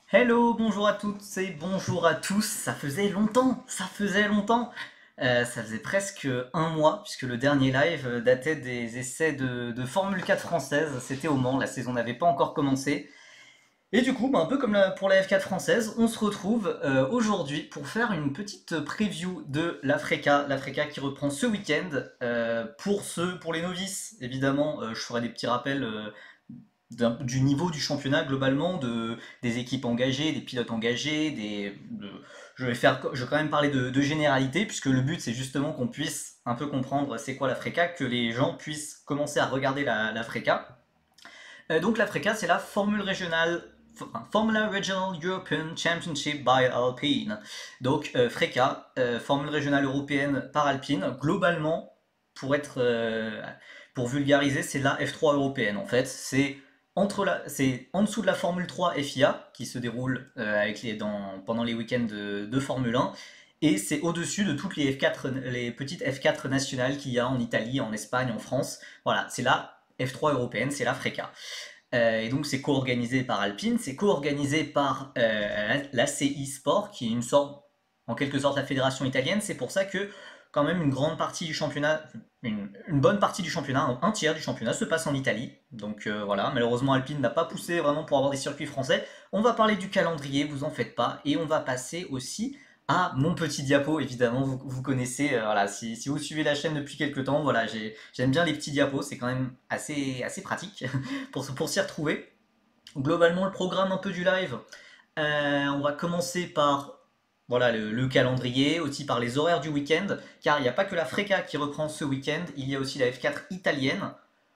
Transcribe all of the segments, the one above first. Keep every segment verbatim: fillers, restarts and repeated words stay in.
Hello, bonjour à toutes et bonjour à tous. Ça faisait longtemps, ça faisait longtemps. Euh, ça faisait presque un mois, puisque le dernier live euh, datait des essais de, de Formule quatre française. C'était au Mans, la saison n'avait pas encore commencé. Et du coup, bah, un peu comme la- pour la F quatre française, on se retrouve euh, aujourd'hui pour faire une petite preview de l'Africa. L'Africa qui reprend ce week-end. Euh, pour ceux, pour les novices, évidemment, euh, je ferai des petits rappels euh, d'un- du niveau du championnat globalement, de, des équipes engagées, des pilotes engagés, des, de- je vais faire, je vais quand même parler de, de généralité, puisque le but c'est justement qu'on puisse un peu comprendre c'est quoi l'Africa, que les gens puissent commencer à regarder la, l'Africa. Euh, donc l'Africa c'est la formule régionale, enfin, Formula Regional European Championship by Alpine. Donc euh, FRECA, euh, formule régionale européenne par Alpine, globalement, pour être, euh, pour vulgariser, c'est la F trois européenne en fait. C'est entre la, c'est en dessous de la Formule trois F I A qui se déroule euh, avec les, dans, pendant les week-ends de, de Formule un. Et c'est au-dessus de toutes les F quatre, les petites F quatre nationales qu'il y a en Italie, en Espagne, en France. Voilà, c'est la F trois européenne, c'est la FRECA. Euh, et donc c'est co-organisé par Alpine, c'est co-organisé par euh, l'A C I Sport, qui est une sorte, en quelque sorte, la fédération italienne. C'est pour ça que quand même une grande partie du championnat, une, une bonne partie du championnat, un tiers du championnat se passe en Italie. Donc euh, voilà, malheureusement Alpine n'a pas poussé vraiment pour avoir des circuits français. On va parler du calendrier, vous en faites pas, et on va passer aussi à mon petit diapo, évidemment, vous, vous connaissez, euh, voilà, si, si vous suivez la chaîne depuis quelques temps, voilà, j'ai- j'aime bien les petits diapos, c'est quand même assez, assez pratique pour, pour s'y retrouver. Globalement, le programme un peu du live, euh, on va commencer par voilà, le, le calendrier, aussi par les horaires du week-end, car il n'y a pas que la Freca qui reprend ce week-end, il y a aussi la F quatre italienne.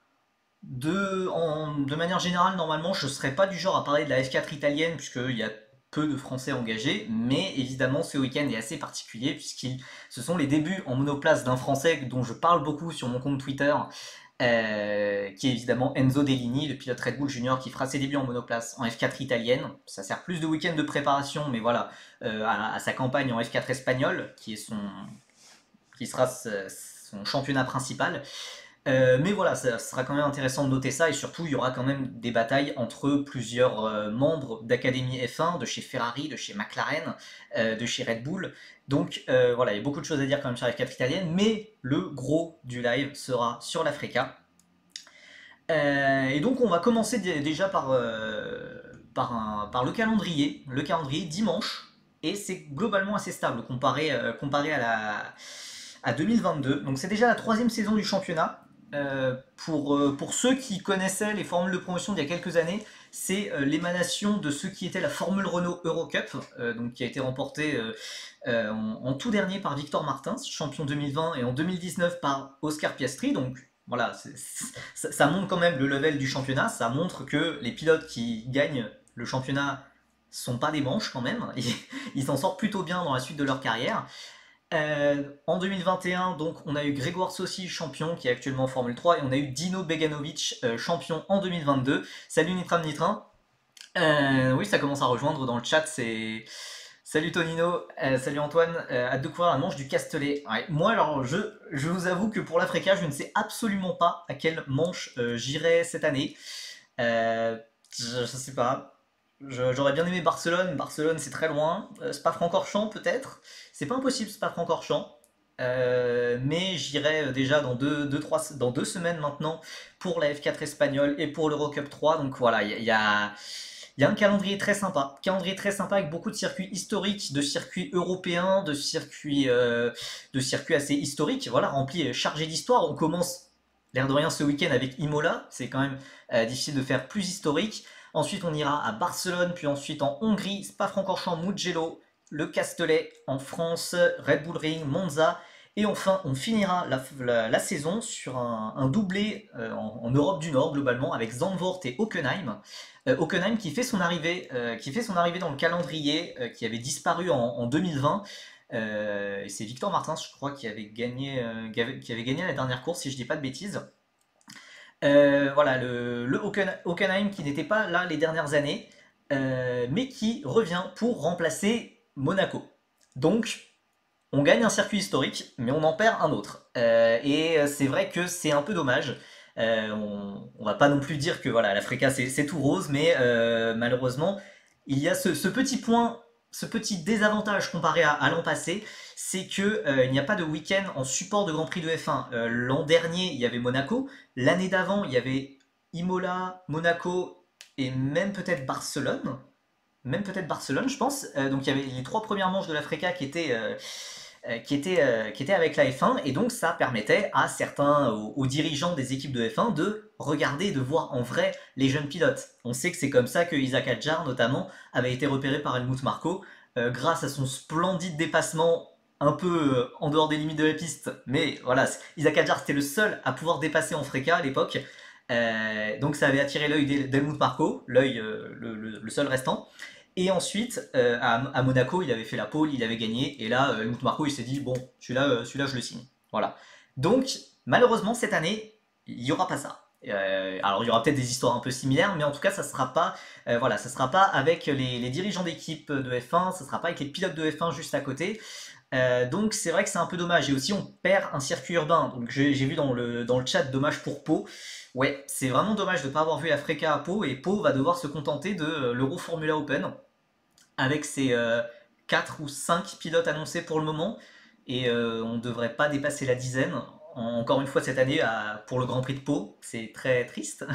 De, en- de manière générale, normalement, je ne serais pas du genre à parler de la F quatre italienne, puisqu'il y a peu de Français engagés, mais évidemment, ce week-end est assez particulier, puisque ce sont les débuts en monoplace d'un Français dont je parle beaucoup sur mon compte Twitter, euh, qui est évidemment Enzo Dellini, le pilote Red Bull Junior qui fera ses débuts en monoplace en F quatre italienne. Ça sert plus de week-end de préparation, mais voilà, euh, à, à sa campagne en F quatre espagnole, qui est son, qui sera son championnat principal. Euh, mais voilà, ça sera quand même intéressant de noter ça, et surtout il y aura quand même des batailles entre plusieurs euh, membres d'Académie F un, de chez Ferrari, de chez McLaren, euh, de chez Red Bull. Donc euh, voilà, il y a beaucoup de choses à dire quand même sur la F quatre italienne, mais le gros du live sera sur l'Africa. Euh, et donc on va commencer déjà par, euh, par, un- par le calendrier. Le calendrier dimanche, et c'est globalement assez stable comparé, euh, comparé à, la, à deux mille vingt-deux. Donc c'est déjà la troisième saison du championnat. Euh, pour, euh, pour ceux qui connaissaient les formules de promotion d'il y a quelques années, c'est euh, l'émanation de ce qui était la Formule Renault Eurocup, euh, donc qui a été remportée euh, euh, en, en tout dernier par Victor Martins, champion deux mille vingt, et en deux mille dix-neuf par Oscar Piastri. Donc voilà, c'est- c'est- ça, ça montre quand même le level du championnat, ça montre que les pilotes qui gagnent le championnat sont pas des manches quand même, ils ils s'en sortent plutôt bien dans la suite de leur carrière. Euh, en deux mille vingt et un, donc, on a eu Grégoire Saucy, champion, qui est actuellement en Formule trois, et on a eu Dino Beganovic, euh, champion en deux mille vingt-deux. Salut Nitram Nitrin. Euh, oui, ça commence à rejoindre dans le chat, c'est... Salut Tonino, euh, salut Antoine, euh, hâte de couvrir la manche du Castellet. Ouais, moi alors, je, je vous avoue que pour l'Africa, je ne sais absolument pas à quelle manche euh, j'irai cette année. Euh, je, je sais pas. Je- J'aurais bien aimé Barcelone. Barcelone, c'est très loin. Euh, Spa-Francorchamps, peut-être. C'est pas impossible, Spa-Francorchamps. Euh, mais j'irai euh, déjà dans deux, deux, trois, dans deux semaines maintenant pour la F quatre espagnole et pour l'Eurocup trois. Donc voilà, il y, a, il y a il y a un calendrier très sympa. Calendrier très sympa avec beaucoup de circuits historiques, de circuits européens, de circuits, euh, de circuits assez historiques. Voilà, rempli, euh, chargé d'histoire. On commence, l'air de rien, ce week-end avec Imola. C'est quand même euh, difficile de faire plus historique. Ensuite, on ira à Barcelone, puis ensuite en Hongrie, Spa-Francorchamps, Mugello, le Castellet en France, Red Bull Ring, Monza. Et enfin, on finira la, la- la saison sur un, un doublé euh, en, en Europe du Nord, globalement, avec Zandvoort et Hockenheim. Euh, Hockenheim qui fait son arrivée, euh, qui fait son arrivée dans le calendrier, euh, qui avait disparu en, en deux mille vingt. Euh, et c'est Victor Martins, je crois, qui avait gagné, euh, qui avait, qui avait gagné la dernière course, si je dis pas de bêtises. Euh, voilà, le, le Hocken- Hockenheim qui n'était pas là les dernières années, euh, mais qui revient pour remplacer Monaco. Donc, on gagne un circuit historique, mais on en perd un autre. Euh, et c'est vrai que c'est un peu dommage. Euh, on, on va pas non plus dire que voilà, l'Africa c'est c'est tout rose, mais euh, malheureusement, il y a ce, ce petit point, ce petit désavantage comparé à, à l'an passé, c'est que euh, il n'y a pas de week-end en support de Grand Prix de F un. Euh, l'an dernier, il y avait Monaco. L'année d'avant, il y avait Imola, Monaco et même peut-être Barcelone. Même peut-être Barcelone, je pense. Euh, donc il y avait les trois premières manches de la Freca qui étaient, euh, euh, qui étaient, euh, qui étaient avec la F un. Et donc ça permettait à certains, aux, aux dirigeants des équipes de F un de regarder, de voir en vrai les jeunes pilotes. On sait que c'est comme ça que Isaac Hadjar, notamment, avait été repéré par Helmut Marko, euh, grâce à son splendide dépassement un peu euh, en dehors des limites de la piste. Mais voilà, Isaac Hadjar c'était le seul à pouvoir dépasser en Freca à l'époque. Euh, donc ça avait attiré l'œil d'Helmut Marko, l'œil euh, le, le, le seul restant. Et ensuite, euh, à, à Monaco, il avait fait la pole, il avait gagné. Et là, euh, Helmut Marko, il s'est dit, bon, celui-là, euh, celui-là, je le signe. Voilà. Donc, malheureusement, cette année, il n'y aura pas ça. Euh, alors, il y aura peut-être des histoires un peu similaires, mais en tout cas, ça sera pas, euh, voilà, ça sera pas avec les, les dirigeants d'équipe de F un, ça sera pas avec les pilotes de F un juste à côté. Euh, donc c'est vrai que c'est un peu dommage. Et aussi on perd un circuit urbain. Donc j'ai vu dans le, dans le chat dommage pour Pau. Ouais, c'est vraiment dommage de ne pas avoir vu la Freca à Pau. Et Pau va devoir se contenter de euh, l'Euro Formula Open avec ses euh, quatre ou cinq pilotes annoncés pour le moment. Et euh, on ne devrait pas dépasser la dizaine. Encore une fois cette année à, pour le Grand Prix de Pau. C'est très triste.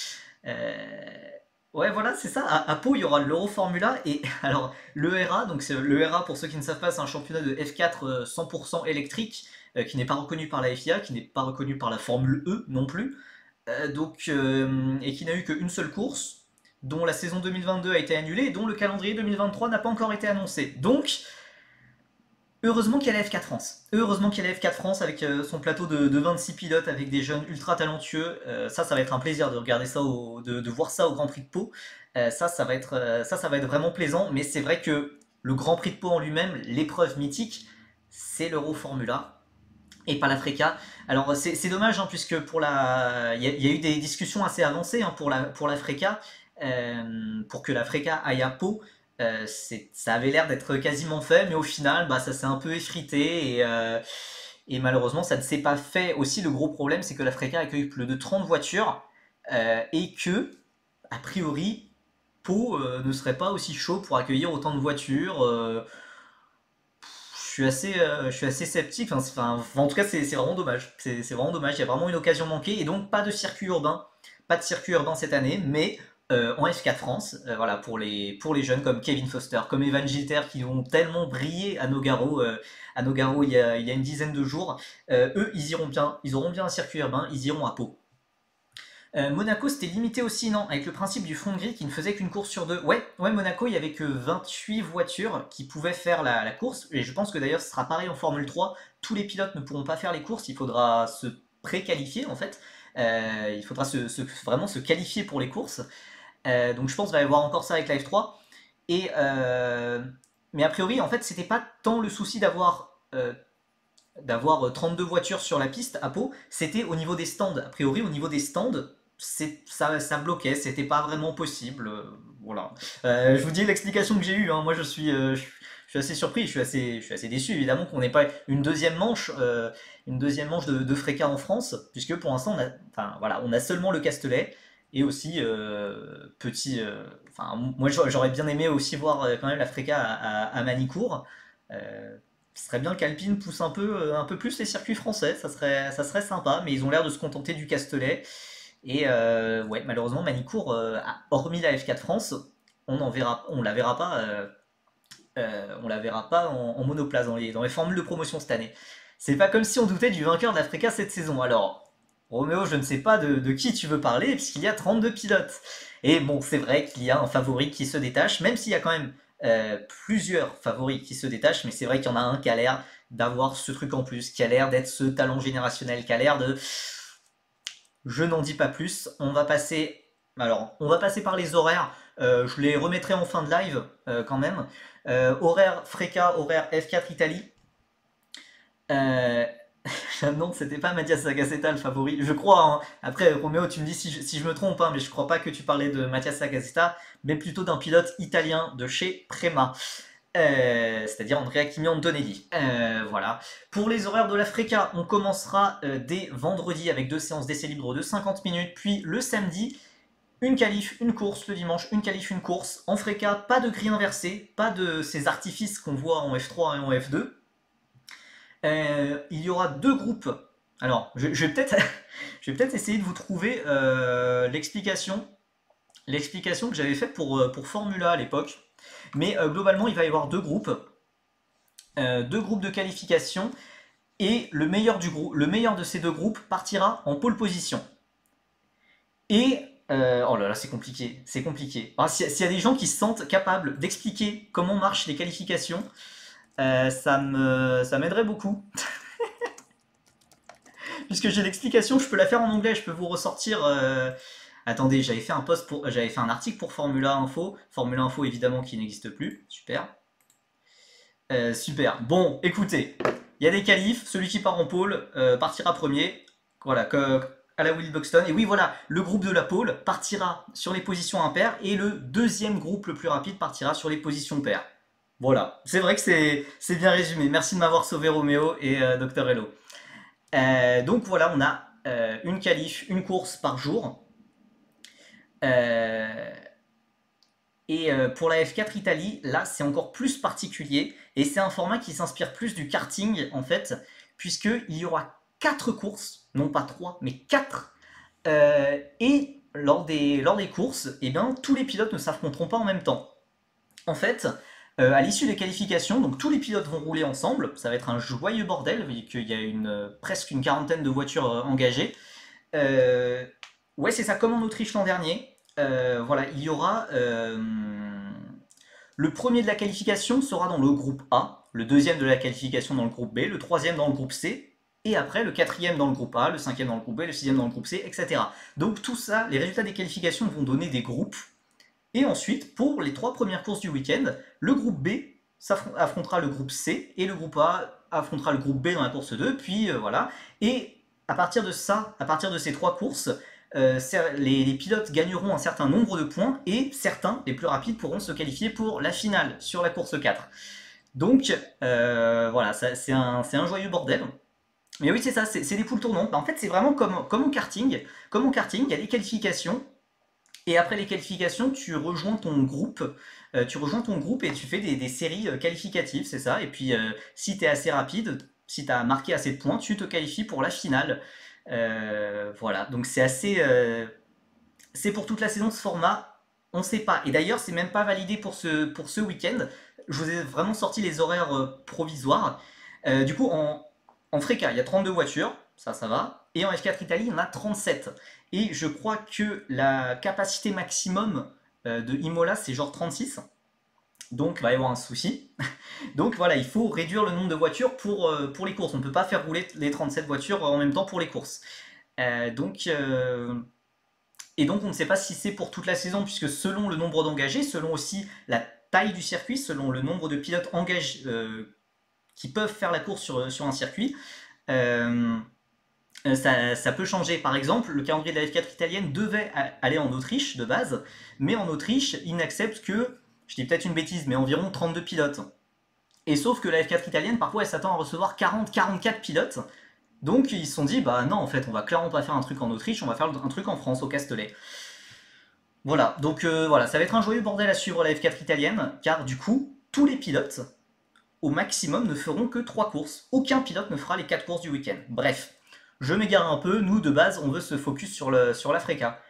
Euh, Ouais, voilà, c'est ça. À, à Pau, il y aura l'Euro Formula et alors l'E R A. Donc c'est l'E R A pour ceux qui ne savent pas, c'est un championnat de F quatre euh, cent pour cent électrique euh, qui n'est pas reconnu par la F I A, qui n'est pas reconnu par la Formule E non plus, euh, donc euh, et qui n'a eu qu'une seule course, dont la saison deux mille vingt-deux a été annulée et dont le calendrier deux mille vingt-trois n'a pas encore été annoncé. Donc heureusement qu'il y a la F quatre France. Heureusement qu'il y a la F quatre France avec euh, son plateau de, de vingt-six pilotes avec des jeunes ultra talentueux. Euh, ça, ça va être un plaisir de regarder ça, au- de, de voir ça au Grand Prix de Pau. Euh, ça, ça va être, euh, ça, ça va être vraiment plaisant. Mais c'est vrai que le Grand Prix de Pau en lui-même, l'épreuve mythique, c'est l'Euro Formula et pas la Freca. Alors c'est c'est dommage hein, puisque pour la, il y, a il y a eu des discussions assez avancées hein, pour la pour la Freca, euh, pour que la Freca aille à Pau. Euh, c'est- ça avait l'air d'être quasiment fait, mais au final, bah, ça s'est un peu effrité et, euh, et malheureusement, ça ne s'est pas fait. Aussi, le gros problème, c'est que la Freca accueille plus de trente voitures euh, et que, a priori, Pau euh, ne serait pas aussi chaud pour accueillir autant de voitures. Euh, je suis assez, euh, je suis assez sceptique. Enfin, c'est- enfin, en tout cas, c'est c'est vraiment dommage. C'est c'est vraiment dommage. Il y a vraiment une occasion manquée et donc pas de circuit urbain, pas de circuit urbain cette année, mais euh, en F quatre France, euh, voilà pour les pour les jeunes comme Kevin Foster, comme Evan Gilter qui ont tellement brillé à Nogaro, euh, à Nogaro il y a, il y a une dizaine de jours. Euh, eux, ils iront bien, ils auront bien un circuit urbain, ils iront à Pau. Euh, Monaco, c'était limité aussi, non? Avec le principe du fond gris qui ne faisait qu'une course sur deux. Ouais, ouais, Monaco, il y avait que vingt-huit voitures qui pouvaient faire la, la course. Et je pense que d'ailleurs, ce sera pareil en Formule trois. Tous les pilotes ne pourront pas faire les courses. Il faudra se pré-qualifier, en fait. Euh, il faudra se, se- vraiment se qualifier pour les courses. Euh, donc je pense qu'il va y avoir encore ça avec la F trois. Et, euh, mais a priori, en fait, c'était pas tant le souci d'avoir euh, d'avoir trente-deux voitures sur la piste à Pau, c'était au niveau des stands. A priori, au niveau des stands, c'est, ça, ça bloquait, c'était pas vraiment possible. euh, voilà. Euh, je vous dis l'explication que j'ai eue. Hein. Moi, je suis, euh, je, je suis assez surpris, je suis assez, je suis assez déçu évidemment qu'on n'ait pas une deuxième manche, euh, une deuxième manche de, de Freca en France, puisque pour l'instant, on a, enfin voilà, on a seulement le Castellet. Et aussi euh, petit, euh, enfin moi j'aurais bien aimé aussi voir euh, quand même la Freca à, à, à Manicourt. Euh, ce serait bien qu'Alpine pousse un peu, euh, un peu plus les circuits français, ça serait, ça serait sympa, mais ils ont l'air de se contenter du Castellet. Et euh, ouais, malheureusement, Manicourt, euh, hormis la F quatre France, on en verra, on la verra pas, euh, euh, on la verra pas en, en monoplace dans les, dans les formules de promotion cette année. C'est pas comme si on doutait du vainqueur de l'Africa cette saison. Alors, Roméo, je ne sais pas de, de qui tu veux parler, puisqu'il y a trente-deux pilotes. Et bon, c'est vrai qu'il y a un favori qui se détache, même s'il y a quand même euh, plusieurs favoris qui se détachent, mais c'est vrai qu'il y en a un qui a l'air d'avoir ce truc en plus, qui a l'air d'être ce talent générationnel, qui a l'air de... Je n'en dis pas plus. On va passer... Alors, on va passer par les horaires. Euh, je les remettrai en fin de live euh, quand même. Euh, horaire Freca, horaire F quatre Italie. Euh, non, c'était pas Mathias Sagacetta le favori, je crois. Hein. Après, Roméo, tu me dis si je, si je me trompe, hein, mais je crois pas que tu parlais de Mathias Sagacetta, mais plutôt d'un pilote italien de chez Prema. Euh, c'est-à-dire Andrea Kimi Antonelli. Euh, voilà. Pour les horaires de la Freca, on commencera euh, dès vendredi avec deux séances d'essai libre de cinquante minutes, puis le samedi, une qualif, une course le dimanche, une qualif, une course. En Freca, pas de grille inversée, pas de ces artifices qu'on voit en F trois et en F deux. Euh, il y aura deux groupes. Alors, je, je vais peut-être je vais peut-être essayer de vous trouver euh, l'explication l'explication que j'avais faite pour, pour Formula à l'époque. Mais euh, globalement, il va y avoir deux groupes. Euh, deux groupes de qualification. Et le meilleur, du groupe, le meilleur de ces deux groupes partira en pole position. Et... Euh, oh là là, c'est compliqué. C'est compliqué. Alors, s'il y a des gens qui se sentent capables d'expliquer comment marchent les qualifications, euh, ça me, ça m'aiderait beaucoup. Puisque j'ai l'explication, je peux la faire en anglais, je peux vous ressortir... Euh... Attendez, j'avais fait un post pour, j'avais fait un article pour Formula Info. Formula Info, évidemment, qui n'existe plus. Super. Euh, super. Bon, écoutez, il y a des qualifs. Celui qui part en pole euh, partira premier. Voilà, que, à la Will Buxton. Et oui, voilà, le groupe de la pole partira sur les positions impaires et le deuxième groupe le plus rapide partira sur les positions paires. Voilà, c'est vrai que c'est bien résumé. Merci de m'avoir sauvé, Roméo et euh, Docteur Hello. Euh, donc voilà, on a euh, une qualif, une course par jour. Euh, et euh, pour la F quatre Italie, là c'est encore plus particulier et c'est un format qui s'inspire plus du karting en fait, puisqu'il y aura quatre courses, non pas trois, mais quatre. Euh, et lors des, lors des courses, eh bien, tous les pilotes ne s'affronteront pas en même temps. En fait, euh, à l'issue des qualifications, donc tous les pilotes vont rouler ensemble, ça va être un joyeux bordel, vu qu'il y a une, euh, presque une quarantaine de voitures euh, engagées. Euh, ouais, c'est ça, comme en Autriche l'an dernier. Euh, voilà, il y aura... Euh, le premier de la qualification sera dans le groupe A, le deuxième de la qualification dans le groupe B, le troisième dans le groupe C, et après le quatrième dans le groupe A, le cinquième dans le groupe B, le sixième dans le groupe C, et cetera. Donc tout ça, les résultats des qualifications vont donner des groupes. Et ensuite, pour les trois premières courses du week-end, le groupe B affrontera le groupe C, et le groupe A affrontera le groupe B dans la course deux, puis euh, voilà. Et à partir de ça, à partir de ces trois courses, euh, les, les pilotes gagneront un certain nombre de points, et certains, les plus rapides, pourront se qualifier pour la finale sur la course quatre. Donc, euh, voilà, c'est un, un joyeux bordel. Mais oui, c'est ça, c'est des poules tournantes. Bah, en fait, c'est vraiment comme, comme au karting. Comme au karting, il y a des qualifications. Et après les qualifications, tu rejoins ton groupe, euh, tu rejoins ton groupe et tu fais des, des séries euh, qualificatives, c'est ça. Et puis, euh, si tu es assez rapide, si tu as marqué assez de points, tu te qualifies pour la finale. Euh, voilà, donc c'est assez... Euh, c'est pour toute la saison ce format, on ne sait pas. Et d'ailleurs, c'est même pas validé pour ce, pour ce week-end. Je vous ai vraiment sorti les horaires euh, provisoires. Euh, du coup, en, en Freca, il y a trente-deux voitures, ça, ça va. Et en F quatre Italie, il y en a trente-sept. Et je crois que la capacité maximum euh, de Imola, c'est genre trente-six. Donc, il va y avoir un souci. Donc voilà, il faut réduire le nombre de voitures pour, euh, pour les courses. On ne peut pas faire rouler les trente-sept voitures en même temps pour les courses. Euh, donc... Euh... Et donc on ne sait pas si c'est pour toute la saison, puisque selon le nombre d'engagés, selon aussi la taille du circuit, selon le nombre de pilotes engagés euh, qui peuvent faire la course sur, sur un circuit, euh, ça, ça peut changer. Par exemple, le calendrier de la F quatre italienne devait aller en Autriche de base, mais en Autriche, ils n'acceptent que, je dis peut-être une bêtise, mais environ trente-deux pilotes. Et sauf que la F quatre italienne, parfois, elle s'attend à recevoir quarante à quarante-quatre pilotes. Donc ils se sont dit, bah non, en fait, on va clairement pas faire un truc en Autriche, on va faire un truc en France, au Castellet. Voilà, donc euh, voilà, ça va être un joyeux bordel à suivre la F quatre italienne, car du coup, tous les pilotes, au maximum, ne feront que trois courses. Aucun pilote ne fera les quatre courses du week-end. Bref, je m'égare un peu, nous, de base, on veut se focus sur, le, sur la Freca.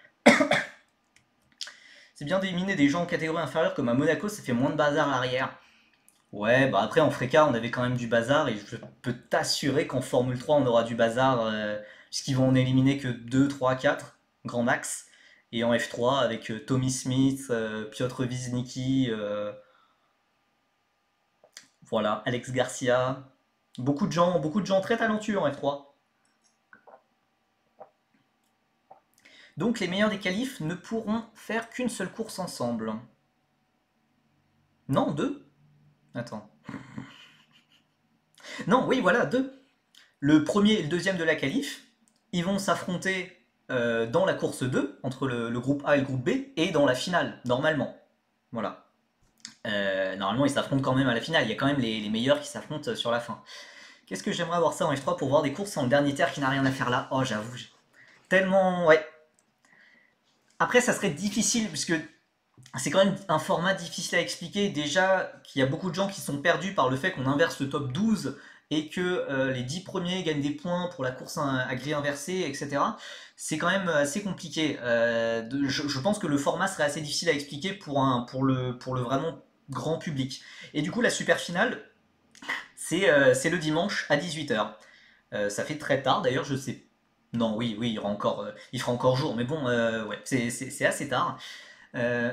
C'est bien d'éliminer des gens en catégorie inférieure, comme à Monaco, ça fait moins de bazar à l'arrière. Ouais, bah après en Freca on avait quand même du bazar et je peux t'assurer qu'en Formule trois on aura du bazar euh, puisqu'ils vont en éliminer que deux, trois, quatre, grand max. Et en F trois avec euh, Tommy Smith, euh, Piotr Wiznicki, euh, voilà, Alex Garcia. Beaucoup de gens, beaucoup de gens très talentueux en F trois. Donc les meilleurs des qualifs ne pourront faire qu'une seule course ensemble. Non, deux? Attends. Non, oui, voilà, deux. Le premier et le deuxième de la qualif, ils vont s'affronter euh, dans la course deux, entre le, le groupe A et le groupe B, et dans la finale, normalement. Voilà. Euh, normalement, ils s'affrontent quand même à la finale. Il y a quand même les, les meilleurs qui s'affrontent sur la fin. Qu'est-ce que j'aimerais avoir ça en F trois pour voir des courses sans le dernier terre qui n'a rien à faire là? Oh, j'avoue. Tellement... Ouais. Après, ça serait difficile, puisque c'est quand même un format difficile à expliquer. Déjà, qu'il y a beaucoup de gens qui sont perdus par le fait qu'on inverse le top douze et que euh, les dix premiers gagnent des points pour la course à, à grille inversée, et cetera. C'est quand même assez compliqué. Euh, de- je, je pense que le format serait assez difficile à expliquer pour, un, pour, le, pour le vraiment grand public. Et du coup, la super finale, c'est euh, c'est le dimanche à dix-huit heures. Euh, ça fait très tard, d'ailleurs, je sais. Non, oui, oui, il y aura encore, euh, il fera encore jour, mais bon, euh, ouais, c'est c'est- c'est assez tard. Euh,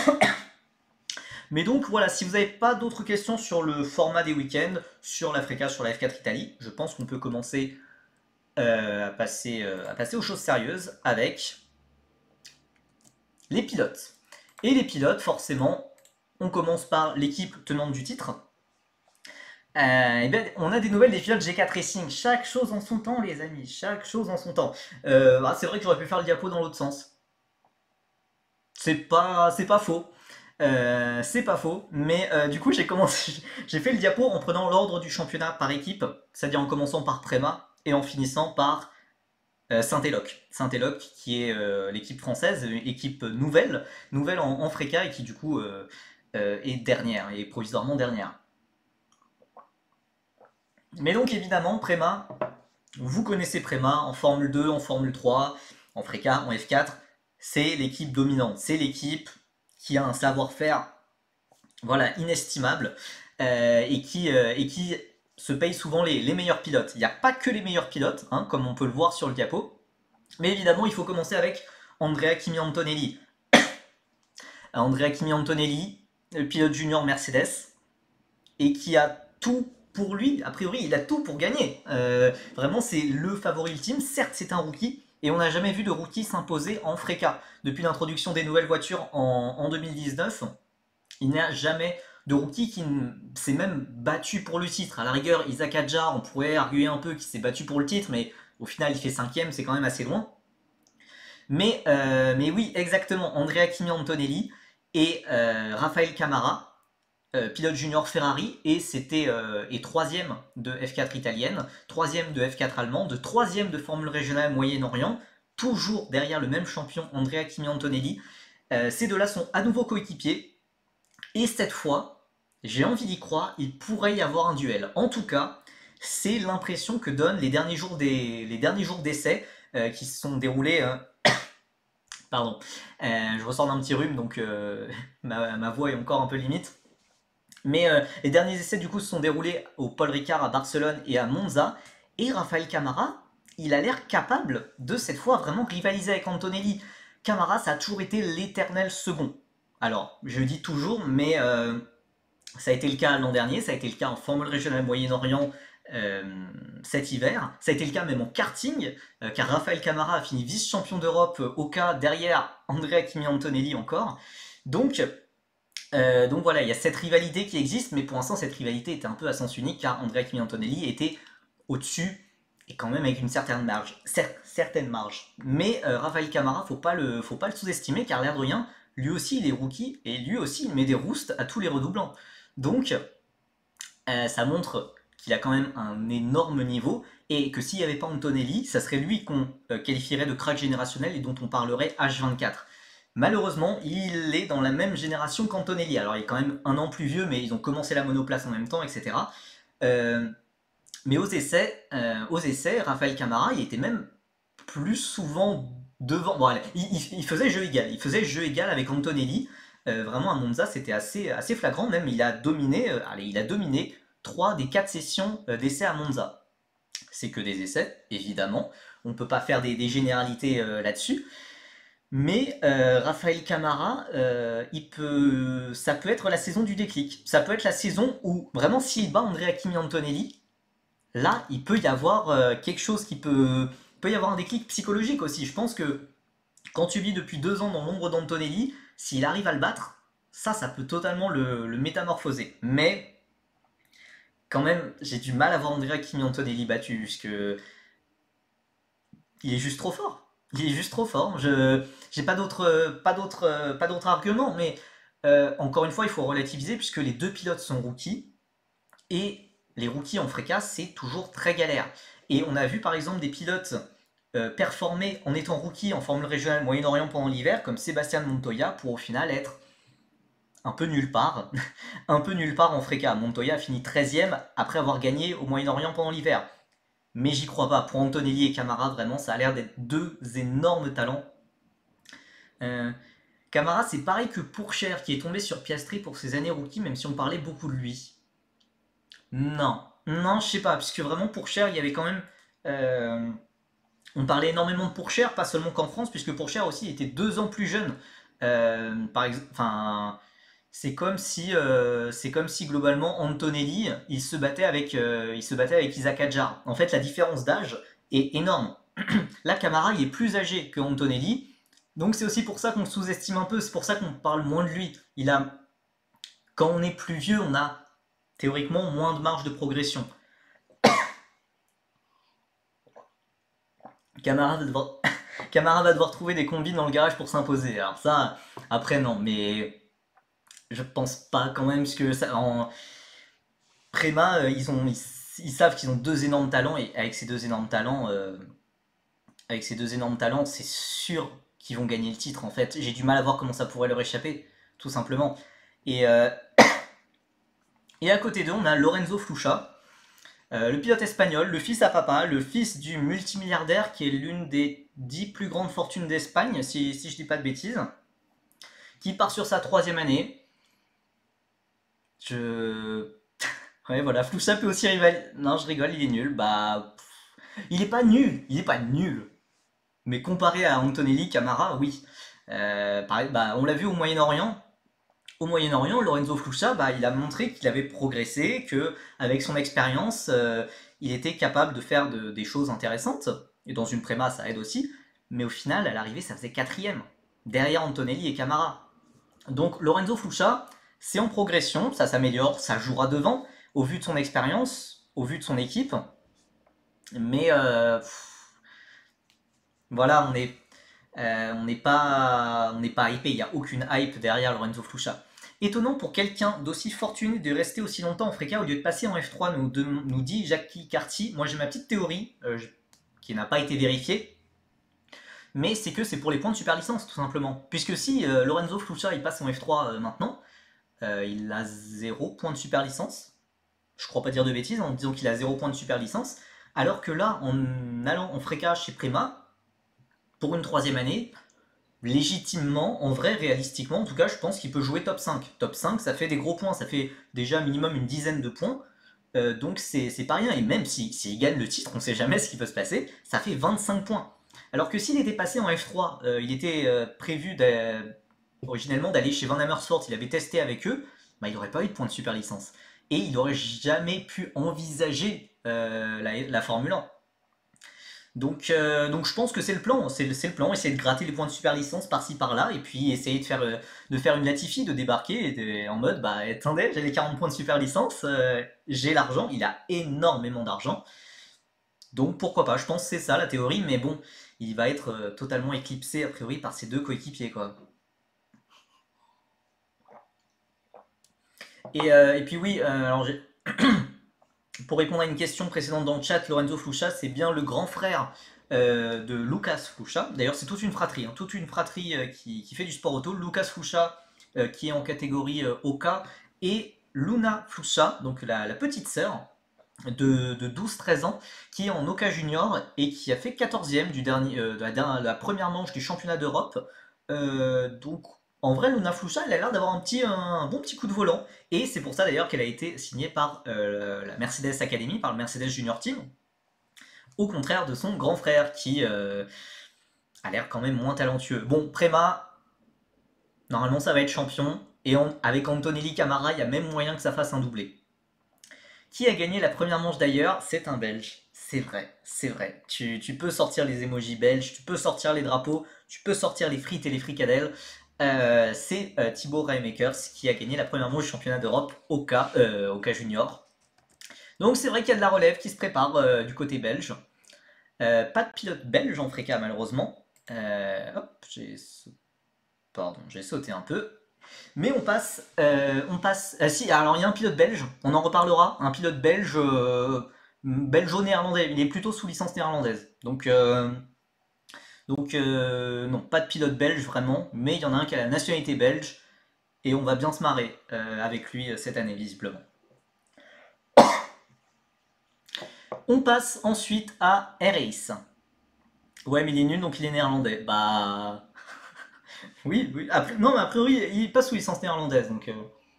mais donc voilà, si vous n'avez pas d'autres questions sur le format des week-ends, sur l'Africa, sur la F quatre Italie, je pense qu'on peut commencer euh, à, passer, euh, à passer aux choses sérieuses avec les pilotes. Et les pilotes, forcément, on commence par l'équipe tenante du titre. Euh, et bien, on a des nouvelles des pilotes G quatre Racing. Chaque chose en son temps, les amis. Chaque chose en son temps. Euh, ah, c'est vrai que j'aurais pu faire le diapo dans l'autre sens. C'est pas, c'est pas faux. Euh, c'est pas faux, mais euh, du coup j'ai commencé, j'ai fait le diapo en prenant l'ordre du championnat par équipe, c'est-à-dire en commençant par Prema et en finissant par euh, Saint-Éloque. Saint-Éloque qui est euh, l'équipe française, une équipe nouvelle, nouvelle en, en Freca et qui du coup euh, euh, est dernière, et provisoirement dernière. Mais donc évidemment Prema, vous connaissez Prema en Formule deux, en Formule trois, en Freca, en F quatre, c'est l'équipe dominante, c'est l'équipe qui a un savoir-faire voilà, inestimable euh, et, qui, euh, et qui se paye souvent les, les meilleurs pilotes. Il n'y a pas que les meilleurs pilotes, hein, comme on peut le voir sur le diapo, mais évidemment il faut commencer avec Andrea Kimi Antonelli. Andrea Kimi Antonelli, pilote junior Mercedes, et qui a tout pour lui, a priori il a tout pour gagner. Euh, vraiment c'est le favori ultime, certes c'est un rookie, et on n'a jamais vu de rookie s'imposer en Freca. Depuis l'introduction des nouvelles voitures en, en deux mille dix-neuf, il n'y a jamais de rookie qui s'est même battu pour le titre. À la rigueur, Isaac Hadjar, on pourrait arguer un peu qu'il s'est battu pour le titre, mais au final, il fait cinquième, c'est quand même assez loin. Mais, euh, mais oui, exactement, Andrea Kimi Antonelli et euh, Raphaël Camara, euh, pilote junior Ferrari, et c'était euh, et troisième de F quatre italienne, troisième de F quatre allemande, troisième de Formule régionale Moyen-Orient, toujours derrière le même champion Andrea Kimi Antonelli. Euh, ces deux-là sont à nouveau coéquipiers, et cette fois, j'ai envie d'y croire, il pourrait y avoir un duel. En tout cas, c'est l'impression que donnent les derniers jours des les derniers jours d'essai euh, qui se sont déroulés. Euh, pardon, euh, je ressors d'un petit rhume, donc euh, ma, ma, voix est encore un peu limite. Mais euh, les derniers essais du coup se sont déroulés au Paul Ricard à Barcelone et à Monza. Et Raphaël Camara, il a l'air capable de cette fois vraiment rivaliser avec Antonelli. Camara, ça a toujours été l'éternel second. Alors, je dis toujours, mais euh, ça a été le cas l'an dernier, ça a été le cas en Formule régionale Moyen-Orient euh, cet hiver, ça a été le cas même en karting, euh, car Raphaël Camara a fini vice-champion d'Europe euh, au cas derrière Andrea Kimi Antonelli encore. Donc, euh, donc voilà, il y a cette rivalité qui existe, mais pour l'instant cette rivalité était un peu à sens unique, car Andrea Kimi Antonelli était au-dessus et quand même avec une certaine marge, cer certaine marge. Mais euh, Raphaël Camara, faut pas le, faut pas le sous-estimer, car l'air de rien, lui aussi il est rookie et lui aussi il met des roustes à tous les redoublants. Donc euh, ça montre qu'il a quand même un énorme niveau et que s'il n'y avait pas Antonelli, ça serait lui qu'on euh, qualifierait de crack générationnel et dont on parlerait H vingt-quatre. Malheureusement, il est dans la même génération qu'Antonelli. Alors il est quand même un an plus vieux, mais ils ont commencé la monoplace en même temps, et cetera. Euh, mais aux essais, euh, aux essais, Raphaël Camara, il était même plus souvent devant. Bon, allez, il, il- il faisait jeu égal. Il faisait jeu égal avec Antonelli. Euh, vraiment, à Monza, c'était assez, assez flagrant. Même, il a dominé. euh, allez, il a dominé trois des quatre sessions euh, d'essais à Monza. C'est que des essais, évidemment. On ne peut pas faire des, des généralités euh, là-dessus. Mais euh, Raphaël Camara, euh, il peut, ça peut être la saison du déclic. Ça peut être la saison où, vraiment, s'il bat Andrea Kimi Antonelli, là, il peut y avoir euh, quelque chose qui peut, peut y avoir un déclic psychologique aussi. Je pense que quand tu vis depuis deux ans dans l'ombre d'Antonelli, s'il arrive à le battre, ça, ça peut totalement le, le métamorphoser. Mais quand même, j'ai du mal à voir Andrea Kimi Antonelli battu, puisque il est juste trop fort. Il est juste trop fort. Je j'ai pas d'autres pas d'autres pas d'autres arguments, mais euh, encore une fois, il faut relativiser puisque les deux pilotes sont rookies et les rookies en Freca, c'est toujours très galère. Et on a vu par exemple des pilotes euh, performer en étant rookie en Formule régionale Moyen-Orient pendant l'hiver, comme Sébastien Montoya, pour au final être un peu nulle part, un peu nulle part en Freca. Montoya a fini treizième après avoir gagné au Moyen-Orient pendant l'hiver. Mais j'y crois pas. Pour Antonelli et Camara, vraiment, ça a l'air d'être deux énormes talents. Euh, Camara, c'est pareil que Pourchaire, qui est tombé sur Piastri pour ses années rookie, même si on parlait beaucoup de lui. Non, non, je sais pas, puisque vraiment Pourchaire, il y avait quand même... euh, on parlait énormément de Pourchaire, pas seulement qu'en France, puisque Pourchaire aussi était deux ans plus jeune. Euh, par exemple, enfin, c'est comme si, euh, c'est comme si globalement Antonelli, il se battait avec, euh, il se battait avec Isaac Hadjar. En fait, la différence d'âge est énorme. Là, Camara, il est plus âgé que Antonelli, donc c'est aussi pour ça qu'on le sous-estime un peu. C'est pour ça qu'on parle moins de lui. Il a, quand on est plus vieux, on a théoriquement moins de marge de progression. Camara va devoir, Camara va devoir trouver des combis dans le garage pour s'imposer. Alors ça, après non, mais je pense pas quand même, parce que ça, en Préma, euh, ils, ont, ils, ils savent qu'ils ont deux énormes talents, et avec ces deux énormes talents, euh, avec ces deux énormes talents, c'est sûr qu'ils vont gagner le titre en fait. J'ai du mal à voir comment ça pourrait leur échapper, tout simplement. Et, euh, et à côté d'eux, on a Lorenzo Flucha, euh, le pilote espagnol, le fils à papa, le fils du multimilliardaire qui est l'une des dix plus grandes fortunes d'Espagne, si, si je dis pas de bêtises, qui part sur sa troisième année. Je... Ouais, voilà, Flucha peut aussi rivaliser. Non, je rigole, il est nul. Bah, pff, il est pas nul, il est pas nul. Mais comparé à Antonelli, Camara, oui. Euh, pareil, bah, on l'a vu au Moyen-Orient. Au Moyen-Orient, Lorenzo Flucha, bah, il a montré qu'il avait progressé, que avec son expérience, euh, il était capable de faire de- des choses intéressantes. Et dans une préma, ça aide aussi. Mais au final, à l'arrivée, ça faisait quatrième, derrière Antonelli et Camara. Donc Lorenzo Flucha, c'est en progression, ça s'améliore, ça jouera devant, au vu de son expérience, au vu de son équipe. Mais euh, pff, voilà, on est euh, on n'est pas, on n'est pas hypé, il n'y a aucune hype derrière Lorenzo Flucha. Étonnant pour quelqu'un d'aussi fortuné de rester aussi longtemps en Freca au lieu de passer en F trois, nous, de- nous dit Jackie Carty. Moi j'ai ma petite théorie, euh, je- qui n'a pas été vérifiée, mais c'est que c'est pour les points de super licence tout simplement. Puisque si euh, Lorenzo Flucha il passe en F trois euh, maintenant, euh, il a zéro point de super licence. Je crois pas dire de bêtises en disant qu'il a zéro point de super licence. Alors que là, en allant en Freca chez Prema, pour une troisième année, légitimement, en vrai, réalistiquement, en tout cas, je pense qu'il peut jouer top cinq. Top cinq, ça fait des gros points, ça fait déjà minimum une dizaine de points. Euh, donc c'est c'est pas rien. Et même s'il si, s'il gagne le titre, on sait jamais ce qui peut se passer, ça fait vingt-cinq points. Alors que s'il était passé en F trois, euh, il était euh, prévu d'a- originellement d'aller chez Van Amersfoort, il avait testé avec eux, bah, il n'aurait pas eu de points de super licence. Et il n'aurait jamais pu envisager euh, la, la Formule un. Donc, euh, donc je pense que c'est le plan, c'est le, c'est le plan, essayer de gratter les points de super licence par-ci par-là, et puis essayer de faire, euh, de faire une Latifi, de débarquer et de- en mode, bah attendez, j'ai les quarante points de super licence, euh, j'ai l'argent, il a énormément d'argent, donc pourquoi pas, je pense que c'est ça la théorie, mais bon, il va être euh, totalement éclipsé a priori par ses deux coéquipiers quoi. Et, euh, et puis oui, euh, alors j'ai- pour répondre à une question précédente dans le chat, Lorenzo Flucha, c'est bien le grand frère euh, de Lucas Flucha. D'ailleurs, c'est toute une fratrie, hein, toute une fratrie euh, qui, qui fait du sport auto. Lucas Flucha, euh, qui est en catégorie euh, Oka, et Luna Flucha, donc la, la petite sœur de, de douze treize ans, qui est en Oka Junior et qui a fait quatorzième du dernier, euh, de la, dernière- la première manche du championnat d'Europe. Euh, donc, en vrai, Luna Flucha, elle a l'air d'avoir un, petit, un bon petit coup de volant. Et c'est pour ça d'ailleurs qu'elle a été signée par euh, la Mercedes Academy, par le Mercedes Junior Team, au contraire de son grand frère qui euh, a l'air quand même moins talentueux. Bon, Prema, normalement ça va être champion, et on- avec Antonelli Camara, il y a même moyen que ça fasse un doublé. Qui a gagné la première manche d'ailleurs? C'est un Belge. C'est vrai, c'est vrai. Tu, tu peux sortir les emojis belges, tu peux sortir les drapeaux, tu peux sortir les frites et les fricadelles. Euh, c'est euh, Thibaut Raymakers qui a gagné la première manche du championnat d'Europe au cas, euh, au cas junior. Donc c'est vrai qu'il y a de la relève qui se prépare euh, du côté belge. Euh, pas de pilote belge en Freca malheureusement. Euh, hop, j'ai pardon, j'ai sauté un peu. Mais on passe, euh, on passe. Ah si, alors il y a un pilote belge, on en reparlera. Un pilote belge, euh, belgeo-néerlandais. Il est plutôt sous licence néerlandaise. Donc, euh, Donc euh, non, pas de pilote belge vraiment, mais il y en a un qui a la nationalité belge, et on va bien se marrer euh, avec lui euh, cette année visiblement. On passe ensuite à R-Ace. Ouais, mais il est nul, donc il est néerlandais. Bah... Oui, oui. Après, non, mais a priori, il passe sous licence néerlandaise, donc... euh,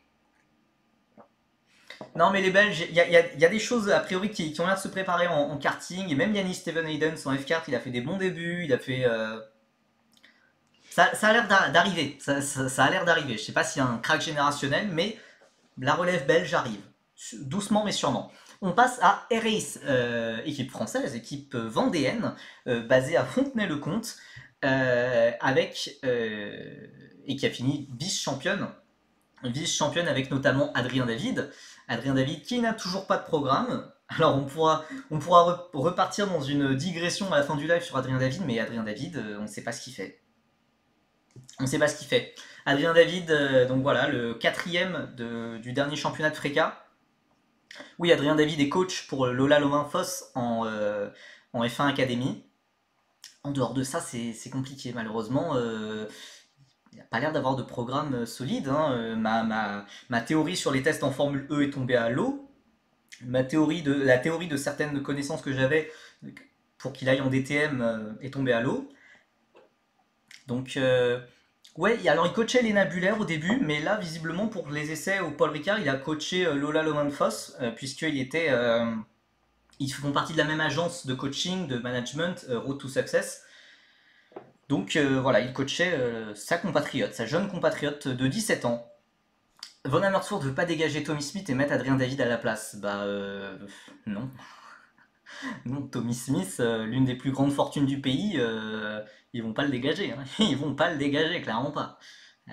Non, mais les Belges, il y a, y a- y a des choses a priori qui, qui ont l'air de se préparer en, en karting. Et même Yannis Steven Hayden, son F quatre, il a fait des bons débuts. Il a fait. euh, Ça, ça a l'air d'a- d'arriver. Ça, ça- ça a l'air d'arriver. Je sais pas s'il y a un crack générationnel, mais la relève belge arrive. Doucement, mais sûrement. On passe à R-Ace, euh, équipe française, équipe euh, vendéenne, euh, basée à Fontenay-le-Comte, euh, avec. euh, et qui a fini vice-championne vice-championne avec notamment Adrien David. Adrien David qui n'a toujours pas de programme. Alors on pourra, on pourra repartir dans une digression à la fin du live sur Adrien David, mais Adrien David, euh, on ne sait pas ce qu'il fait. On ne sait pas ce qu'il fait. Adrien David, euh, donc voilà, le quatrième de- du dernier championnat de Freca. Oui, Adrien David est coach pour Lola Lomin-Foss en, euh, en F un Academy. En dehors de ça, c'est c'est compliqué, malheureusement. Euh, il n'a pas l'air d'avoir de programme euh, solide, hein. Euh, ma, ma- ma théorie sur les tests en Formule E est tombée à l'eau. Ma théorie de, la théorie de certaines connaissances que j'avais pour qu'il aille en D T M euh, est tombée à l'eau. Donc, euh, ouais, alors il coachait les Nabulaires au début, mais là, visiblement, pour les essais au Paul Ricard, il a coaché euh, Lola Loman-Foss, euh, puisqu'il était. Euh, ils font partie de la même agence de coaching, de management, euh, Road to Success. Donc euh, voilà, il coachait euh, sa compatriote, sa jeune compatriote de dix-sept ans. Von Amersfoort ne veut pas dégager Tommy Smith et mettre Adrien David à la place. Bah euh, non. Non, Tommy Smith, euh, l'une des plus grandes fortunes du pays, euh, ils vont pas le dégager. Hein. Ils vont pas le dégager, clairement pas. Euh,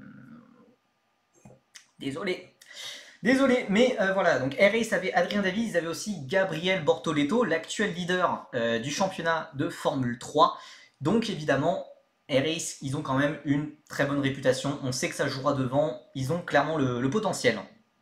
Désolé. Désolé, mais euh, voilà, donc R-Ace avait Adrien David, ils avaient aussi Gabriel Bortoleto, l'actuel leader euh, du championnat de Formule trois. Donc évidemment, R-Ace, ils ont quand même une très bonne réputation, on sait que ça jouera devant, ils ont clairement le, le potentiel.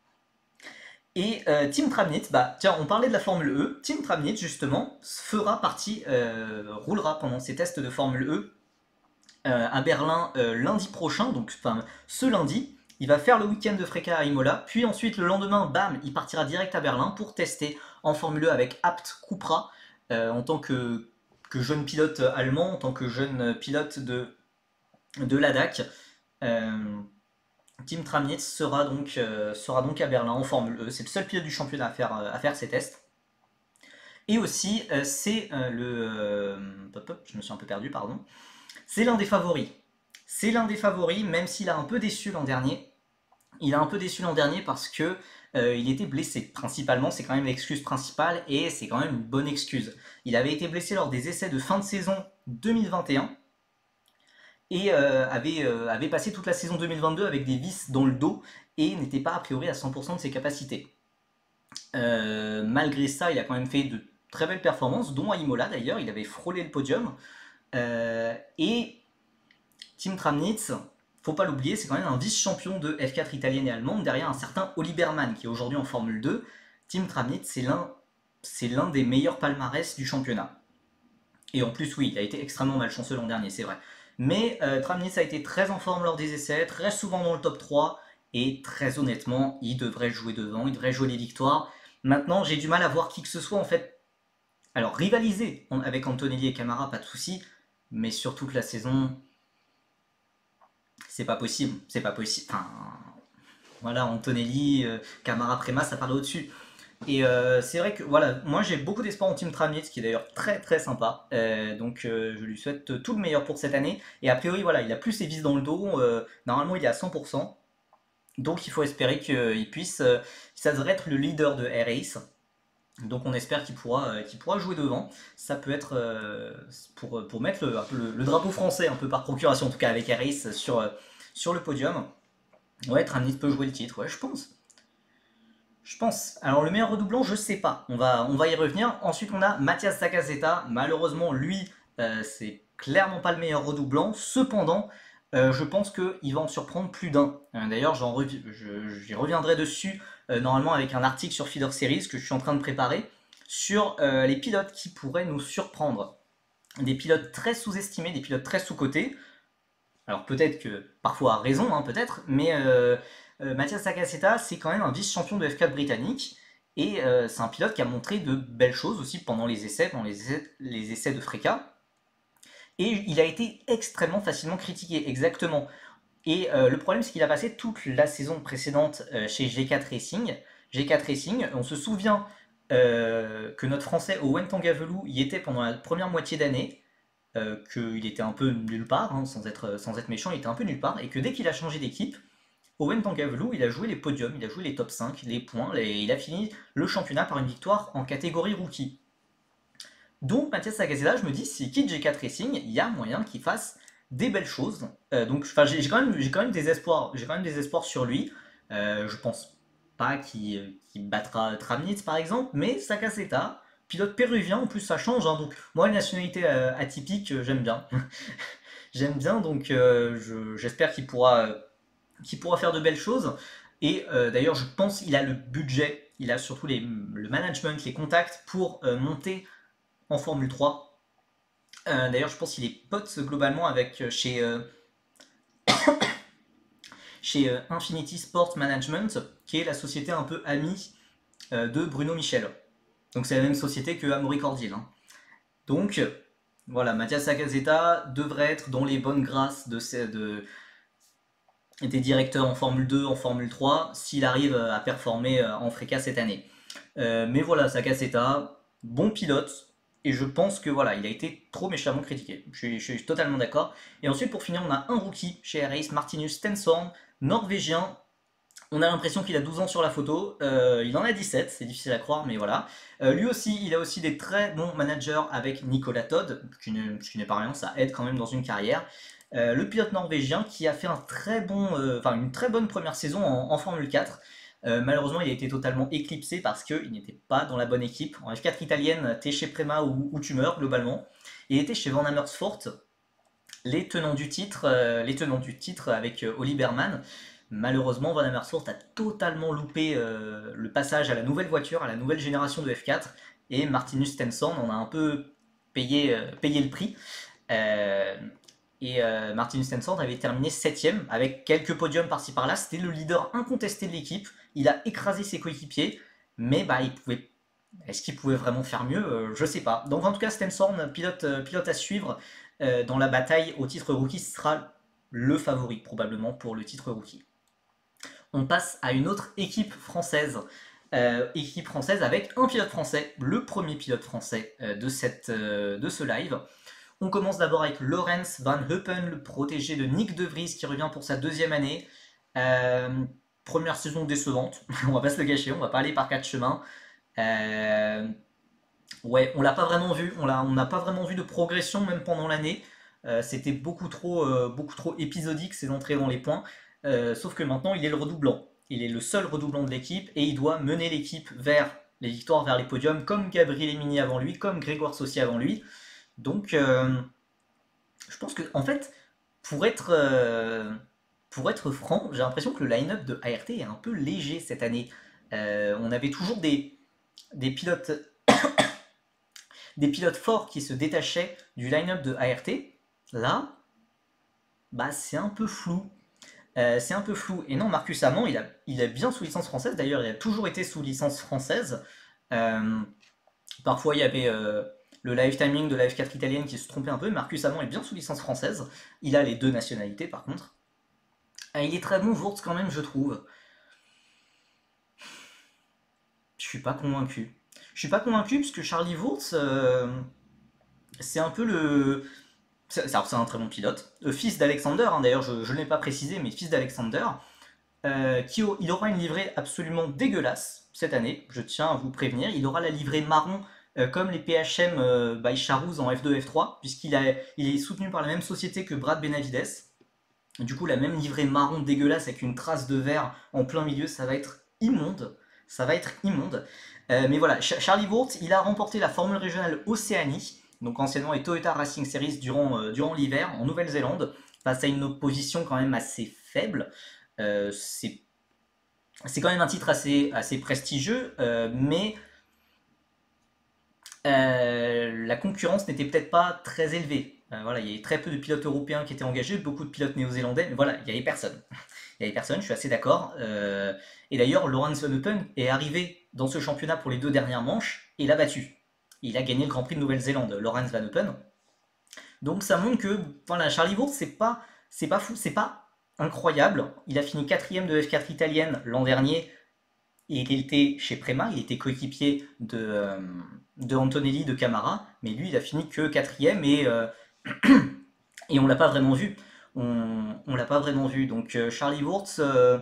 Et euh, Tim Tramnitz, bah tiens, on parlait de la Formule E, Tim Tramnitz justement fera partie, euh, roulera pendant ses tests de Formule E euh, à Berlin euh, lundi prochain, donc enfin ce lundi. Il va faire le week-end de Freca à Imola, puis ensuite le lendemain, bam, il partira direct à Berlin pour tester en Formule E avec Abt Cupra euh, en tant que, que jeune pilote allemand, en tant que jeune pilote de, de l'A D A C. Euh, Tim Tramnitz sera donc, euh, sera donc à Berlin en Formule E. C'est le seul pilote du championnat à faire, à faire ces tests. Et aussi, euh, c'est euh, le. Euh, hop, hop, je me suis un peu perdu, pardon. C'est l'un des favoris. C'est l'un des favoris, même s'il a un peu déçu l'an dernier. Il a un peu déçu l'an dernier parce que euh, il était blessé. Principalement, c'est quand même l'excuse principale et c'est quand même une bonne excuse. Il avait été blessé lors des essais de fin de saison deux mille vingt et un et euh, avait, euh, avait passé toute la saison deux mille vingt-deux avec des vis dans le dos et n'était pas a priori à cent pour cent de ses capacités. Euh, malgré ça, il a quand même fait de très belles performances, dont à Imola d'ailleurs, il avait frôlé le podium. Euh, et Tim Tramnitz, faut pas l'oublier, c'est quand même un vice-champion de F quatre italienne et allemande derrière un certain Oli Berman qui est aujourd'hui en Formule deux. Tim Tramnitz, c'est l'un, c'est l'un des meilleurs palmarès du championnat. Et en plus, oui, il a été extrêmement malchanceux l'an dernier, c'est vrai. Mais euh, Tramnitz a été très en forme lors des essais, très souvent dans le top trois, et très honnêtement, il devrait jouer devant, il devrait jouer les victoires. Maintenant, j'ai du mal à voir qui que ce soit en fait. Alors, rivaliser avec Antonelli et Camara, pas de souci, mais sur toute la saison, c'est pas possible. C'est pas possible. Enfin, voilà, Antonelli, euh, Camara, Prema, ça paraît au-dessus. Et euh, c'est vrai que voilà, moi j'ai beaucoup d'espoir en Team Tramnitz, qui est d'ailleurs très très sympa. Euh, donc euh, je lui souhaite tout le meilleur pour cette année. Et a priori, voilà, il a plus ses vis dans le dos. Euh, normalement, il est à cent pour cent. Donc il faut espérer qu'il puisse. Euh, ça devrait être le leader de R-Ace. Donc on espère qu'il pourra, euh, qu'il pourra jouer devant. Ça peut être euh, pour, pour mettre le, un peu le, le drapeau français, un peu par procuration, en tout cas avec R-Ace sur, euh, sur le podium. Ouais, Tramnitz peut jouer le titre, ouais, je pense. Je pense. Alors le meilleur redoublant, je sais pas. On va, on va y revenir. Ensuite, on a Mathias Zakazeta. Malheureusement, lui, euh, c'est clairement pas le meilleur redoublant. Cependant, euh, je pense qu'il va en surprendre plus d'un. Euh, D'ailleurs, j'en revi- je- j'y reviendrai dessus euh, normalement avec un article sur Feeder Series que je suis en train de préparer sur euh, les pilotes qui pourraient nous surprendre. des pilotes très sous-estimés, des pilotes très sous-cotés. Alors peut-être que, parfois à raison, hein, peut-être, mais euh, euh, Mathias Takaseta, c'est quand même un vice-champion de F quatre britannique, et euh, c'est un pilote qui a montré de belles choses aussi pendant les essais, pendant les essais, les essais de Freca, et il a été extrêmement facilement critiqué, exactement. Et euh, le problème, c'est qu'il a passé toute la saison précédente euh, chez G quatre Racing. G quatre Racing, on se souvient euh, que notre Français Owen Tangavelou y était pendant la première moitié d'année, euh, qu'il était un peu nulle part, hein, sans, être, sans être méchant, il était un peu nulle part, et que dès qu'il a changé d'équipe, Owen Tangavelou, il a joué les podiums, il a joué les top cinq, les points, et il a fini le championnat par une victoire en catégorie rookie. Donc Mathias Sagazela, je me dis, s'il quitte G quatre Racing, il y a moyen qu'il fasse des belles choses. Euh, donc j'ai quand, même, quand même des espoirs, j'ai quand même des espoirs sur lui. Euh, je pense pas qu'il qu battra Tramnitz par exemple, mais Sakaseta, pilote péruvien, en plus ça change. Hein, donc moi, les nationalités euh, atypiques, euh, j'aime bien. J'aime bien, donc euh, j'espère qu'il pourra, qu'il pourra faire de belles choses. Et euh, d'ailleurs, je pense qu'il a le budget, il a surtout les, le management, les contacts pour euh, monter en Formule trois. Euh, D'ailleurs, je pense qu'il est pote globalement avec euh, chez, euh, chez euh, Infinity Sport Management, qui est la société un peu amie euh, de Bruno Michel. Donc c'est la même société que Amaury Cordil. Hein. Donc voilà, Mathias Sakazeta devrait être dans les bonnes grâces de, ces, de des directeurs en Formule deux, en Formule trois, s'il arrive à performer en Freca cette année. Euh, mais voilà, Sakazeta, bon pilote, et je pense que voilà, il a été trop méchamment critiqué. Je suis, je suis totalement d'accord. Et ensuite, pour finir, on a un rookie chez R Ace, Martinus Stenson, norvégien. On a l'impression qu'il a douze ans sur la photo, euh, il en a dix-sept, c'est difficile à croire, mais voilà. Euh, lui aussi, il a aussi des très bons managers avec Nicolas Todd, ce qui n'est pas rien, ça aide quand même dans une carrière. Euh, le pilote norvégien qui a fait un très bon, euh, enfin, une très bonne première saison en, en Formule quatre. Euh, malheureusement, il a été totalement éclipsé parce qu'il n'était pas dans la bonne équipe. En F quatre italienne, t'es chez Prema ou, ou tu meurs globalement. Il était chez Van Amersfoort, les tenants du titre, euh, les tenants du titre avec euh, Oli Berman. Malheureusement, Van Amersfoort a totalement loupé euh, le passage à la nouvelle voiture, à la nouvelle génération de F quatre, et Martinus Stenson en a un peu payé, euh, payé le prix. Euh, et euh, Martinus Stenson avait terminé septième avec quelques podiums par-ci par-là. C'était le leader incontesté de l'équipe. Il a écrasé ses coéquipiers, mais bah, il pouvait. Est-ce qu'il pouvait vraiment faire mieux? euh, Je sais pas. Donc en tout cas, Stenson, pilote, euh, pilote à suivre euh, dans la bataille au titre rookie, sera le favori probablement pour le titre rookie. On passe à une autre équipe française. Euh, équipe française avec un pilote français, le premier pilote français euh, de, cette, euh, de ce live. On commence d'abord avec Laurens Van Huppen, le protégé de Nick De Vries qui revient pour sa deuxième année. Euh, première saison décevante, on va pas se le gâcher, on va pas aller par quatre chemins. Euh, ouais, on l'a pas vraiment vu, on n'a on pas vraiment vu de progression même pendant l'année. Euh, C'était beaucoup trop, euh, beaucoup trop épisodique ses entrées dans les points. Euh, sauf que maintenant il est le redoublant. Il est le seul redoublant de l'équipe et il doit mener l'équipe vers les victoires, vers les podiums, comme Gabriel Emini avant lui, comme Grégoire Saucier avant lui. Donc, euh, je pense que, en fait, pour être, euh, pour être franc, j'ai l'impression que le line-up de A R T est un peu léger cette année. Euh, on avait toujours des, des pilotes, des pilotes forts qui se détachaient du line-up de A R T. Là, bah, c'est un peu flou. Euh, c'est un peu flou. Et non, Marcus Amand, il, a, il est bien sous licence française. D'ailleurs, il a toujours été sous licence française. Euh, Parfois, il y avait euh, le live timing de la F quatre italienne qui se trompait un peu. Marcus Amand est bien sous licence française. Il a les deux nationalités, par contre. Euh, il est très bon, Wurtz, quand même, je trouve. Je suis pas convaincu. Je suis pas convaincu parce que Charlie Wurtz, euh, c'est un peu le. C'est c'est un très bon pilote. Euh, fils d'Alexander, hein, d'ailleurs, je, je ne l'ai pas précisé, mais fils d'Alexander. Euh, qui, il aura une livrée absolument dégueulasse cette année, je tiens à vous prévenir. Il aura la livrée marron euh, comme les P H M euh, by Charouz en F deux F trois, puisqu'il a, il est soutenu par la même société que Brad Benavides. Du coup, la même livrée marron dégueulasse avec une trace de verre en plein milieu, ça va être immonde. Ça va être immonde. Euh, mais voilà, Ch Charlie Wurtz, il a remporté la Formule régionale Océanie, donc anciennement les Toyota Racing Series durant, euh, durant l'hiver en Nouvelle-Zélande, face à une opposition quand même assez faible. Euh, c'est quand même un titre assez, assez prestigieux, euh, mais euh, la concurrence n'était peut-être pas très élevée. Euh, voilà, il y avait très peu de pilotes européens qui étaient engagés, beaucoup de pilotes néo-zélandais, mais voilà, il n'y avait personne. Il n'y avait personne, je suis assez d'accord. Euh, et d'ailleurs, Laurens Van Eupen est arrivé dans ce championnat pour les deux dernières manches et l'a battu. Il a gagné le Grand Prix de Nouvelle-Zélande, Laurens Van Eupen. Donc ça montre que voilà, Charlie Wurz, c'est pas, c'est pas fou, c'est pas incroyable. Il a fini quatrième de F quatre italienne l'an dernier et il était chez Prema, il était coéquipier de, euh, de Antonelli, de Camara, mais lui il a fini que quatrième et, euh, et on l'a pas vraiment vu. On, on l'a pas vraiment vu. Donc euh, Charlie Wurz, euh,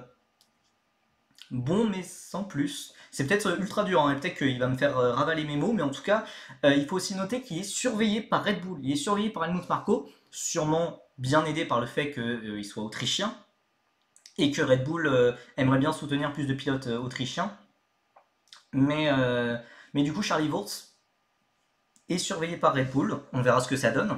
bon mais sans plus. C'est peut-être ultra dur, hein, et peut-être qu'il va me faire euh, ravaler mes mots, mais en tout cas, euh, il faut aussi noter qu'il est surveillé par Red Bull, il est surveillé par Helmut Marko, sûrement bien aidé par le fait qu'il euh, soit autrichien, et que Red Bull euh, aimerait bien soutenir plus de pilotes euh, autrichiens. Mais, euh, mais du coup, Charlie Wurz est surveillé par Red Bull, on verra ce que ça donne.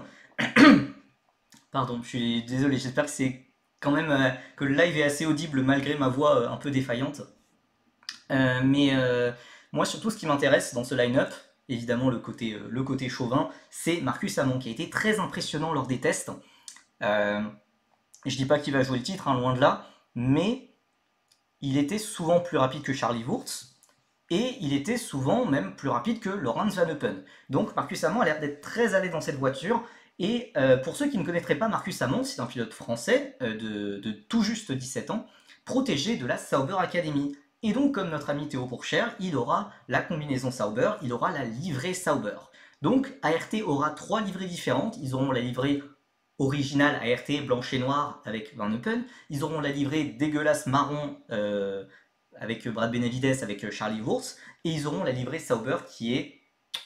Pardon, je suis désolé, j'espère que c'est quand même euh, que le live est assez audible malgré ma voix euh, un peu défaillante. Euh, mais euh, moi, surtout, ce qui m'intéresse dans ce line-up, évidemment le côté, euh, le côté chauvin, c'est Marcus Amon, qui a été très impressionnant lors des tests. Euh, je dis pas qu'il va jouer le titre, hein, loin de là, mais il était souvent plus rapide que Charlie Wurz, et il était souvent même plus rapide que Laurens Van Eupen. Donc Marcus Amon a l'air d'être très allé dans cette voiture, et euh, pour ceux qui ne connaîtraient pas Marcus Amon, c'est un pilote français euh, de, de tout juste dix-sept ans, protégé de la Sauber Academy. Et donc, comme notre ami Théo Pourchère, il aura la combinaison Sauber, il aura la livrée Sauber. Donc, A R T aura trois livrées différentes. Ils auront la livrée originale A R T, blanche et noire, avec Van Eupen. Ils auront la livrée dégueulasse marron euh, avec Brad Benavides, avec Charlie Wurz. Et ils auront la livrée Sauber qui est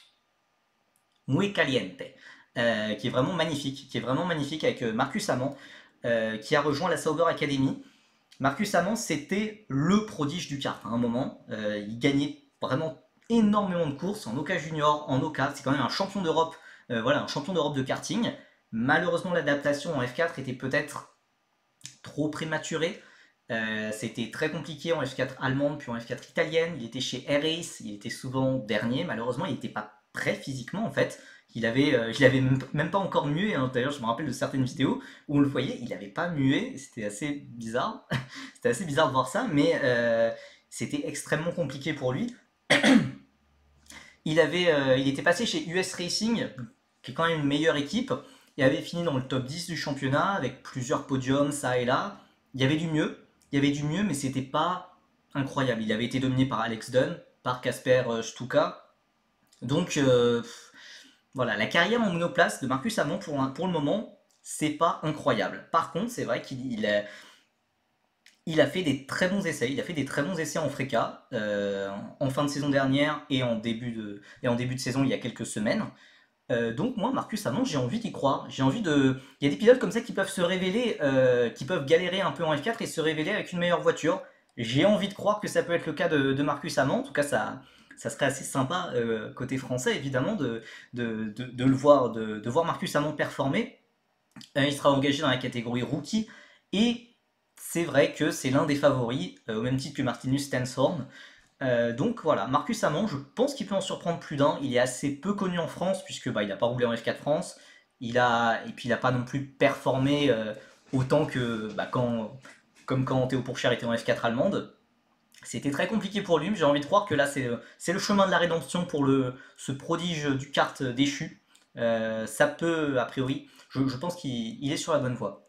muy caliente, euh, qui est vraiment magnifique, qui est vraiment magnifique avec Marcus Amon, euh, qui a rejoint la Sauber Academy. Marcus Amon, c'était le prodige du kart à un moment. Euh, il gagnait vraiment énormément de courses en Oka Junior, en Oka. C'est quand même un champion d'Europe, euh, voilà, un champion d'Europe de karting. Malheureusement, l'adaptation en F quatre était peut-être trop prématurée. Euh, C'était très compliqué en F quatre allemande puis en F quatre italienne. Il était chez Air-Race, il était souvent dernier. Malheureusement, il n'était pas prêt physiquement en fait. Il avait, euh, il avait même pas encore mué, hein. D'ailleurs, je me rappelle de certaines vidéos où on le voyait, il n'avait pas mué. C'était assez bizarre. C'était assez bizarre de voir ça, mais euh, c'était extrêmement compliqué pour lui. Il, avait, euh, il était passé chez U S Racing, qui est quand même une meilleure équipe. Il avait fini dans le top dix du championnat avec plusieurs podiums, ça et là. Il y avait du mieux, il y avait du mieux, mais c'était pas incroyable. Il avait été dominé par Alex Dunn, par Kasper Stuka. Donc, euh, voilà, la carrière en monoplace de Marcus Amon, pour, pour le moment, c'est pas incroyable. Par contre, c'est vrai qu'il a, il a fait des très bons essais. Il a fait des très bons essais en Freca, euh, en fin de saison dernière et en début de, et en début de saison il y a quelques semaines. Euh, donc moi, Marcus Amon, j'ai envie d'y croire. J'ai envie de. Il y a des pilotes comme ça qui peuvent se révéler, euh, qui peuvent galérer un peu en F quatre et se révéler avec une meilleure voiture. J'ai envie de croire que ça peut être le cas de, de Marcus Amon. En tout cas, ça, ça serait assez sympa euh, côté français, évidemment, de, de, de, de le voir, de, de voir Marcus Amon performer. Euh, il sera engagé dans la catégorie rookie et c'est vrai que c'est l'un des favoris, euh, au même titre que Martinus Stenshorn. Euh, donc voilà, Marcus Amon, je pense qu'il peut en surprendre plus d'un. Il est assez peu connu en France puisque bah, il n'a pas roulé en F quatre France. Il a et puis il n'a pas non plus performé euh, autant que bah, quand, comme quand Théo Pourchère était en F quatre allemande. C'était très compliqué pour lui, mais j'ai envie de croire que là c'est c'est le chemin de la rédemption pour le, ce prodige du kart déchu. Euh, ça peut, a priori, je, je pense qu'il il est sur la bonne voie.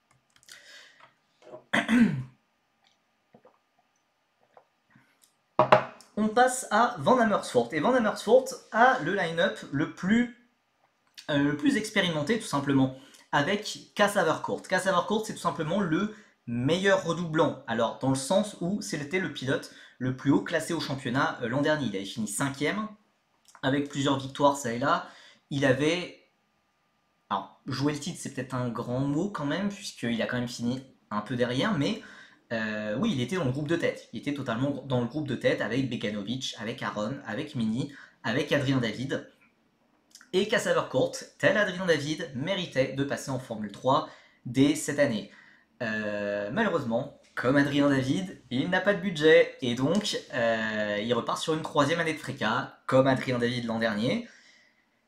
On passe à Van Amersfoort. Et Van Amersfoort a le line-up le plus, euh, le plus expérimenté, tout simplement, avec Cas Havercourt. Cas Havercourt, c'est tout simplement le meilleur redoublant. Alors, dans le sens où c'était le pilote le plus haut classé au championnat euh, l'an dernier. Il avait fini cinquième, avec plusieurs victoires, ça et là. Il avait... Alors, jouer le titre, c'est peut-être un grand mot quand même, puisqu'il a quand même fini un peu derrière, mais... Euh, oui, il était dans le groupe de tête. Il était totalement dans le groupe de tête avec Bekanovic, avec Aaron, avec Mini, avec Adrien David. Et Cas Havercourt, tel Adrien David, méritait de passer en Formule trois dès cette année. Euh, malheureusement, comme Adrien David, il n'a pas de budget et donc euh, il repart sur une troisième année de Freca, comme Adrien David l'an dernier.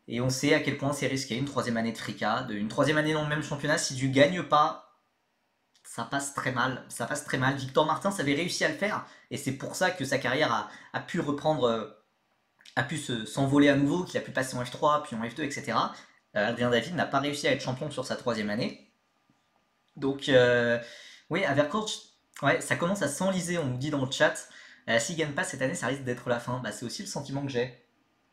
Et on sait à quel point c'est risqué, une troisième année de Frika, de, une troisième année dans le même championnat, si tu gagnes pas, ça passe très mal. Ça passe très mal. Victor Martins avait réussi à le faire, et c'est pour ça que sa carrière a, a pu reprendre, euh, a pu se- s'envoler à nouveau, qu'il a pu passer en F trois, puis en F deux, et cetera. Euh, Adrien David n'a pas réussi à être champion sur sa troisième année. Donc, euh, oui, Avercourt, ouais, ça commence à s'enliser, on nous dit dans le chat. Euh, S'il gagne pas cette année, ça risque d'être la fin. Bah, c'est aussi le sentiment que j'ai.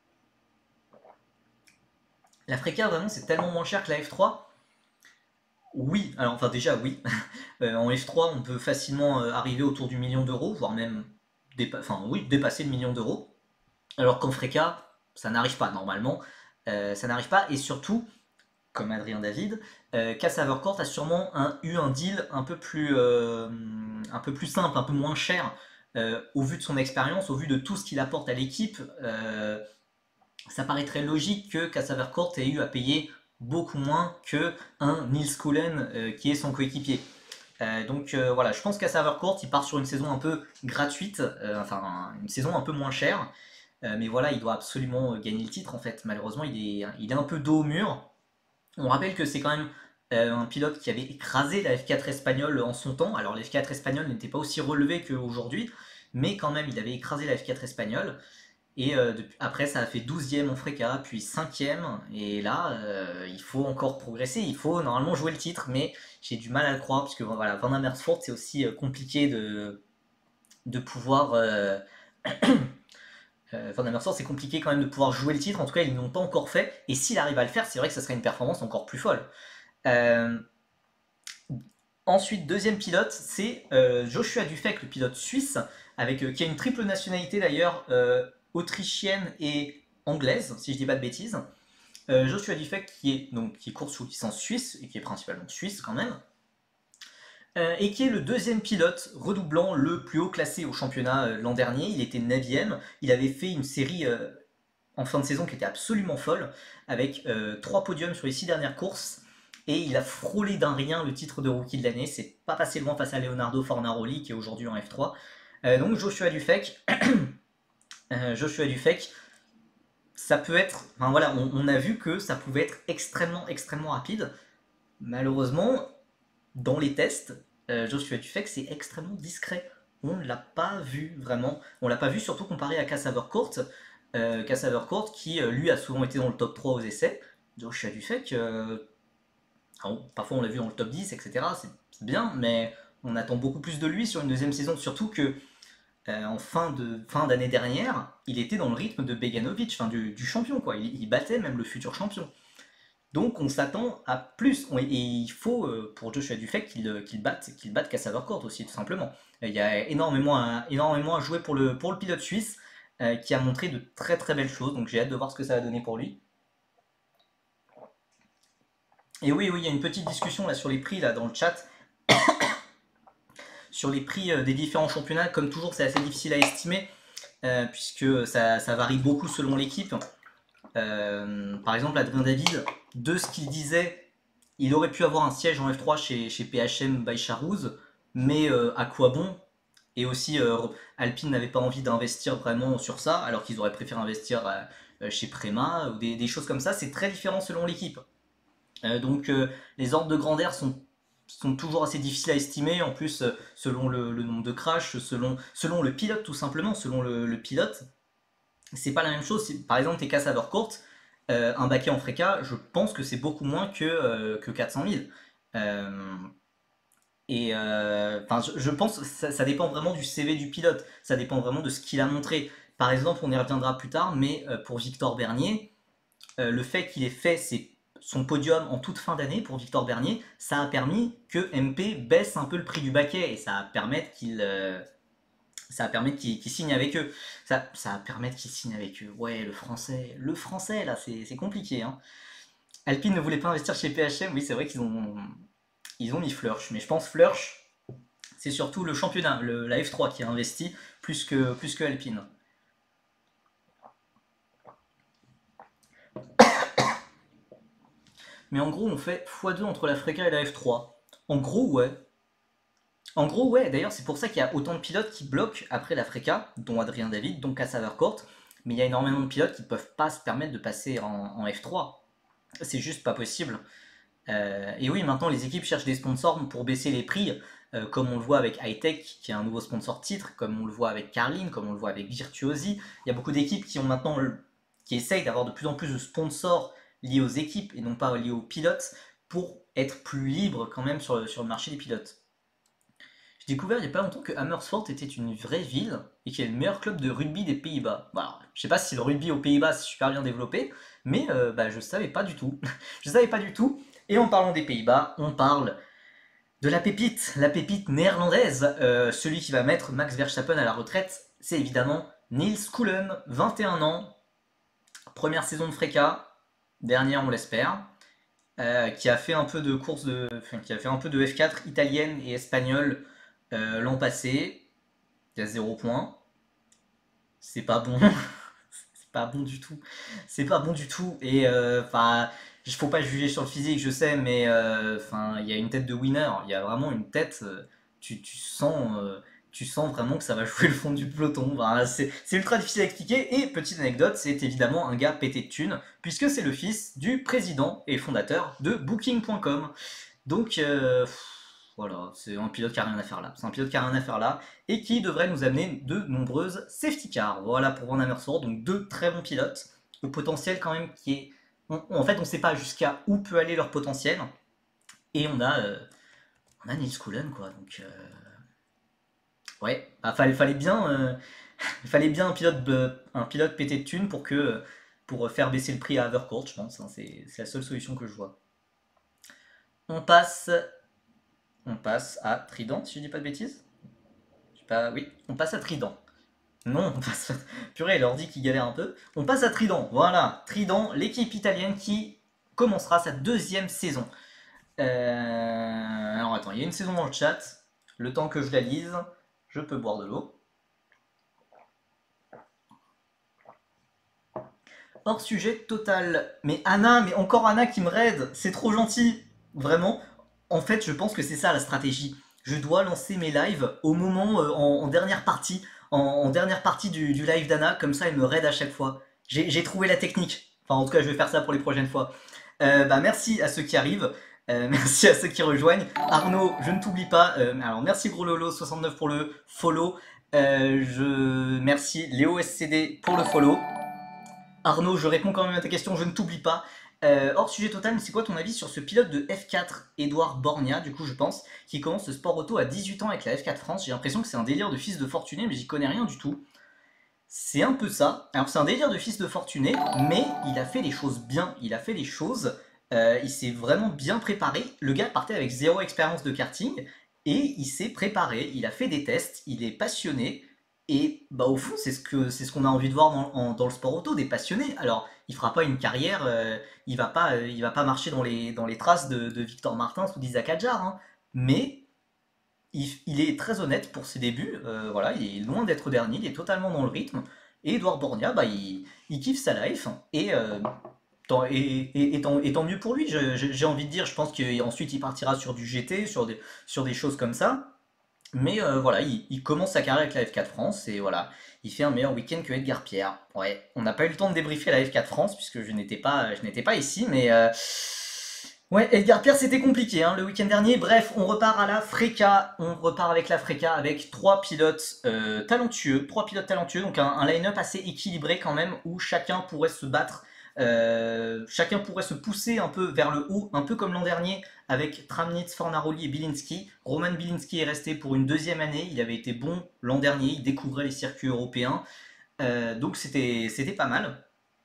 La Freka, vraiment, c'est tellement moins cher que la F trois. Oui, alors enfin déjà oui. Euh, en F trois, on peut facilement euh, arriver autour du million d'euros, voire même dépa- enfin, oui, dépasser le million d'euros. Alors qu'en Freka, ça n'arrive pas normalement. Euh, ça n'arrive pas, et surtout, comme Adrien David, euh, Cass Havercourt a sûrement un- eu un deal un peu plus, euh, un peu plus simple, un peu moins cher, euh, au vu de son expérience, au vu de tout ce qu'il apporte à l'équipe. Euh, ça paraîtrait logique que Cass Havercourt ait eu à payer beaucoup moins que un Niels Cullen euh, qui est son coéquipier. Euh, donc euh, voilà, je pense qu'à Havercourt, il part sur une saison un peu gratuite, euh, enfin une saison un peu moins chère. Euh, mais voilà, il doit absolument euh, gagner le titre en fait. Malheureusement, il est, il est un peu dos au mur. On rappelle que c'est quand même euh, un pilote qui avait écrasé la F quatre espagnole en son temps. Alors la F quatre espagnole n'était pas aussi relevée qu'aujourd'hui, mais quand même, il avait écrasé la F quatre espagnole. Et euh, depuis- après, ça a fait douzième en Freca, puis cinquième. Et là, euh, il faut encore progresser. Il faut normalement jouer le titre, mais j'ai du mal à le croire, puisque voilà, Van Amersfoort, c'est aussi euh, compliqué de, de pouvoir. Euh, euh, Van Amersfoort, c'est compliqué quand même de pouvoir jouer le titre. En tout cas, ils ne l'ont pas encore fait. Et s'il arrive à le faire, c'est vrai que ça serait une performance encore plus folle. Euh, Ensuite, deuxième pilote, c'est euh, Joshua Dufek, le pilote suisse, avec, euh, qui a une triple nationalité d'ailleurs, euh, autrichienne et anglaise, si je dis pas de bêtises. Euh, Joshua Dufek qui est donc qui court sous licence suisse et qui est principalement suisse quand même, euh, et qui est le deuxième pilote redoublant le plus haut classé au championnat euh, l'an dernier. Il était neuvième. Il avait fait une série euh, en fin de saison qui était absolument folle, avec euh, trois podiums sur les six dernières courses. Et il a frôlé d'un rien le titre de rookie de l'année. C'est pas passé loin face à Leonardo Fornaroli qui est aujourd'hui en F trois. Euh, donc Joshua Dufek, euh, Joshua Dufek, ça peut être. Enfin voilà, on, on a vu que ça pouvait être extrêmement, extrêmement rapide. Malheureusement, dans les tests, euh, Joshua Dufek, c'est extrêmement discret. On ne l'a pas vu vraiment. On l'a pas vu surtout comparé à Cass Havercourt. Euh, Cass Havercourt qui, euh, lui, a souvent été dans le top trois aux essais. Joshua Dufek, euh, alors, parfois on l'a vu dans le top dix, et cetera. C'est c'est bien, mais on attend beaucoup plus de lui sur une deuxième saison. Surtout que euh, en fin de fin d'année dernière, il était dans le rythme de Beganovic, enfin du, du champion quoi. Il, il battait même le futur champion. Donc on s'attend à plus. On- Et il faut, euh, pour Joshua Dufek, qu'il euh, qu'il batte, qu'il batte Cass Havercourt aussi, tout simplement. Il y a énormément à, énormément à jouer pour le, pour le pilote suisse, euh, qui a montré de très très belles choses. Donc j'ai hâte de voir ce que ça va donner pour lui. Et oui, oui, il y a une petite discussion là sur les prix là dans le chat, sur les prix euh, des différents championnats. Comme toujours, c'est assez difficile à estimer, euh, puisque ça, ça varie beaucoup selon l'équipe. Euh, par exemple, Adrien David, de ce qu'il disait, il aurait pu avoir un siège en F trois chez, chez P H M by Charouz, mais euh, à quoi bon? Et aussi, euh, Alpine n'avait pas envie d'investir vraiment sur ça, alors qu'ils auraient préféré investir euh, euh, chez Prema, ou des, des choses comme ça. C'est très différent selon l'équipe. Euh, donc, euh, les ordres de grandeur sont, sont toujours assez difficiles à estimer. En plus, euh, selon le, le nombre de crashs, selon, selon le pilote, tout simplement, selon le, le pilote, c'est pas la même chose. Si, par exemple, t'es casse courte, euh, un baquet en Freca, je pense que c'est beaucoup moins que, euh, que quatre cent mille. Euh, et euh, enfin, je, je pense que ça, ça dépend vraiment du C V du pilote, ça dépend vraiment de ce qu'il a montré. Par exemple, on y reviendra plus tard, mais euh, pour Victor Bernier, euh, le fait qu'il ait fait ses- son podium en toute fin d'année pour Victor Bernier, ça a permis que M P baisse un peu le prix du baquet et ça va permettre qu'il euh, ça va permettre qu'il qu'il signe avec eux. Ça, ça va permettre qu'il signe avec eux. Ouais, le français, le français là, c'est c'est compliqué, hein. Alpine ne voulait pas investir chez P H M, oui, c'est vrai qu'ils ont, ils ont mis Flörsch, mais je pense Flörsch, c'est surtout le championnat, le- la F trois qui a investi plus que, plus que Alpine. Mais en gros, on fait fois deux entre la Freca et la F trois. En gros, ouais. En gros, ouais. D'ailleurs, c'est pour ça qu'il y a autant de pilotes qui bloquent après la Freca, dont Adrien David, dont Cass Havercourt. mais il y a énormément de pilotes qui ne peuvent pas se permettre de passer en, en F trois. C'est juste pas possible. Euh, et oui, maintenant les équipes cherchent des sponsors pour baisser les prix, euh, comme on le voit avec Hightech, qui est un nouveau sponsor titre, comme on le voit avec Carlin, comme on le voit avec Virtuosi. Il y a beaucoup d'équipes qui ont maintenant, qui essayent d'avoir de plus en plus de sponsors liés aux équipes et non pas liés aux pilotes, pour être plus libre quand même sur le, sur le marché des pilotes. J'ai découvert il n'y a pas longtemps que Amersfoort était une vraie ville et qu'il est le meilleur club de rugby des Pays-Bas. Bon, alors, je sais pas si le rugby aux Pays-Bas c'est super bien développé, mais euh, bah, je savais pas du tout. je savais pas du tout. Et en parlant des Pays-Bas, on parle de la pépite, la pépite néerlandaise. Euh, celui qui va mettre Max Verstappen à la retraite, c'est évidemment Nils Coulen, vingt et un ans, première saison de Freca, dernière on l'espère, euh, qui a fait un peu de course de, enfin, qui a fait un peu de F quatre italienne et espagnole euh, l'an passé. Il y a zéro point. C'est pas bon. c'est pas bon du tout. C'est pas bon du tout. Et enfin, euh, il faut pas juger sur le physique, je sais, mais enfin, euh, il y a une tête de winner. Il y a vraiment une tête. Euh, tu, tu sens. Euh, tu sens vraiment que ça va jouer le fond du peloton. Enfin, c'est ultra difficile à expliquer. Et petite anecdote, c'est évidemment un gars pété de thunes, puisque c'est le fils du président et fondateur de Booking point com. Donc, euh, voilà, c'est un pilote qui a rien à faire là. C'est un pilote qui a rien à faire là et qui devrait nous amener de nombreuses safety cars. Voilà pour Van Amersfoort, donc deux très bons pilotes. Le potentiel quand même qui est... On, en fait, on ne sait pas jusqu'à où peut aller leur potentiel. Et on a, euh, on a Nils Coulen, quoi. Donc, euh... ouais, bah, fallait, fallait bien, euh... fallait bien un pilote, euh, un pilote pété de thunes pour que, pour faire baisser le prix à Havercourt, je pense. Hein, c'est la seule solution que je vois. On passe On passe à Trident, si je dis pas de bêtises. Je sais pas, oui, on passe à Trident. Non, on passe à... Purée, l'ordi qui galère un peu. On passe à Trident, voilà. Trident, l'équipe italienne qui commencera sa deuxième saison. Euh... Alors attends, il y a une saison dans le chat. Le temps que je la lise, je peux boire de l'eau. Hors sujet total. Mais Anna, mais encore Anna qui me raide. C'est trop gentil. Vraiment. En fait, je pense que c'est ça la stratégie. Je dois lancer mes lives au moment, euh, en, en dernière partie, en, en dernière partie du, du live d'Anna, comme ça elle me raide à chaque fois. J'ai trouvé la technique. Enfin, en tout cas, je vais faire ça pour les prochaines fois. Euh, bah, merci à ceux qui arrivent. Euh, merci à ceux qui rejoignent. Arnaud, je ne t'oublie pas. Euh, alors, merci Gros Lolo soixante-neuf pour le follow. Euh, je merci Léo S C D pour le follow. Arnaud, je réponds quand même à ta question, je ne t'oublie pas. Euh, hors sujet total, mais c'est quoi ton avis sur ce pilote de F quatre, Edouard Borgna, du coup je pense, qui commence le sport auto à dix-huit ans avec la F quatre France. J'ai l'impression que c'est un délire de fils de fortuné, mais j'y connais rien du tout. C'est un peu ça. Alors c'est un délire de fils de fortuné, mais il a fait les choses bien, il a fait les choses, euh, il s'est vraiment bien préparé. Le gars partait avec zéro expérience de karting, et il s'est préparé, il a fait des tests, il est passionné, et bah au fond c'est ce que c'est ce qu'on a envie de voir dans, en- dans le sport auto, des passionnés. Alors il fera pas une carrière, euh, il va pas, euh, il va pas marcher dans les, dans les traces de, de Victor Martins ou d'Isaac Hadjar, hein. Mais il, il est très honnête pour ses débuts. Euh, voilà, il est loin d'être dernier, il est totalement dans le rythme. Et Edouard Borgna, bah, il, il kiffe sa life. Et, euh, tant, et, et- et tant, et tant mieux pour lui, je- je- j'ai envie de dire. Je pense qu'ensuite il partira sur du G T, sur des, sur des choses comme ça. Mais euh, voilà, il, il commence sa carrière avec la F quatre France et voilà, il fait un meilleur week-end que Edgar Pierre. Ouais, on n'a pas eu le temps de débriefer la F quatre France puisque je n'étais pas, je n'étais pas ici, mais euh, ouais, Edgar Pierre c'était compliqué hein, le week-end dernier. Bref, on repart à la Freca, on repart avec la Freca avec trois pilotes euh, talentueux, trois pilotes talentueux, donc un, un line-up assez équilibré quand même où chacun pourrait se battre. Euh, chacun pourrait se pousser un peu vers le haut, un peu comme l'an dernier avec Tramnitz, Fornaroli et Bilinski. Roman Bilinski est resté pour une deuxième année, il avait été bon l'an dernier, il découvrait les circuits européens, euh, donc c'était c'était pas mal.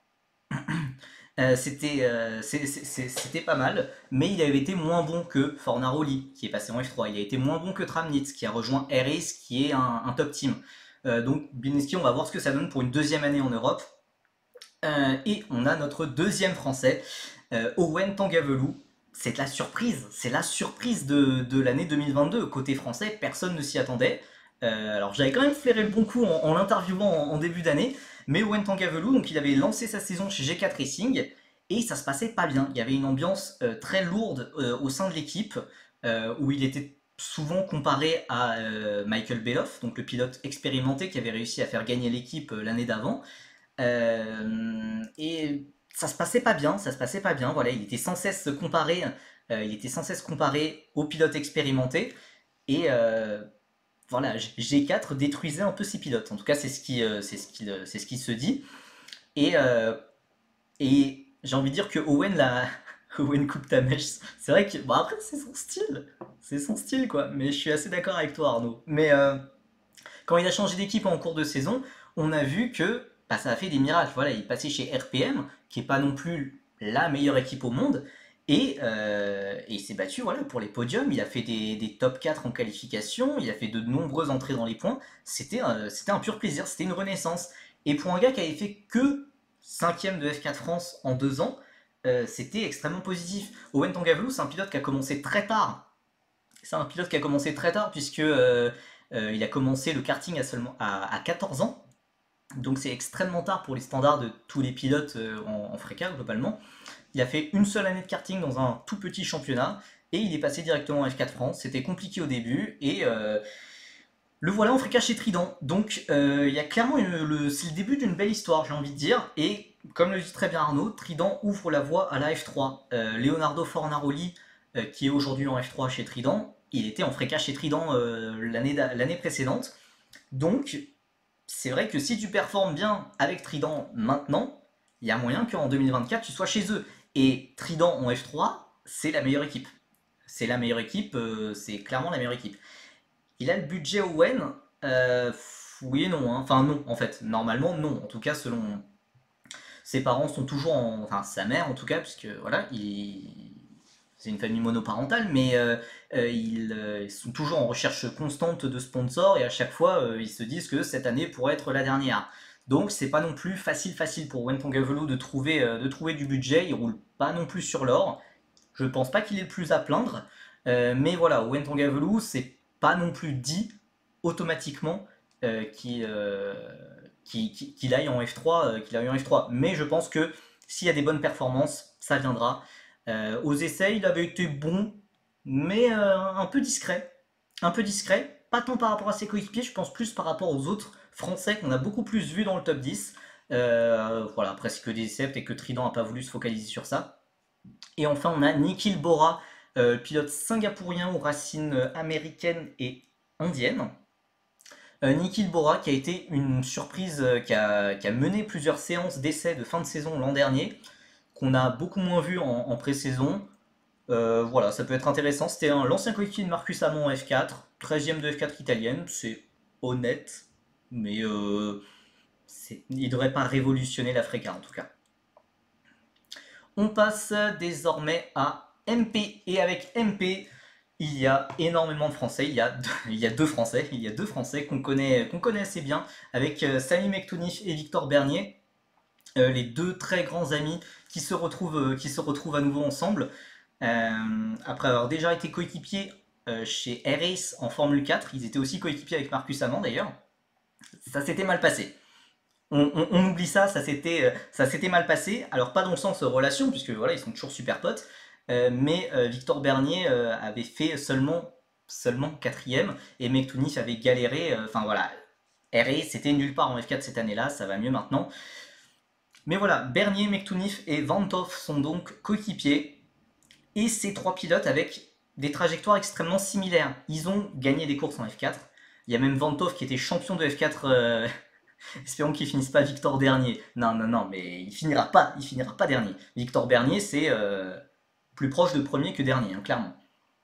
Euh, c'était euh, c'est- c'est- c'est- c'était pas mal, mais il avait été moins bon que Fornaroli, qui est passé en F trois. Il a été moins bon que Tramnitz, qui a rejoint Harris, qui est un, un top team. Euh, donc Bilinski, on va voir ce que ça donne pour une deuxième année en Europe. Euh, et on a notre deuxième français, euh, Owen Tangavelou. C'est la surprise, c'est la surprise de, de l'année deux mille vingt-deux. Côté français, personne ne s'y attendait. Euh, alors j'avais quand même flairé le bon coup en, en l'interviewant en, en début d'année, mais Owen Tangavelou, donc il avait lancé sa saison chez G quatre Racing et ça se passait pas bien. Il y avait une ambiance euh, très lourde euh, au sein de l'équipe euh, où il était souvent comparé à euh, Michael Beloff, donc le pilote expérimenté qui avait réussi à faire gagner l'équipe euh, l'année d'avant. Euh, et ça se passait pas bien, ça se passait pas bien. Voilà, il était sans cesse comparé, euh, il était sans cesse comparé aux pilotes expérimentés. Et euh, voilà, G quatre détruisait un peu ses pilotes. En tout cas, c'est ce qui, euh, c'est ce qui, euh, c'est ce qui se dit. Et, euh, et j'ai envie de dire que Owen la Owen coupe ta mèche. C'est vrai que bon après c'est son style, c'est son style quoi. Mais je suis assez d'accord avec toi Arnaud. Mais euh, quand il a changé d'équipe en cours de saison, on a vu que bah, ça a fait des miracles. Voilà, il est passé chez R P M, qui est pas non plus la meilleure équipe au monde, et, euh, et il s'est battu voilà, pour les podiums. Il a fait des, des top quatre en qualification, il a fait de nombreuses entrées dans les points. C'était un, c'était un pur plaisir, c'était une renaissance. Et pour un gars qui avait fait que cinquième de F quatre France en deux ans, euh, c'était extrêmement positif. Owen Tangavelu, c'est un pilote qui a commencé très tard. C'est un pilote qui a commencé très tard, puisque euh, euh, il a commencé le karting à, seulement, à, à quatorze ans. Donc c'est extrêmement tard pour les standards de tous les pilotes euh, en, en Freca globalement. Il a fait une seule année de karting dans un tout petit championnat et il est passé directement en F quatre France. C'était compliqué au début et euh, le voilà en Freca chez Trident. Donc euh, il y a clairement une- le, c'est le début d'une belle histoire, j'ai envie de dire. Et comme le dit très bien Arnaud, Trident ouvre la voie à la F trois. Euh, Leonardo Fornaroli, euh, qui est aujourd'hui en F trois chez Trident, il était en Freca chez Trident euh, l'année d'a- l'année précédente. Donc c'est vrai que si tu performes bien avec Trident maintenant, il y a moyen qu'en deux mille vingt-quatre tu sois chez eux. Et Trident en F trois, c'est la meilleure équipe. C'est la meilleure équipe, euh, c'est clairement la meilleure équipe. Il a le budget Owen, euh, oui et non, hein. Enfin non en fait, normalement non, en tout cas selon ses parents sont toujours en, enfin sa mère en tout cas, puisque voilà, il, c'est une famille monoparentale, mais euh, euh, ils, euh, ils sont toujours en recherche constante de sponsors et à chaque fois euh, ils se disent que cette année pourrait être la dernière. Donc c'est pas non plus facile facile pour Wentongavelu de trouver, euh, de trouver du budget, il roule pas non plus sur l'or. Je pense pas qu'il est le plus à plaindre, euh, mais voilà, Wentongavelu c'est pas non plus dit automatiquement euh, qu'il euh, qu'il- qu'il- qu'il aille en F trois, euh, qu'il aille en F trois. Mais je pense que s'il y a des bonnes performances, ça viendra. Euh, aux essais, il avait été bon, mais euh, un peu discret. Un peu discret, pas tant par rapport à ses coéquipiers, je pense plus par rapport aux autres Français qu'on a beaucoup plus vus dans le top dix. Euh, voilà, après c'est que des essais, et que Trident n'a pas voulu se focaliser sur ça. Et enfin, on a Nikhil Bora, euh, pilote singapourien aux racines euh, américaines et indiennes. Euh, Nikhil Bora qui a été une surprise, euh, qui, a, qui a mené plusieurs séances d'essais de fin de saison l'an dernier, qu'on a beaucoup moins vu en, en pré-saison. Euh, voilà, ça peut être intéressant. C'était l'ancien coéquipier de Marcus Amon en F quatre, treizième de F quatre italienne, c'est honnête, mais euh, c'est- il ne devrait pas révolutionner la Freca en tout cas. On passe désormais à M P, et avec M P, il y a énormément de Français, il y a deux, il y a deux Français, il y a deux Français qu'on connaît, qu'on connaît assez bien, avec euh, Samy Mektounif et Victor Bernier, euh, les deux très grands amis qui se retrouvent, euh, qui se retrouvent à nouveau ensemble. Euh, après avoir déjà été coéquipiers euh, chez R-Ace en Formule quatre, ils étaient aussi coéquipiers avec Marcus Amand d'ailleurs. Ça s'était mal passé. On, on- on oublie ça, ça s'était euh, ça s'était mal passé. Alors pas dans le sens euh, relation, puisque voilà, ils sont toujours super potes. Euh, mais euh, Victor Bernier euh, avait fait seulement seulement quatrième et Mektounif avait galéré. euh, Enfin voilà, R-Ace c'était nulle part en F quatre cette année-là, ça va mieux maintenant. Mais voilà, Bernier, Mektounif et Vantov sont donc coéquipiers. Et ces trois pilotes avec des trajectoires extrêmement similaires. Ils ont gagné des courses en F quatre. Il y a même Vantov qui était champion de F quatre. Euh, espérons qu'il finisse pas Victor dernier. Non, non, non, mais il finira pas. Il finira pas dernier. Victor Bernier, c'est euh, plus proche de premier que dernier, hein, clairement.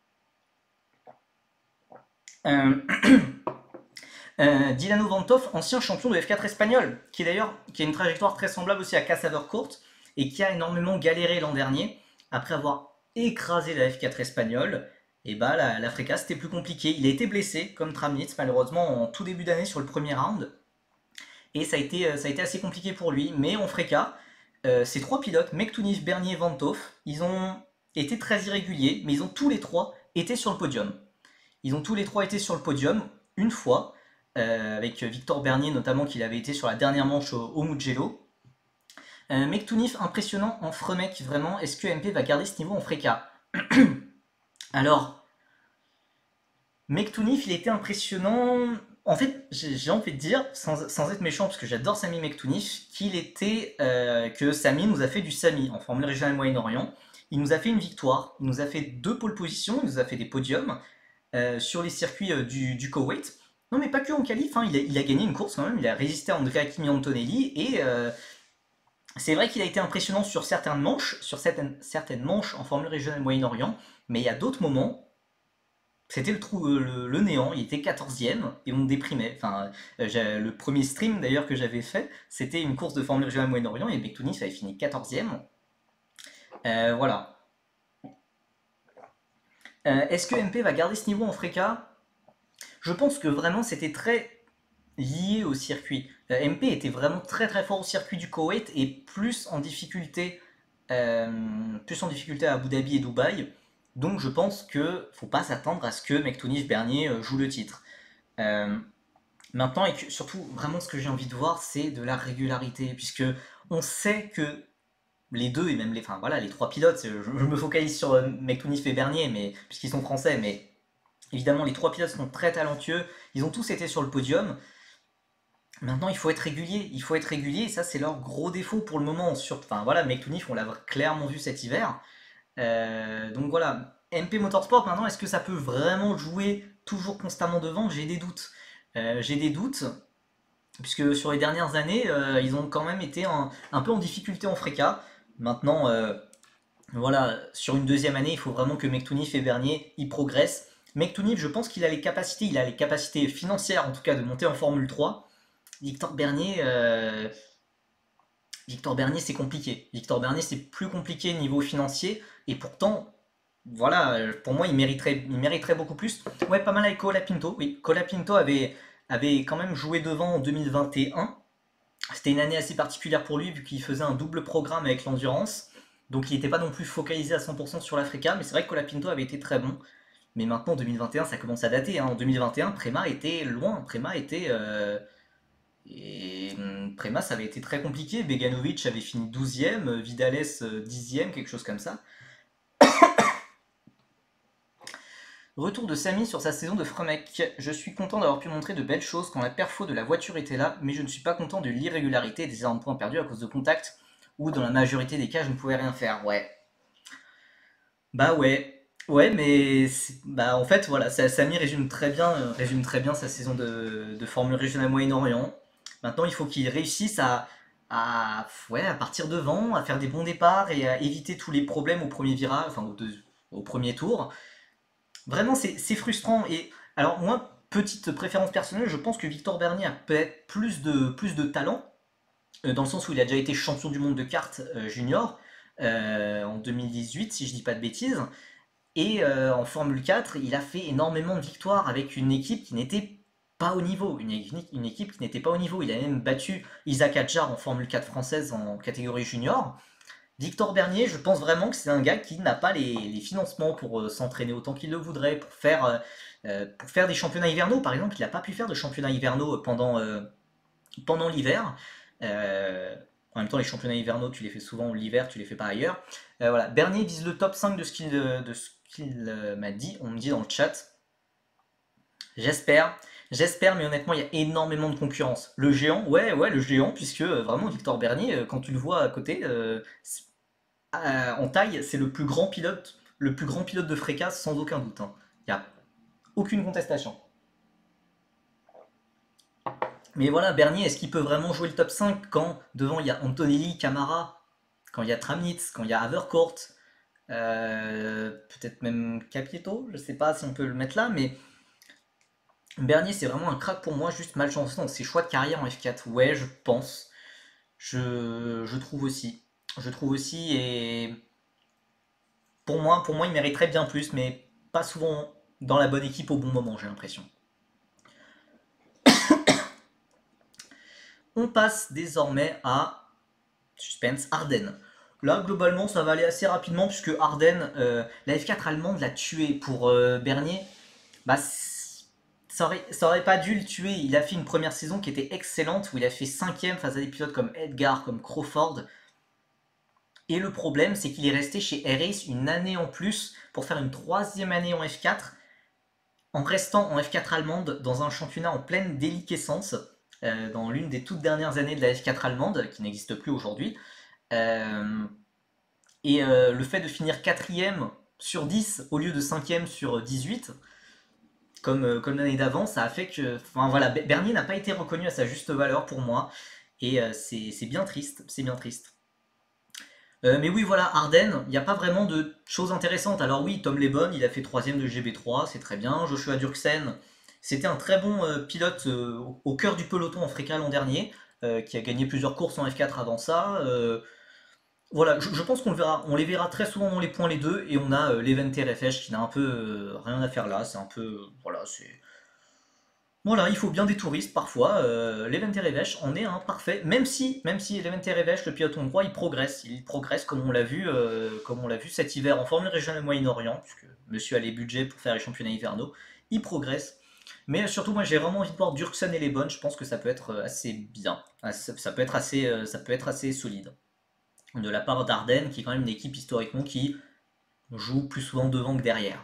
Euh, euh, Dilano Vantov, ancien champion de F quatre espagnol, qui est d'ailleurs qui a une trajectoire très semblable aussi à Caçador Courte et qui a énormément galéré l'an dernier après avoir écrasé la F quatre espagnole. Et bah la, la Freca c'était plus compliqué. Il a été blessé comme Tramnitz malheureusement en tout début d'année sur le premier round et ça a été, ça a été assez compliqué pour lui. Mais en Freca, euh, ces trois pilotes, Mektounif, Bernier, Vantov, ils ont été très irréguliers, mais ils ont tous les trois été sur le podium. Ils ont tous les trois été sur le podium une fois, euh, avec Victor Bernier notamment, qu'il avait été sur la dernière manche au, au Mugello. Euh, Mektounif impressionnant en Fremek, vraiment. Est-ce que M P va garder ce niveau en Freca? Alors, Mektounif, il était impressionnant En fait, j'ai j'ai envie de dire, sans, sans être méchant, parce que j'adore Sami Mektounif, qu'il était, euh, que Sami nous a fait du Sami en Formule Régionale Moyen-Orient. Il nous a fait une victoire, il nous a fait deux pole positions, il nous a fait des podiums euh, sur les circuits euh, du, du Koweït. Non, mais pas que en qualif, hein, il, a, il a gagné une course quand même, il a résisté à Andrea Kimi Antonelli, et euh, c'est vrai qu'il a été impressionnant sur certaines manches, sur certaines, certaines manches en Formule Régionale Moyen-Orient, mais il y a d'autres moments c'était le trou, euh, le, le néant, il était quatorzième et on déprimait. Enfin, euh, j'ai- le premier stream d'ailleurs que j'avais fait, c'était une course de Formule Régionale Moyen-Orient et Bektouni avait fini quatorzième. Euh, voilà. Euh, Est-ce que M P va garder ce niveau en Freca? Je pense que vraiment c'était très lié au circuit. Euh, M P était vraiment très très fort au circuit du Koweït et plus en difficulté, euh, plus en difficulté à Abu Dhabi et Dubaï. Donc je pense que faut pas s'attendre à ce que Mektouni Bernier euh, joue le titre. Euh, Maintenant, et que- surtout, vraiment, ce que j'ai envie de voir, c'est de la régularité, puisque on sait que les deux, et même les, enfin, voilà, les trois pilotes, je, je me focalise sur euh, Mektounif et Bernier, mais, puisqu'ils sont français, mais évidemment, les trois pilotes sont très talentueux, ils ont tous été sur le podium. Maintenant, il faut être régulier, il faut être régulier, et ça, c'est leur gros défaut pour le moment. Sur, enfin, voilà, Mektounif, on l'a clairement vu cet hiver. Euh, donc voilà, M P Motorsport, maintenant, est-ce que ça peut vraiment jouer toujours constamment devant? J'ai des doutes. Euh, j'ai des doutes, puisque sur les dernières années, euh, ils ont quand même été un, un peu en difficulté en Freca. Maintenant, euh, voilà, sur une deuxième année, il faut vraiment que Mektounif et Bernier y progressent. Mektounif, je pense qu'il a les capacités, il a les capacités financières en tout cas de monter en Formule trois. Victor Bernier, euh, Victor Bernier, c'est compliqué. Victor Bernier, c'est plus compliqué niveau financier, et pourtant, voilà, euh, pour moi, il mériterait, il mériterait beaucoup plus. Ouais, pas mal avec Colapinto. Oui, Colapinto avait, avait quand même joué devant en deux mille vingt et un. C'était une année assez particulière pour lui vu qu'il faisait un double programme avec l'endurance. Donc il n'était pas non plus focalisé à cent pour cent sur l'Africa, mais c'est vrai que Colapinto avait été très bon. Mais maintenant, deux mille vingt et un, ça commence à dater, hein. En deux mille vingt et un, Prema était loin. Prema était. euh, Et hum, Prema, ça avait été très compliqué. Beganovic avait fini douzième, Vidales euh, dixième, quelque chose comme ça. Retour de Samy sur sa saison de Fremek. Je suis content d'avoir pu montrer de belles choses quand la perfo de la voiture était là, mais je ne suis pas content de l'irrégularité et des erreurs de points perdus à cause de contact, où dans la majorité des cas je ne pouvais rien faire. Ouais. Bah ouais. Ouais, mais c'est- bah en fait voilà, ça- Samy résume très bien, euh, résume très bien sa saison de, de Formule Régionale Moyen-Orient. Maintenant, il faut qu'il réussisse à, à, ouais, à partir devant, à faire des bons départs et à éviter tous les problèmes au premier virage, enfin au, deux- au premier tour. Vraiment, c'est c'est frustrant. Et alors, moi, petite préférence personnelle, je pense que Victor Bernier a peut-être plus de, plus de talent, euh, dans le sens où il a déjà été champion du monde de kart euh, junior euh, en deux mille dix-huit, si je dis pas de bêtises. Et euh, en Formule quatre, il a fait énormément de victoires avec une équipe qui n'était pas au niveau. Une, une équipe qui n'était pas au niveau. Il a même battu Isaac Adjar en Formule quatre française en catégorie junior. Victor Bernier, je pense vraiment que c'est un gars qui n'a pas les, les financements pour euh, s'entraîner autant qu'il le voudrait, pour faire, euh, euh, pour faire des championnats hivernaux. Par exemple, il n'a pas pu faire de championnats hivernaux pendant, euh, pendant l'hiver. Euh, en même temps, les championnats hivernaux, tu les fais souvent l'hiver, tu les fais pas ailleurs. Euh, voilà. Bernier vise le top cinq de ce qu'il euh, de ce qu'il euh, m'a dit. On me dit dans le chat. J'espère. J'espère, mais honnêtement, il y a énormément de concurrence. Le géant, ouais, ouais, le géant, puisque euh, vraiment, Victor Bernier, euh, quand tu le vois à côté, euh, euh, en taille, c'est le plus grand pilote, le plus grand pilote de Freca sans aucun doute, hein. Il n'y a aucune contestation. Mais voilà, Bernier, est-ce qu'il peut vraiment jouer le top cinq quand devant il y a Antonelli, Camara, quand il y a Tramnitz, quand il y a Havercourt, euh, peut-être même Capieto, je sais pas si on peut le mettre là, mais Bernier c'est vraiment un crack pour moi, juste malchanceux dans ses choix de carrière en F quatre. Ouais, je pense. Je, je trouve aussi. Je trouve aussi, et pour moi, pour moi, il mériterait bien plus, mais pas souvent dans la bonne équipe au bon moment, j'ai l'impression. On passe désormais à suspense Ardennes. Là, globalement, ça va aller assez rapidement puisque Ardennes, euh, la F quatre allemande l'a tué pour euh, Bernier. Bah, ça aurait, ça aurait pas dû le tuer. Il a fait une première saison qui était excellente où il a fait cinquième face à des pilotes comme Edgar, comme Crawford. Et le problème, c'est qu'il est resté chez R Ace une année en plus pour faire une troisième année en F quatre. en restant en F quatre allemande dans un championnat en pleine déliquescence, euh, dans l'une des toutes dernières années de la F quatre allemande, qui n'existe plus aujourd'hui. Euh, et euh, le fait de finir quatrième sur dix au lieu de cinquième sur dix-huit, comme, euh, comme l'année d'avant, ça a fait que. Enfin voilà, Bernier n'a pas été reconnu à sa juste valeur pour moi. Et euh, c'est c'est bien triste, c'est bien triste. Euh, mais oui, voilà, Ardennes, il n'y a pas vraiment de choses intéressantes. Alors oui, Tom Lebon, il a fait troisième de G B trois, c'est très bien. Joshua Durksen, c'était un très bon euh, pilote euh, au au cœur du peloton en Freca l'an dernier, euh, qui a gagné plusieurs courses en F quatre avant ça. Euh, voilà, je, je pense qu'on le verra, on les verra très souvent dans les points les deux, et on a euh, l'Event R F H qui n'a un peu euh, rien à faire là. C'est un peu, euh, voilà, c'est voilà, il faut bien des touristes parfois. Euh, l'Event Revèche en est un parfait, même si, même si l'Event Revèche, le pilote hongrois, il progresse. Il progresse comme on l'a vu, euh, comme on l'a vu cet hiver en Formule Régionale Moyen-Orient, puisque monsieur a les budgets pour faire les championnats hivernaux. Il progresse. Mais surtout, moi, j'ai vraiment envie de voir Durksen et les bonnes. Je pense que ça peut être euh, assez bien. Ah, Ça ça peut être assez, euh, ça peut être assez solide. De la part d'Ardennes, qui est quand même une équipe historiquement qui joue plus souvent devant que derrière.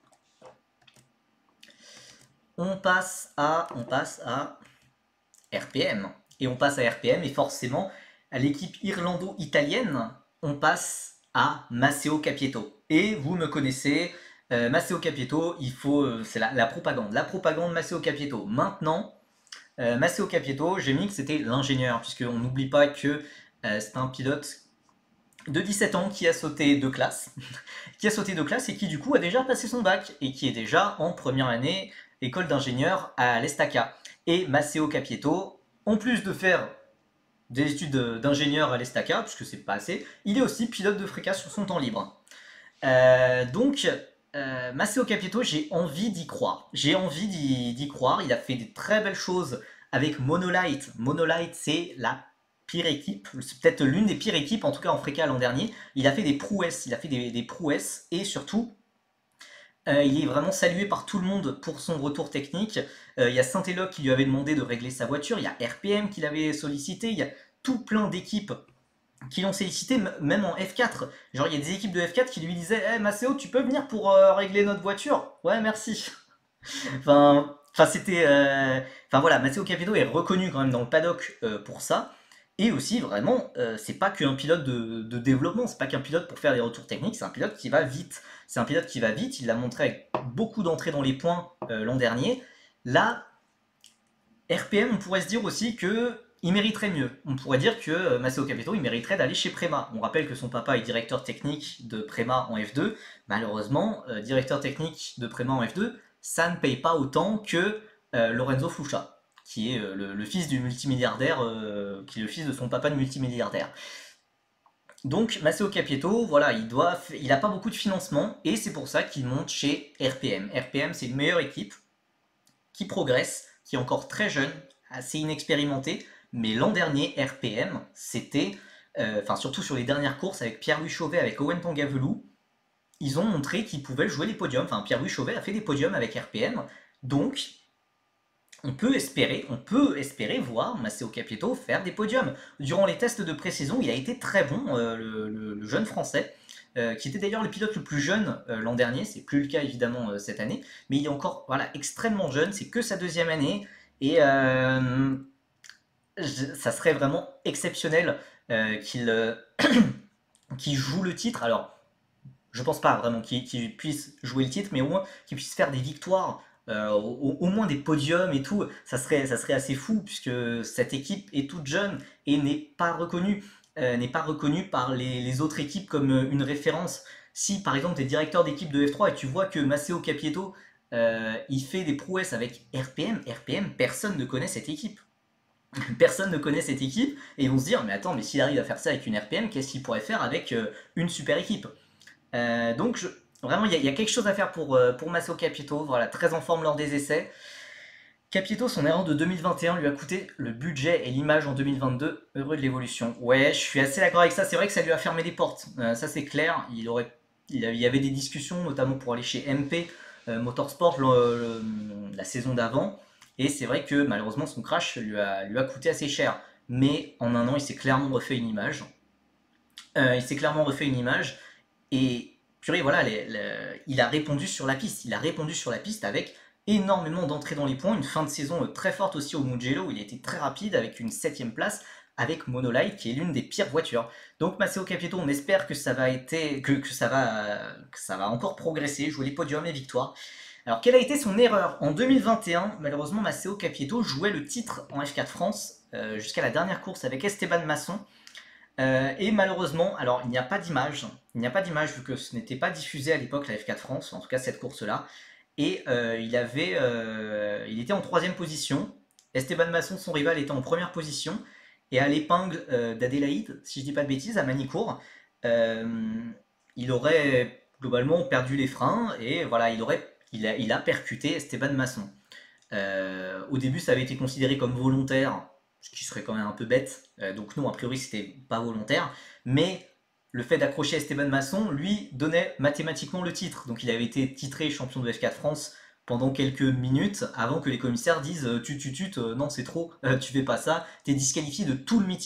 On passe à, on passe à R P M. Et on passe à R P M, et forcément, à l'équipe irlando-italienne, on passe à Masseo Capieto. Et vous me connaissez, euh, Masseo Capieto, il faut, euh, c'est la, la propagande, la propagande Masseo Capieto. Maintenant, euh, Masseo Capieto, j'ai mis que c'était l'ingénieur, puisqu'on n'oublie pas que euh, c'est un pilote de dix-sept ans qui a sauté de classe, qui a sauté de classe et qui du coup a déjà passé son bac, et qui est déjà en première année école d'ingénieur à l'Estaca. Et Masseo Capieto, en plus de faire des études d'ingénieur à l'Estaca, puisque c'est pas assez, il est aussi pilote de Freca sur son temps libre. Euh, donc, euh, Masseo Capieto, j'ai envie d'y croire. J'ai envie d'y croire. Il a fait des très belles choses avec Monolight. Monolight, c'est la pire équipe, c'est peut-être l'une des pires équipes, en tout cas en Freca l'an dernier. Il a fait des prouesses, il a fait des, des prouesses, et surtout, euh, il est vraiment salué par tout le monde pour son retour technique. Euh, il y a Saint-Éloque qui lui avait demandé de régler sa voiture, il y a R P M qui l'avait sollicité, il y a tout plein d'équipes qui l'ont sollicité, même en F quatre. Genre, il y a des équipes de F quatre qui lui disaient hey, Maceo, tu peux venir pour euh, régler notre voiture? Ouais, merci. enfin, enfin c'était. Euh, Enfin voilà, Matteo Capito est reconnu quand même dans le paddock euh, pour ça. Et aussi, vraiment, euh, c'est pas qu'un pilote de, de développement, c'est pas qu'un pilote pour faire des retours techniques, c'est un pilote qui va vite. C'est un pilote qui va vite, il l'a montré avec beaucoup d'entrées dans les points euh, l'an dernier. Là, R P M, on pourrait se dire aussi que il mériterait mieux. On pourrait dire que euh, Masseo Capito, il mériterait d'aller chez Prema. On rappelle que son papa est directeur technique de Prema en F deux. Malheureusement, euh, directeur technique de Prema en F deux, ça ne paye pas autant que euh, Lorenzo Flucha, qui est euh, le, le fils du multimilliardaire, euh, qui est le fils de son papa de multimilliardaire. Donc Masseo Capieto, voilà, il doit, il n'a pas beaucoup de financement, et c'est pour ça qu'il monte chez R P M. R P M, c'est une meilleure équipe qui progresse, qui est encore très jeune, assez inexpérimentée, mais l'an dernier, R P M, c'était, euh, enfin surtout sur les dernières courses avec Pierre-Louis Chauvet, avec Owen Tangavelou, ils ont montré qu'ils pouvaient jouer les podiums. Enfin, Pierre-Louis Chauvet a fait des podiums avec R P M, donc on peut espérer, on peut espérer voir Masseo Capieto faire des podiums. Durant les tests de pré-saison, il a été très bon, euh, le, le, le jeune français. Euh, qui était d'ailleurs le pilote le plus jeune euh, l'an dernier, c'est plus le cas évidemment euh, cette année, mais il est encore voilà, extrêmement jeune, c'est que sa deuxième année, et euh, je, ça serait vraiment exceptionnel euh, qu'il euh, qu'il joue le titre. Alors, je pense pas vraiment qu'il qu'il puisse jouer le titre, mais au moins qu'il puisse faire des victoires, euh, au, au moins des podiums et tout, ça serait, ça serait assez fou, puisque cette équipe est toute jeune et n'est pas reconnue, euh, n'est pas reconnue par les, les autres équipes comme euh, une référence. Si par exemple tu es directeur d'équipe de F trois et tu vois que Masseo Capieto euh, il fait des prouesses avec R P M, R P M, personne ne connaît cette équipe. Personne ne connaît cette équipe, et ils vont se dire mais attends, mais s'il arrive à faire ça avec une R P M, qu'est-ce qu'il pourrait faire avec euh, une super équipe? Euh, donc je- vraiment il y, a- il y a quelque chose à faire pour, euh, pour Masseo Capieto, voilà, très en forme lors des essais. Capieto, son erreur de deux mille vingt et un lui a coûté le budget et l'image en deux mille vingt-deux. Heureux de l'évolution. Ouais, je suis assez d'accord avec ça. C'est vrai que ça lui a fermé des portes. Euh, ça, c'est clair. Il aurait, il y avait des discussions, notamment pour aller chez M P euh, Motorsport le- le- la saison d'avant. Et c'est vrai que malheureusement, son crash lui a, lui a coûté assez cher. Mais en un an, il s'est clairement refait une image. Euh, il s'est clairement refait une image. Et purée, voilà, les- les- il a répondu sur la piste. Il a répondu sur la piste avec énormément d'entrées dans les points, une fin de saison euh, très forte aussi au Mugello, où il était très rapide avec une septième place, avec Monolight qui est l'une des pires voitures. Donc Matteo Capieto, on espère que ça va, été, que, que ça va, que ça va encore progresser, jouer les podiums, les victoires. Alors quelle a été son erreur? En deux mille vingt et un, malheureusement Matteo Capieto jouait le titre en F quatre France euh, jusqu'à la dernière course avec Esteban Masson. Euh, et malheureusement, alors il n'y a pas d'image, il n'y a pas d'image vu que ce n'était pas diffusé à l'époque la F quatre France, en tout cas cette course-là. Et euh, il avait, euh, il était en troisième position. Esteban Masson, son rival, était en première position. Et à l'épingle euh, d'Adélaïde, si je dis pas de bêtises, à Manicourt, euh, il aurait globalement perdu les freins et voilà, il aurait, il a, il a percuté Esteban Masson. Euh, au début, ça avait été considéré comme volontaire, ce qui serait quand même un peu bête. Euh, donc non, a priori, c'était pas volontaire. Mais le fait d'accrocher Esteban Masson, lui, donnait mathématiquement le titre. Donc il avait été titré champion de F quatre France pendant quelques minutes avant que les commissaires disent « tu, tu, tu, euh, non, c'est trop, euh, tu fais pas ça, t'es disqualifié de tout le meeting ».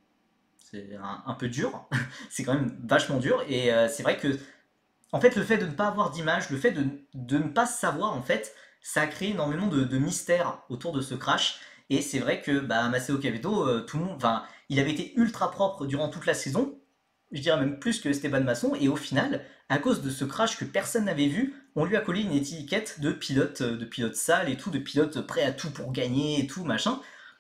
C'est un, un peu dur, c'est quand même vachement dur. Et euh, c'est vrai que, en fait, le fait de ne pas avoir d'image, le fait de, de ne pas savoir, en fait, ça a créé énormément de, de mystères autour de ce crash. Et c'est vrai que bah, Matteo Capieto, euh, tout le monde, enfin, il avait été ultra propre durant toute la saison, je dirais même plus que Esteban Masson, et au final, à cause de ce crash que personne n'avait vu, on lui a collé une étiquette de pilote, de pilote sale et tout, de pilote prêt à tout pour gagner et tout, machin.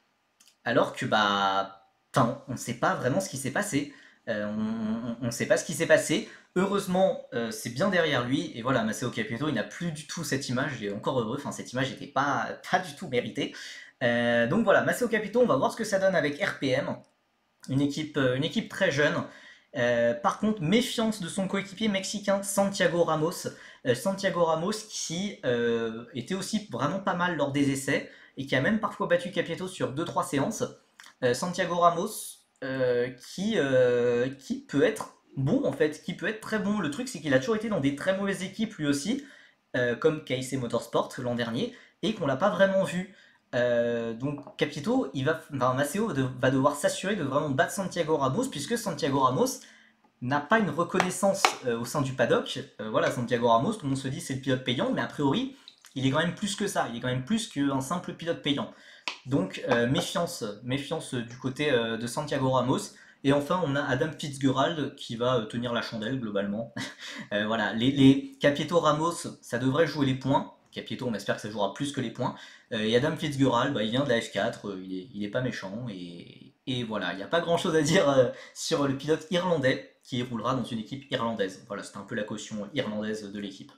Alors que, bah, enfin, on ne sait pas vraiment ce qui s'est passé. Euh, on ne sait pas ce qui s'est passé. Heureusement, euh, c'est bien derrière lui. Et voilà, Matteo Capieto, il n'a plus du tout cette image. Il est encore heureux. Enfin, cette image n'était pas, pas du tout méritée. Euh, donc voilà, Matteo Capieto, on va voir ce que ça donne avec R P M. Une équipe, une équipe très jeune. Euh, par contre, méfiance de son coéquipier mexicain Santiago Ramos. Euh, Santiago Ramos qui euh, était aussi vraiment pas mal lors des essais et qui a même parfois battu Capieto sur deux trois séances. Euh, Santiago Ramos euh, qui, euh, qui peut être bon en fait, qui peut être très bon. Le truc c'est qu'il a toujours été dans des très mauvaises équipes lui aussi, euh, comme K C Motorsport l'an dernier, et qu'on l'a pas vraiment vu. Euh, donc Capito, il va, enfin, Maceo va devoir s'assurer de vraiment battre Santiago Ramos, puisque Santiago Ramos n'a pas une reconnaissance euh, au sein du paddock. Euh, voilà, Santiago Ramos, tout le monde se dit c'est le pilote payant, mais a priori, il est quand même plus que ça, il est quand même plus qu'un simple pilote payant. Donc euh, méfiance, méfiance du côté euh, de Santiago Ramos. Et enfin, on a Adam Fitzgerald qui va euh, tenir la chandelle globalement. euh, voilà, les, les Capieto Ramos, ça devrait jouer les points. Capieto, on espère que ça jouera plus que les points. Euh, et Adam Fitzgerald, bah, il vient de la F quatre, euh, il, est, il est pas méchant. Et, et voilà, il n'y a pas grand chose à dire euh, sur le pilote irlandais qui roulera dans une équipe irlandaise. Voilà, c'est un peu la caution irlandaise de l'équipe.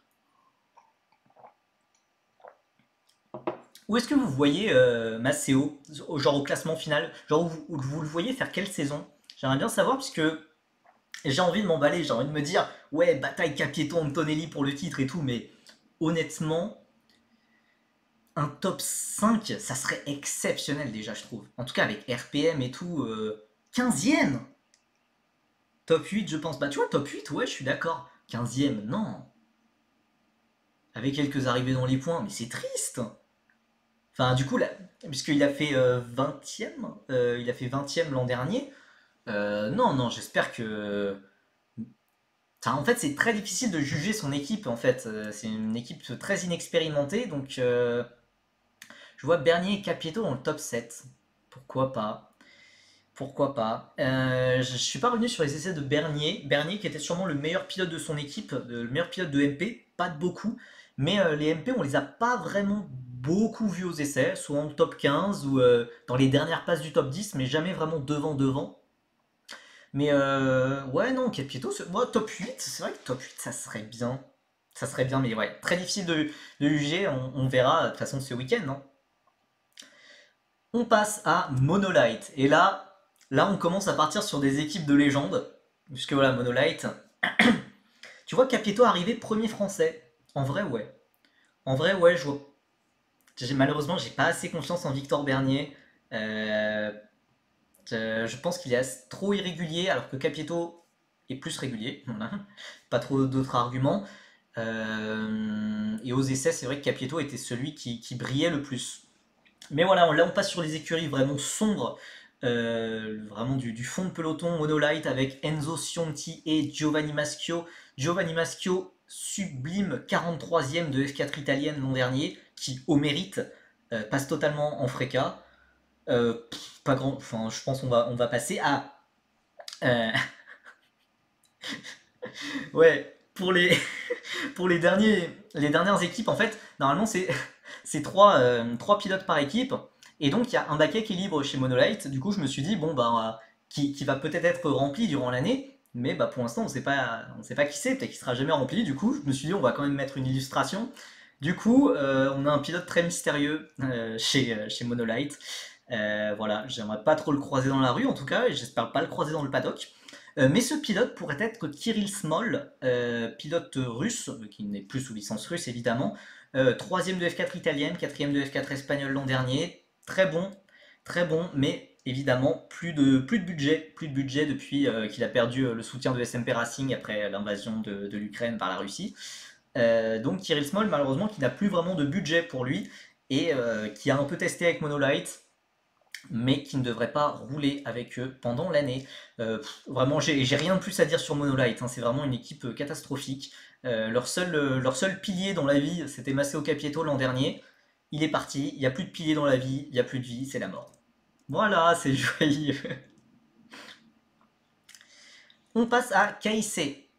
Où est-ce que vous voyez euh, Maceo, genre au classement final? Genre où vous, où vous le voyez faire quelle saison? J'aimerais bien savoir, puisque j'ai envie de m'emballer, j'ai envie de me dire, ouais, bataille Capieto Antonelli pour le titre et tout, mais honnêtement, un top cinq, ça serait exceptionnel déjà, je trouve. En tout cas, avec R P M et tout, euh, quinzième. Top huit, je pense. Bah, tu vois, top huit, ouais, je suis d'accord. quinzième, non. Avec quelques arrivées dans les points, mais c'est triste. Enfin, du coup, là, puisqu'il a fait euh, vingtième, euh, il a fait vingtième l'an dernier. Euh, non, non, j'espère que. Enfin, en fait, c'est très difficile de juger son équipe, en fait. Euh, C'est une équipe très inexpérimentée, donc euh, je vois Bernier et Capieto dans le top sept. Pourquoi pas? Pourquoi pas? Euh, je, je suis pas revenu sur les essais de Bernier. Bernier qui était sûrement le meilleur pilote de son équipe, euh, le meilleur pilote de M P, pas de beaucoup. Mais euh, les M P, on les a pas vraiment beaucoup vus aux essais, souvent au top quinze ou euh, dans les dernières places du top dix, mais jamais vraiment devant devant. Mais euh, ouais, non, Capieto, c'est- moi, top huit, c'est vrai que top huit, ça serait bien. Ça serait bien, mais ouais, très difficile de, de juger, on, on verra de toute façon ce week-end, non? On passe à Monolight. Et là, là, on commence à partir sur des équipes de légende. Puisque voilà, Monolight. Tu vois Capieto arriver premier français. En vrai, ouais. En vrai, ouais, je vois. j'ai- Malheureusement, j'ai pas assez confiance en Victor Bernier. Euh, je je pense qu'il est as- trop irrégulier, alors que Capieto est plus régulier. Voilà. Pas trop d'autres arguments. Euh, et aux essais, c'est vrai que Capieto était celui qui, qui brillait le plus. Mais voilà, là on passe sur les écuries vraiment sombres, euh, vraiment du, du fond de peloton, Monolight avec Enzo Cionti et Giovanni Maschio. Giovanni Maschio, sublime quarante-troisième de F quatre italienne l'an dernier, qui au mérite euh, passe totalement en fréca. Euh, pff, pas grand, enfin je pense qu'on va, on va passer à... euh, ouais, pour les, pour les, derniers, les dernières équipes, en fait, normalement c'est c'est trois, euh, trois pilotes par équipe, et donc il y a un baquet qui est libre chez Monolight. Du coup je me suis dit, bon bah, qui, qui va peut-être être rempli durant l'année, mais bah pour l'instant on sait pas, on sait pas qui c'est, peut-être qu'il sera jamais rempli. Du coup je me suis dit, on va quand même mettre une illustration. Du coup euh, on a un pilote très mystérieux euh, chez, euh, chez Monolight. Euh, voilà, j'aimerais pas trop le croiser dans la rue en tout cas, et j'espère pas le croiser dans le paddock. Euh, mais ce pilote pourrait être Kirill Smol, euh, pilote russe, euh, qui n'est plus sous licence russe évidemment, euh, troisième de F quatre italienne, quatrième de F quatre espagnol l'an dernier, très bon, très bon, mais évidemment plus de, plus de budget, plus de budget depuis euh, qu'il a perdu euh, le soutien de S M P Racing après l'invasion de, de l'Ukraine par la Russie. Euh, donc Kirill Smol, malheureusement, qui n'a plus vraiment de budget pour lui et euh, qui a un peu testé avec Monolight, mais qui ne devrait pas rouler avec eux pendant l'année. Euh, vraiment, j'ai j'ai rien de plus à dire sur Monolight, hein, c'est vraiment une équipe euh, catastrophique. Euh, leur, seul, euh, leur seul pilier dans la vie, c'était Masseo Capieto l'an dernier. Il est parti, il n'y a plus de pilier dans la vie, il n'y a plus de vie, c'est la mort. Voilà, c'est joyeux. On passe à K I C.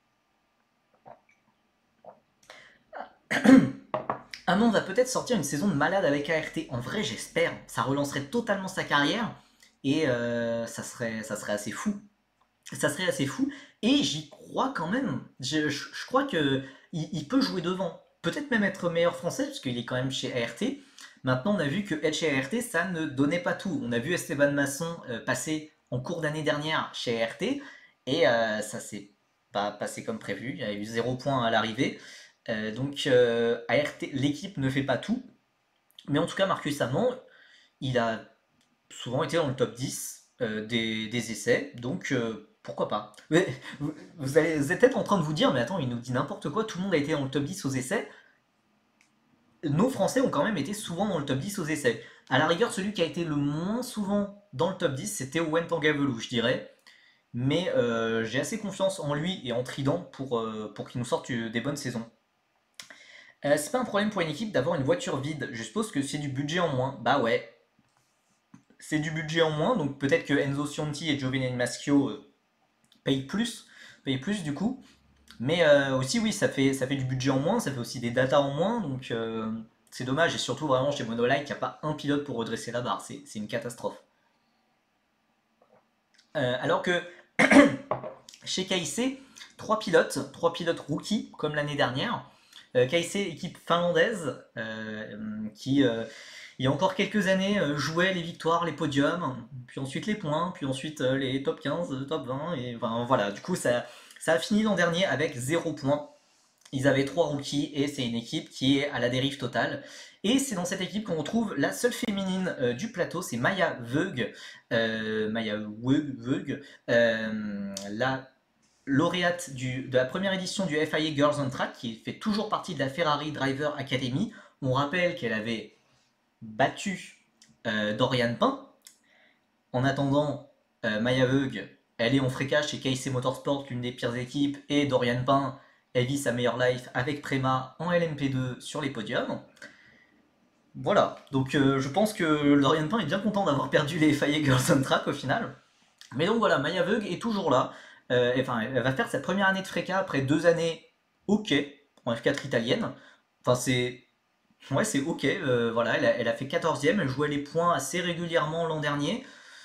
Hamon va peut-être sortir une saison de malade avec A R T. En vrai, j'espère. Ça relancerait totalement sa carrière et euh, ça, serait, ça serait assez fou. Ça serait assez fou. Et j'y crois quand même. Je, je, je crois que il, il peut jouer devant. Peut-être même être meilleur français, parce qu'il est quand même chez A R T. Maintenant, on a vu que être chez A R T, ça ne donnait pas tout. On a vu Esteban Masson euh, passer en cours d'année dernière chez A R T, et euh, ça s'est pas passé comme prévu. Il y a eu zéro point à l'arrivée. Euh, donc, euh, A R T, l'équipe ne fait pas tout. Mais en tout cas, Marcus Hamon, il a souvent été dans le top dix euh, des, des essais, donc euh, pourquoi pas. Mais vous, vous allez, vous êtes peut-être en train de vous dire, mais attends, il nous dit n'importe quoi, tout le monde a été dans le top dix aux essais. Nos Français ont quand même été souvent dans le top dix aux essais. À la rigueur, celui qui a été le moins souvent dans le top dix, c'était Owen Pangavelou, je dirais. Mais euh, j'ai assez confiance en lui et en Trident pour, euh, pour qu'il nous sorte des bonnes saisons. Euh, c'est pas un problème pour une équipe d'avoir une voiture vide. Je suppose que c'est du budget en moins. Bah ouais, c'est du budget en moins, donc peut-être que Enzo Cianti et Giovinazzi Maschio euh, payent plus, payent plus du coup. Mais euh, aussi oui, ça fait, ça fait du budget en moins, ça fait aussi des datas en moins, donc euh, c'est dommage. Et surtout vraiment chez Monolight, il n'y a pas un pilote pour redresser la barre, c'est c'est une catastrophe. Euh, alors que chez K I C, trois pilotes, trois pilotes rookies comme l'année dernière. Euh, K I C, équipe finlandaise, euh, qui euh, il y a encore quelques années euh, jouait les victoires, les podiums, puis ensuite les points, puis ensuite euh, les top quinze, euh, top vingt, et enfin, voilà, du coup ça, ça a fini l'an dernier avec zéro point. Ils avaient trois rookies et c'est une équipe qui est à la dérive totale. Et c'est dans cette équipe qu'on retrouve la seule féminine euh, du plateau, c'est Maya Veug, euh, Maya Veug, Veug euh, la lauréate du- de la première édition du F I A Girls on Track, qui fait toujours partie de la Ferrari Driver Academy. On rappelle qu'elle avait battu euh, Dorian Pain. En attendant, euh, Maya Veug, elle est en fréquage chez K I C Motorsport, l'une des pires équipes, et Dorian Pain, elle vit sa meilleure life avec Prema en L M P deux sur les podiums. Voilà, donc euh, je pense que Dorian Pain est bien content d'avoir perdu les F I A Girls on Track au final. Mais donc voilà, Maya Veug est toujours là. Euh, enfin, elle va faire sa première année de fréca après deux années ok en F quatre italienne. Enfin, c'est. Ouais, c'est ok. Euh, voilà, elle a, elle a fait quatorzième, elle jouait les points assez régulièrement l'an dernier.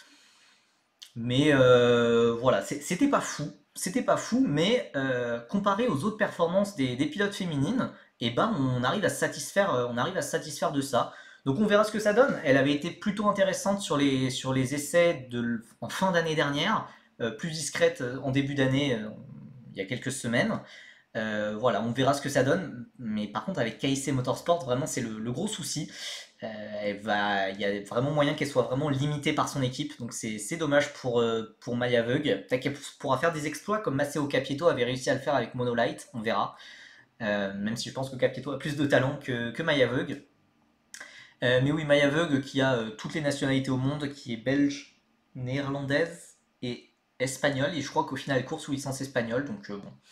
Mais euh, voilà, c'est- c'était pas fou. C'était pas fou, mais euh, comparé aux autres performances des, des pilotes féminines, eh ben, on arrive à se satisfaire, euh, on arrive à se satisfaire de ça. Donc on verra ce que ça donne. Elle avait été plutôt intéressante sur les, sur les essais de, l- en fin d'année dernière, euh, plus discrète euh, en début d'année, euh, il y a quelques semaines. Euh, voilà, on verra ce que ça donne. Mais par contre, avec K I C Motorsport, vraiment, c'est le, le gros souci. Euh, elle va, il y a vraiment moyen qu'elle soit vraiment limitée par son équipe. Donc c'est c'est dommage pour, euh, pour Maya Veug. Peut-être qu'elle pourra faire des exploits comme Matteo Capieto avait réussi à le faire avec Monolight. On verra. Euh, même si je pense que Capieto a plus de talent que, que Maya Veug. Euh, mais oui, Maya Veug qui a euh, toutes les nationalités au monde, qui est belge, néerlandaise et espagnole. Et je crois qu'au final, elle court sous licence espagnole. Donc euh, bon.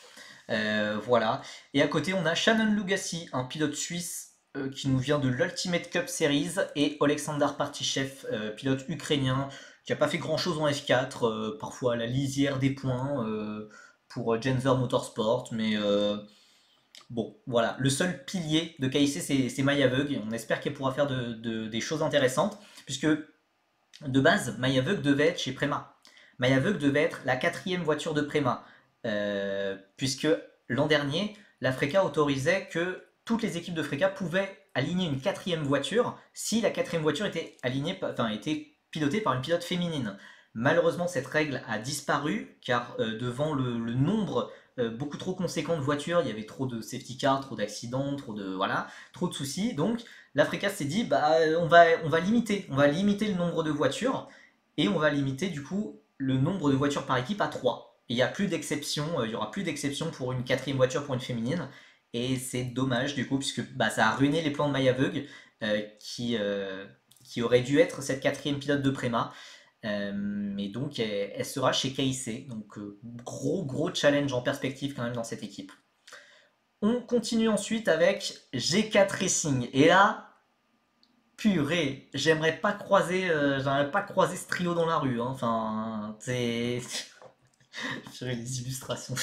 Euh, voilà. Et à côté, on a Shannon Lugassi, un pilote suisse euh, qui nous vient de l'Ultimate Cup Series, et Oleksandr Partichev, euh, pilote ukrainien, qui n'a pas fait grand-chose en F quatre, euh, parfois à la lisière des points euh, pour Genzer Motorsport, mais euh, bon, voilà. Le seul pilier de K I C, c'est c'est Maya Vug, et on espère qu'elle pourra faire de- de- des choses intéressantes, puisque de base, Maya Vug devait être chez Prema. Maya Vug devait être la quatrième voiture de Prema, euh, puisque l'an dernier, la FRECA autorisait que toutes les équipes de FRECA pouvaient aligner une quatrième voiture si la quatrième voiture était alignée, enfin était pilotée par une pilote féminine. Malheureusement, cette règle a disparu car euh, devant le, le nombre euh, beaucoup trop conséquent de voitures, il y avait trop de safety cars, trop d'accidents, trop de voilà, trop de soucis. Donc l'Africa s'est dit bah on va on va limiter, on va limiter le nombre de voitures et on va limiter du coup le nombre de voitures par équipe à trois. Il n'y a plus d'exception, euh, il y aura plus d'exception pour une quatrième voiture pour une féminine, et c'est dommage du coup puisque bah, ça a ruiné les plans de Maya Vug euh, qui euh, qui aurait dû être cette quatrième pilote de Prema. Euh, et donc elle, elle sera chez K I C, donc euh, gros gros challenge en perspective quand même dans cette équipe. On continue ensuite avec G quatre Racing, et là purée, j'aimerais pas croiser, euh, j'aimerais pas croiser ce trio dans la rue, hein. Enfin, c'est. Purée, les illustrations.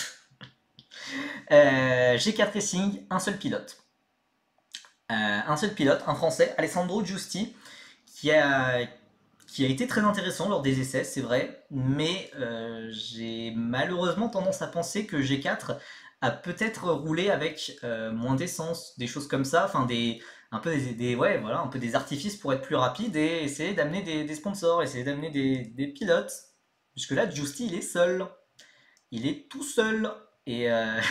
Euh, G quatre Racing, un seul pilote. Euh, un seul pilote, un français, Alessandro Giusti, qui a, qui a été très intéressant lors des essais, c'est vrai, mais euh, j'ai malheureusement tendance à penser que G quatre a peut-être roulé avec euh, moins d'essence, des choses comme ça, enfin des un peu des, des- ouais voilà un peu des artifices pour être plus rapide et essayer d'amener des, des sponsors, essayer d'amener des, des pilotes. Puisque là, Justy il est seul, il est tout seul et euh,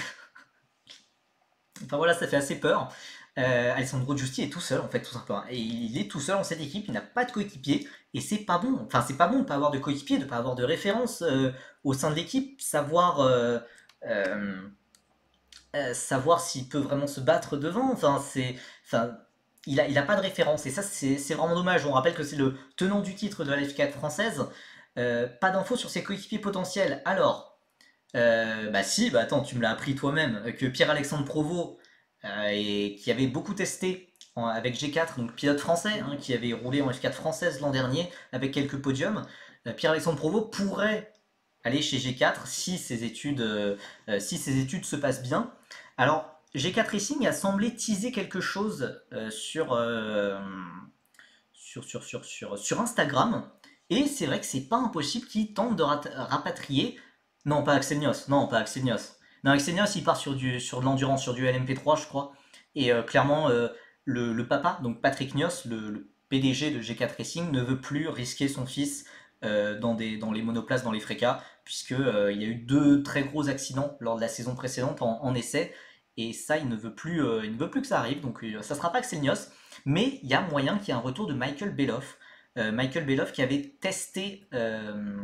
enfin voilà, ça fait assez peur. Euh, Alessandro Giusti est tout seul en fait, tout simplement. Et il est tout seul dans cette équipe, il n'a pas de coéquipier, et c'est pas bon. Enfin, c'est pas bon de pas avoir de coéquipier, de pas avoir de référence euh, au sein de l'équipe, savoir, euh, euh, euh, savoir s'il peut vraiment se battre devant. Enfin, c'est, enfin, il a, il a pas de référence, et ça, c'est c'est vraiment dommage. On rappelle que c'est le tenant du titre de la F quatre française. Euh, pas d'infos sur ses coéquipiers potentiels. Alors, euh, bah si, bah attends, tu me l'as appris toi-même, euh, que Pierre-Alexandre Provost, euh, et, qui avait beaucoup testé en- avec G quatre, donc pilote français, hein, qui avait roulé en F quatre française l'an dernier avec quelques podiums, euh, Pierre-Alexandre Provost pourrait aller chez G quatre si ses études, euh, euh, si ses études se passent bien. Alors, G quatre Racing a semblé teaser quelque chose euh, sur, euh, sur, sur, sur, sur, sur Instagram. Et c'est vrai que c'est pas impossible qu'il tente de rat- rapatrier. Non, pas Axel Nios. Non, pas Axel Nios. Non, Axel Nios, il part sur, du, sur de l'endurance, sur du L M P trois, je crois. Et euh, clairement, euh, le, le papa, donc Patrick Nios, le, le P D G de G quatre Racing, ne veut plus risquer son fils euh, dans, des, dans les monoplaces, dans les frécas, puisque euh, il y a eu deux très gros accidents lors de la saison précédente en, en essai. Et ça, il ne veut plus, euh, il ne veut plus que ça arrive. Donc, euh, ça sera pas Axel Nios. Mais il y a moyen qu'il y ait un retour de Michael Beloff. Euh, Michael Beloff qui avait testé, euh,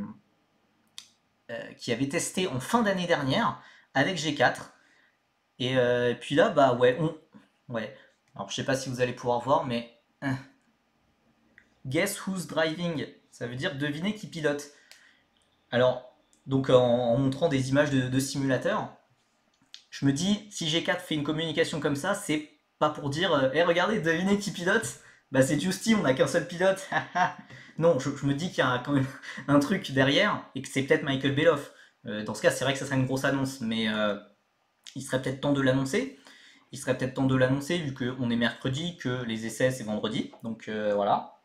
euh, qui avait testé en fin d'année dernière avec G quatre. Et euh, puis là, bah ouais, on, ouais. Alors je sais pas si vous allez pouvoir voir, mais hein, guess who's driving? Ça veut dire deviner qui pilote. Alors, donc en, en montrant des images de, de simulateurs, je me dis, si G quatre fait une communication comme ça, c'est pas pour dire, hé, regardez, devinez qui pilote. Bah c'est Justy, on n'a qu'un seul pilote. Non, je, je me dis qu'il y a quand même un truc derrière et que c'est peut-être Michael Beloff. Euh, dans ce cas, c'est vrai que ça serait une grosse annonce, mais euh, il serait peut-être temps de l'annoncer. Il serait peut-être temps de l'annoncer vu qu'on est mercredi, que les essais c'est vendredi. Donc euh, voilà.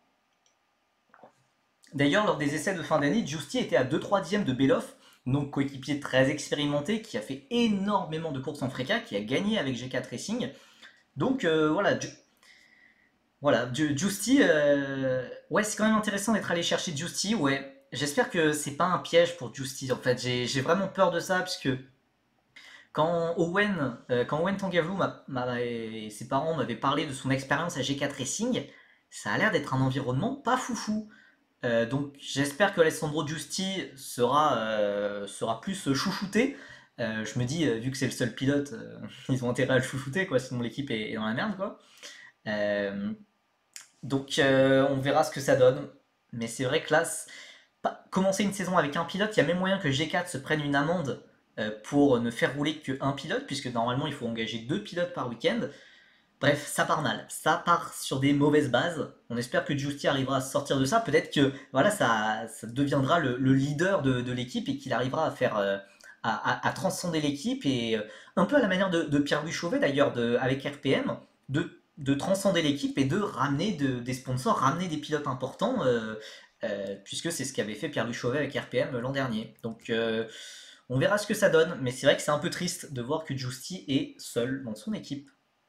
D'ailleurs, lors des essais de fin d'année, Justy était à deux trois dixièmes de Beloff, donc coéquipier très expérimenté, qui a fait énormément de courses en fréca, qui a gagné avec G quatre Racing. Donc euh, voilà, Ju- voilà, Ju- Justy, euh, ouais, c'est quand même intéressant d'être allé chercher Justy, ouais. J'espère que c'est pas un piège pour Justy, en fait, j'ai j'ai vraiment peur de ça, puisque quand Owen, euh, quand Owen Tangavlou m'a- m'a- et ses parents m'avaient parlé de son expérience à G quatre Racing, ça a l'air d'être un environnement pas foufou. Euh, donc j'espère que Alessandro Giusti sera, euh, sera plus chouchouté. Euh, je me dis, euh, vu que c'est le seul pilote, euh, ils ont intérêt à le chouchouter, quoi, sinon l'équipe est, est dans la merde, quoi. Euh, donc euh, on verra ce que ça donne. Mais c'est vrai que là, commencer une saison avec un pilote, il y a même moyen que G quatre se prenne une amende euh, pour ne faire rouler qu'un pilote, puisque normalement il faut engager deux pilotes par week-end. Bref, ça part mal. Ça part sur des mauvaises bases. On espère que Giusti arrivera à sortir de ça. Peut-être que voilà, ça, ça deviendra le, le leader de, de l'équipe et qu'il arrivera à faire euh, à, à- à transcender l'équipe et euh, un peu à la manière de, de Pierre-Louis Chauvet d'ailleurs de- avec R P M, de, de transcender l'équipe et de ramener de- des sponsors, ramener des pilotes importants, euh, euh, puisque c'est ce qu'avait fait Pierre-Louis Chauvet avec R P M l'an dernier. Donc euh, on verra ce que ça donne, mais c'est vrai que c'est un peu triste de voir que Giusti est seul dans son équipe.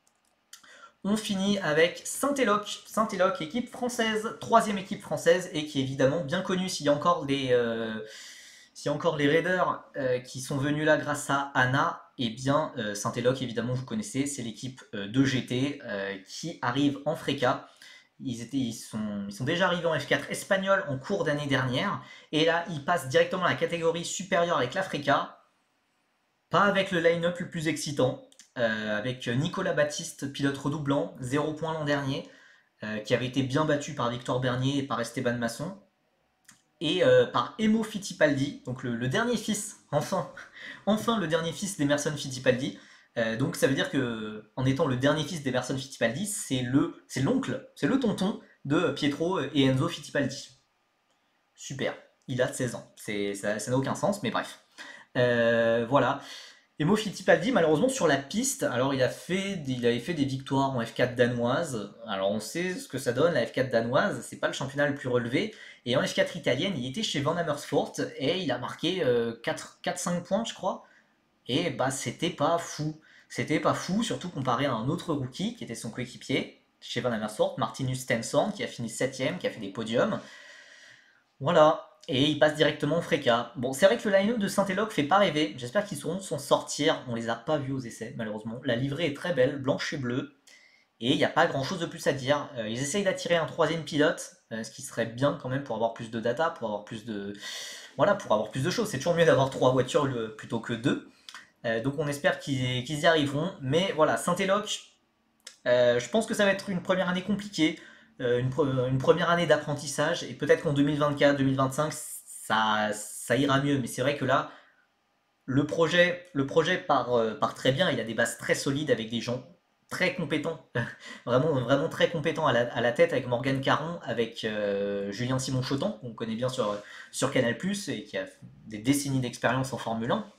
On finit avec Saint-Éloque. Saint-Éloque, équipe française, troisième équipe française, et qui est évidemment bien connue. S'il y a encore les, euh, s'il y a encore les raiders euh, qui sont venus là grâce à Anna, et eh bien euh, Saint-Éloque, évidemment, vous connaissez, c'est l'équipe euh, de G T euh, qui arrive en Freca. Ils, étaient, ils, sont, ils sont déjà arrivés en F quatre espagnol en cours d'année dernière, et là, ils passent directement à la catégorie supérieure avec la Freca. Pas avec le line-up le plus excitant, euh, avec Nicolas Baptiste, pilote redoublant, zéro point l'an dernier, euh, qui avait été bien battu par Victor Bernier et par Esteban Masson, et euh, par Emo Fittipaldi, donc le, le dernier fils, enfin, enfin le dernier fils d'Emerson Fittipaldi. Euh, donc ça veut dire que en étant le dernier fils d'Emerson Fittipaldi, c'est le, c'est l'oncle, c'est le tonton de Pietro et Enzo Fittipaldi. Super, il a seize ans, c'est, ça ça n'a aucun sens, mais bref. Euh, voilà. Emo Fittipaldi, malheureusement, sur la piste, alors il, a fait, il avait fait des victoires en F quatre danoise. Alors on sait ce que ça donne, la F quatre danoise, c'est pas le championnat le plus relevé. Et en F quatre italienne, il était chez Van Amersfoort et il a marqué euh, quatre cinq points, je crois. Et bah, c'était pas fou. C'était pas fou, surtout comparé à un autre rookie qui était son coéquipier chez Van Amersfoort, Martinus Stenson, qui a fini septième, qui a fait des podiums. Voilà. Et il passe directement au Freca. Bon, c'est vrai que le line-up de Saint-Éloque fait pas rêver. J'espère qu'ils sauront s'en sortir. On les a pas vus aux essais, malheureusement. La livrée est très belle, blanche et bleue. Et il n'y a pas grand chose de plus à dire. Euh, ils essayent d'attirer un troisième pilote, euh, ce qui serait bien quand même pour avoir plus de data, pour avoir plus de. Voilà, pour avoir plus de choses. C'est toujours mieux d'avoir trois voitures euh, plutôt que deux. Euh, donc on espère qu'ils qu'ils y arriveront. Mais voilà, Saint-Éloque, euh, je pense que ça va être une première année compliquée, euh, une, pre- une première année d'apprentissage, et peut-être qu'en deux mille vingt-quatre, deux mille vingt-cinq, ça, ça ira mieux. Mais c'est vrai que là, le projet, le projet part, euh, part très bien, il a des bases très solides avec des gens très compétents, vraiment, vraiment très compétents à la, à la tête, avec Morgan Caron, avec euh, Julien Simon-Chotan, qu'on connaît bien sur, sur Canal+, et qui a des décennies d'expérience en Formule un.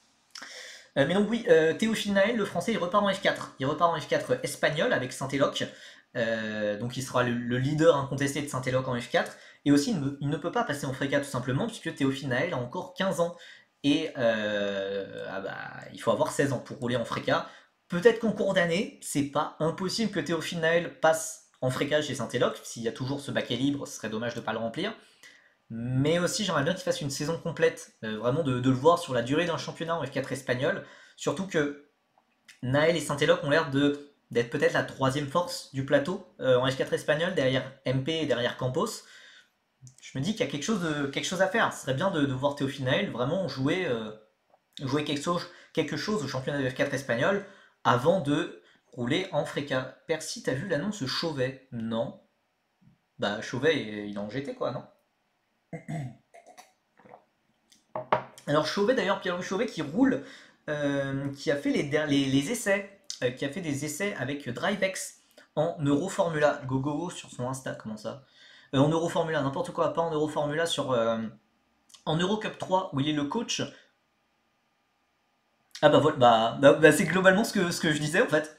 Euh, mais donc oui, euh, Théophile Naël, le français, il repart en F quatre. Il repart en F quatre espagnol avec Saint-Éloque. Euh, donc il sera le, le leader incontesté de Saint-Éloque en F quatre. Et aussi, il ne, il ne peut pas passer en Freca tout simplement, puisque Théophile Naël a encore quinze ans. Et euh, ah bah, il faut avoir seize ans pour rouler en Freca. Peut-être qu'en cours d'année, c'est pas impossible que Théophile Naël passe en Freca chez Saint-Éloque. S'il y a toujours ce baquet libre, ce serait dommage de ne pas le remplir. Mais aussi, j'aimerais bien qu'il fasse une saison complète, euh, vraiment de, de le voir sur la durée d'un championnat en F quatre espagnol. Surtout que Naël et Saint-Éloque ont l'air de d'être peut-être la troisième force du plateau euh, en F quatre espagnol, derrière M P et derrière Campos. Je me dis qu'il y a quelque chose, de, quelque chose à faire. Ce serait bien de, de voir Théophile Naël vraiment jouer, euh, jouer quelque, chose, quelque chose au championnat de F quatre espagnol avant de rouler en Freca. Percy, t'as vu l'annonce Chauvet? Non. Bah Chauvet, il est en G T quoi, non? Alors Chauvet d'ailleurs, Pierre-Louis Chauvet qui roule, euh, qui a fait les, les, les essais, euh, qui a fait des essais avec DriveX en Euroformula. Go go go sur son Insta, comment ça? Euh, En Euroformula, n'importe quoi, pas en Euroformula, sur euh, en Eurocup trois où il est le coach. Ah bah voilà, bah, bah, bah, c'est globalement ce que, ce que je disais en fait.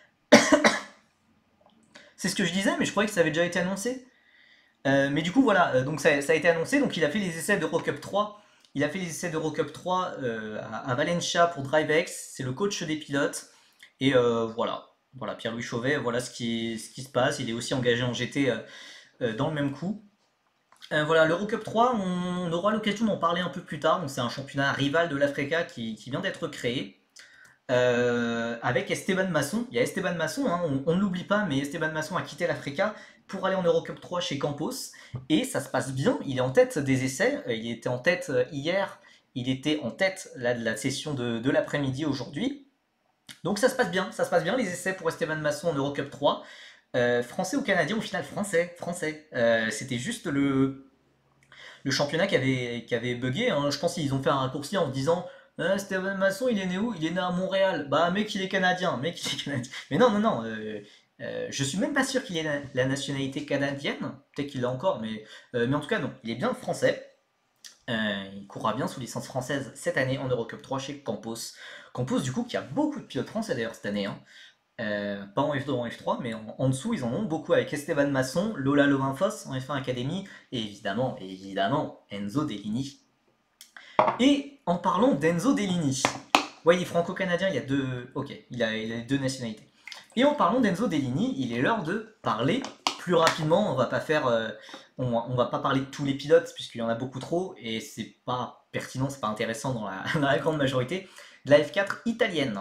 C'est ce que je disais, mais je croyais que ça avait déjà été annoncé. Euh, mais du coup, voilà, euh, donc ça, ça a été annoncé. Donc, il a fait les essais d'Eurocup trois. Il a fait les essais d'Eurocup trois euh, à, à Valencia pour DriveX. C'est le coach des pilotes. Et euh, voilà, voilà Pierre-Louis Chauvet, voilà ce qui, ce qui se passe. Il est aussi engagé en G T euh, euh, dans le même coup. Euh, voilà, l'Eurocup trois, on, on aura l'occasion d'en parler un peu plus tard. Donc, c'est un championnat rival de l'Africa qui, qui vient d'être créé. Euh, avec Esteban Masson. Il y a Esteban Masson, hein, on, on ne l'oublie pas, mais Esteban Masson a quitté l'Africa pour aller en Eurocup trois chez Campos. Et ça se passe bien, il est en tête des essais. Euh, Il était en tête euh, hier, il était en tête là, de la session de, de l'après-midi aujourd'hui. Donc ça se passe bien, ça se passe bien les essais pour Esteban Masson en Eurocup trois. Euh, français ou canadien, au final français, français. Euh, C'était juste le, le championnat qui avait, qui avait bugué, hein. Je pense qu'ils ont fait un raccourci en disant Euh, Steven Masson, il est né où? Il est né à Montréal. Bah, mec, il est canadien. Mec, il est canadien. Mais non, non, non. euh, euh, je suis même pas sûr qu'il ait la, la nationalité canadienne. Peut-être qu'il l'a encore, mais, euh, mais en tout cas, non. Il est bien français. Euh, il courra bien sous licence française cette année en Eurocup trois chez Campos. Campos, du coup, qui a beaucoup de pilotes français d'ailleurs cette année, hein. Euh, pas en F deux ou en F trois, mais en, en dessous, ils en ont beaucoup avec Esteban Masson, Lola Lovinfos en F un Academy, et évidemment, évidemment, Enzo Dellini. Et en parlant d'Enzo Dellini, ouais, il est franco-canadien, il y a deux. Ok, il a, il a deux nationalités. Et en parlant d'Enzo Dellini, il est l'heure de parler plus rapidement. On va pas faire, euh, on, on va pas parler de tous les pilotes puisqu'il y en a beaucoup trop et c'est pas pertinent, c'est pas intéressant dans la, dans la grande majorité de la F quatre italienne.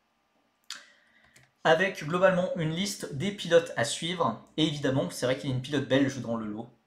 Avec globalement une liste des pilotes à suivre. Et évidemment, c'est vrai qu'il y a une pilote belge dans le lot.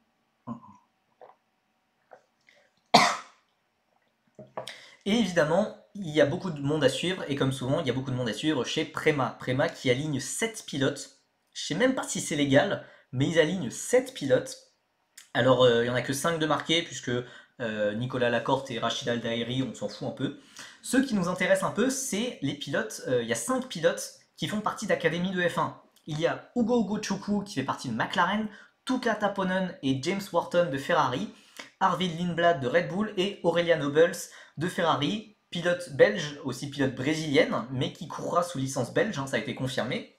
Et évidemment, il y a beaucoup de monde à suivre, et comme souvent, il y a beaucoup de monde à suivre chez Prema. Prema qui aligne sept pilotes. Je sais même pas si c'est légal, mais ils alignent sept pilotes. Alors, euh, il n'y en a que cinq de marqués, puisque euh, Nicolas Lacorte et Rachid Al-Daïri, on s'en fout un peu. Ceux qui nous intéressent un peu, c'est les pilotes. Euh, il y a cinq pilotes qui font partie d'Académie de F un. Il y a Ugo Ugochukwu qui fait partie de McLaren, Tuka Taponen et James Wharton de Ferrari, Arvid Lindblad de Red Bull et Aurelia Nobles de Ferrari, pilote belge, aussi pilote brésilienne, mais qui courra sous licence belge, hein, ça a été confirmé.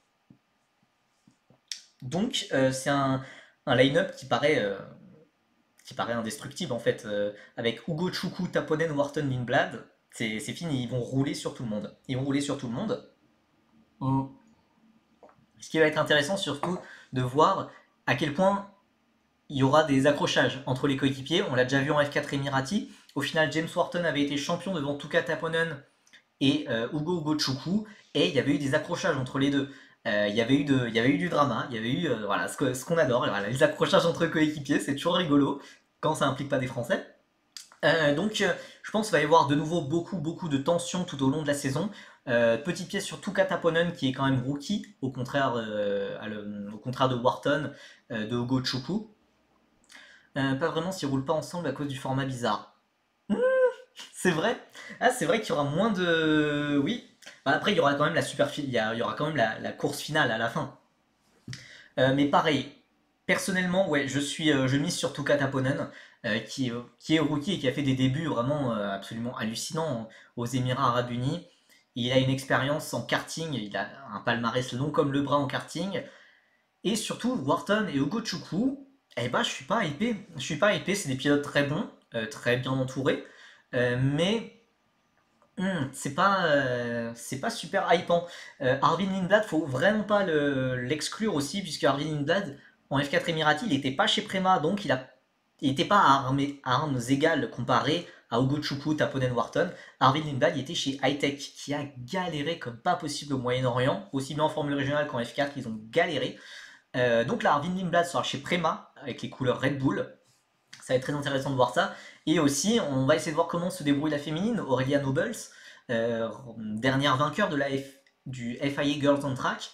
Donc euh, c'est un, un line-up qui paraît, euh, qui paraît indestructible en fait, euh, avec Ugochukwu, Taponen, Wharton, Lindblad, c'est fini, ils vont rouler sur tout le monde. Ils vont rouler sur tout le monde. On... Ce qui va être intéressant surtout de voir à quel point il y aura des accrochages entre les coéquipiers. On l'a déjà vu en F quatre Emirati. Au final, James Wharton avait été champion devant Tuka Taponen et euh, Ugo Ugochukwu, et il y avait eu des accrochages entre les deux. Euh, il, y avait eu de, il y avait eu du drama, il y avait eu euh, voilà, ce qu'on ce qu'on adore, voilà, les accrochages entre coéquipiers, c'est toujours rigolo quand ça implique pas des Français. Euh, donc euh, je pense qu'il va y avoir de nouveau beaucoup beaucoup de tensions tout au long de la saison. Euh, petit pièce sur Tuka Taponen qui est quand même rookie, au contraire, euh, le, au contraire de Wharton, euh, de Ugochukwu. Euh, pas vraiment s'ils roulent pas ensemble à cause du format bizarre. Mmh, c'est vrai. Ah, c'est vrai qu'il y aura moins de. Oui. Bah, après, il y aura quand même la super il y, a- il y aura quand même la, la course finale à la fin. Euh, mais pareil, personnellement, ouais, je suis, euh, je mise sur Tuka Taponen, euh, qui, est- qui est rookie et qui a fait des débuts vraiment euh, absolument hallucinants aux Émirats Arabes Unis. Il a une expérience en karting, il a un palmarès long comme le bras en karting. Et surtout, Wharton et Ugochukwu, eh ben, je suis pas hypé. Je suis pas hypé, c'est des pilotes très bons, euh, très bien entourés. Euh, mais hmm, c'est pas, euh, c'est pas super hypant. Euh, Arvin Lindblad, faut vraiment pas le- l'exclure aussi, puisque Arvin Lindblad, en F quatre Emirati, il était pas chez Prema, donc il a, il était pas à armes, à armes égales comparé à Ugochukwu, Taponen, Wharton. Arvin Lindblad, il était chez Hightech, qui a galéré comme pas possible au Moyen-Orient, aussi bien en Formule régionale qu'en F quatre, ils ont galéré. Euh, donc là, Arvin Lindblad sera chez Prema, avec les couleurs Red Bull. Ça va être très intéressant de voir ça. Et aussi, on va essayer de voir comment se débrouille la féminine, Aurelia Nobles, euh, dernière vainqueur de la F, du F I A Girls on Track.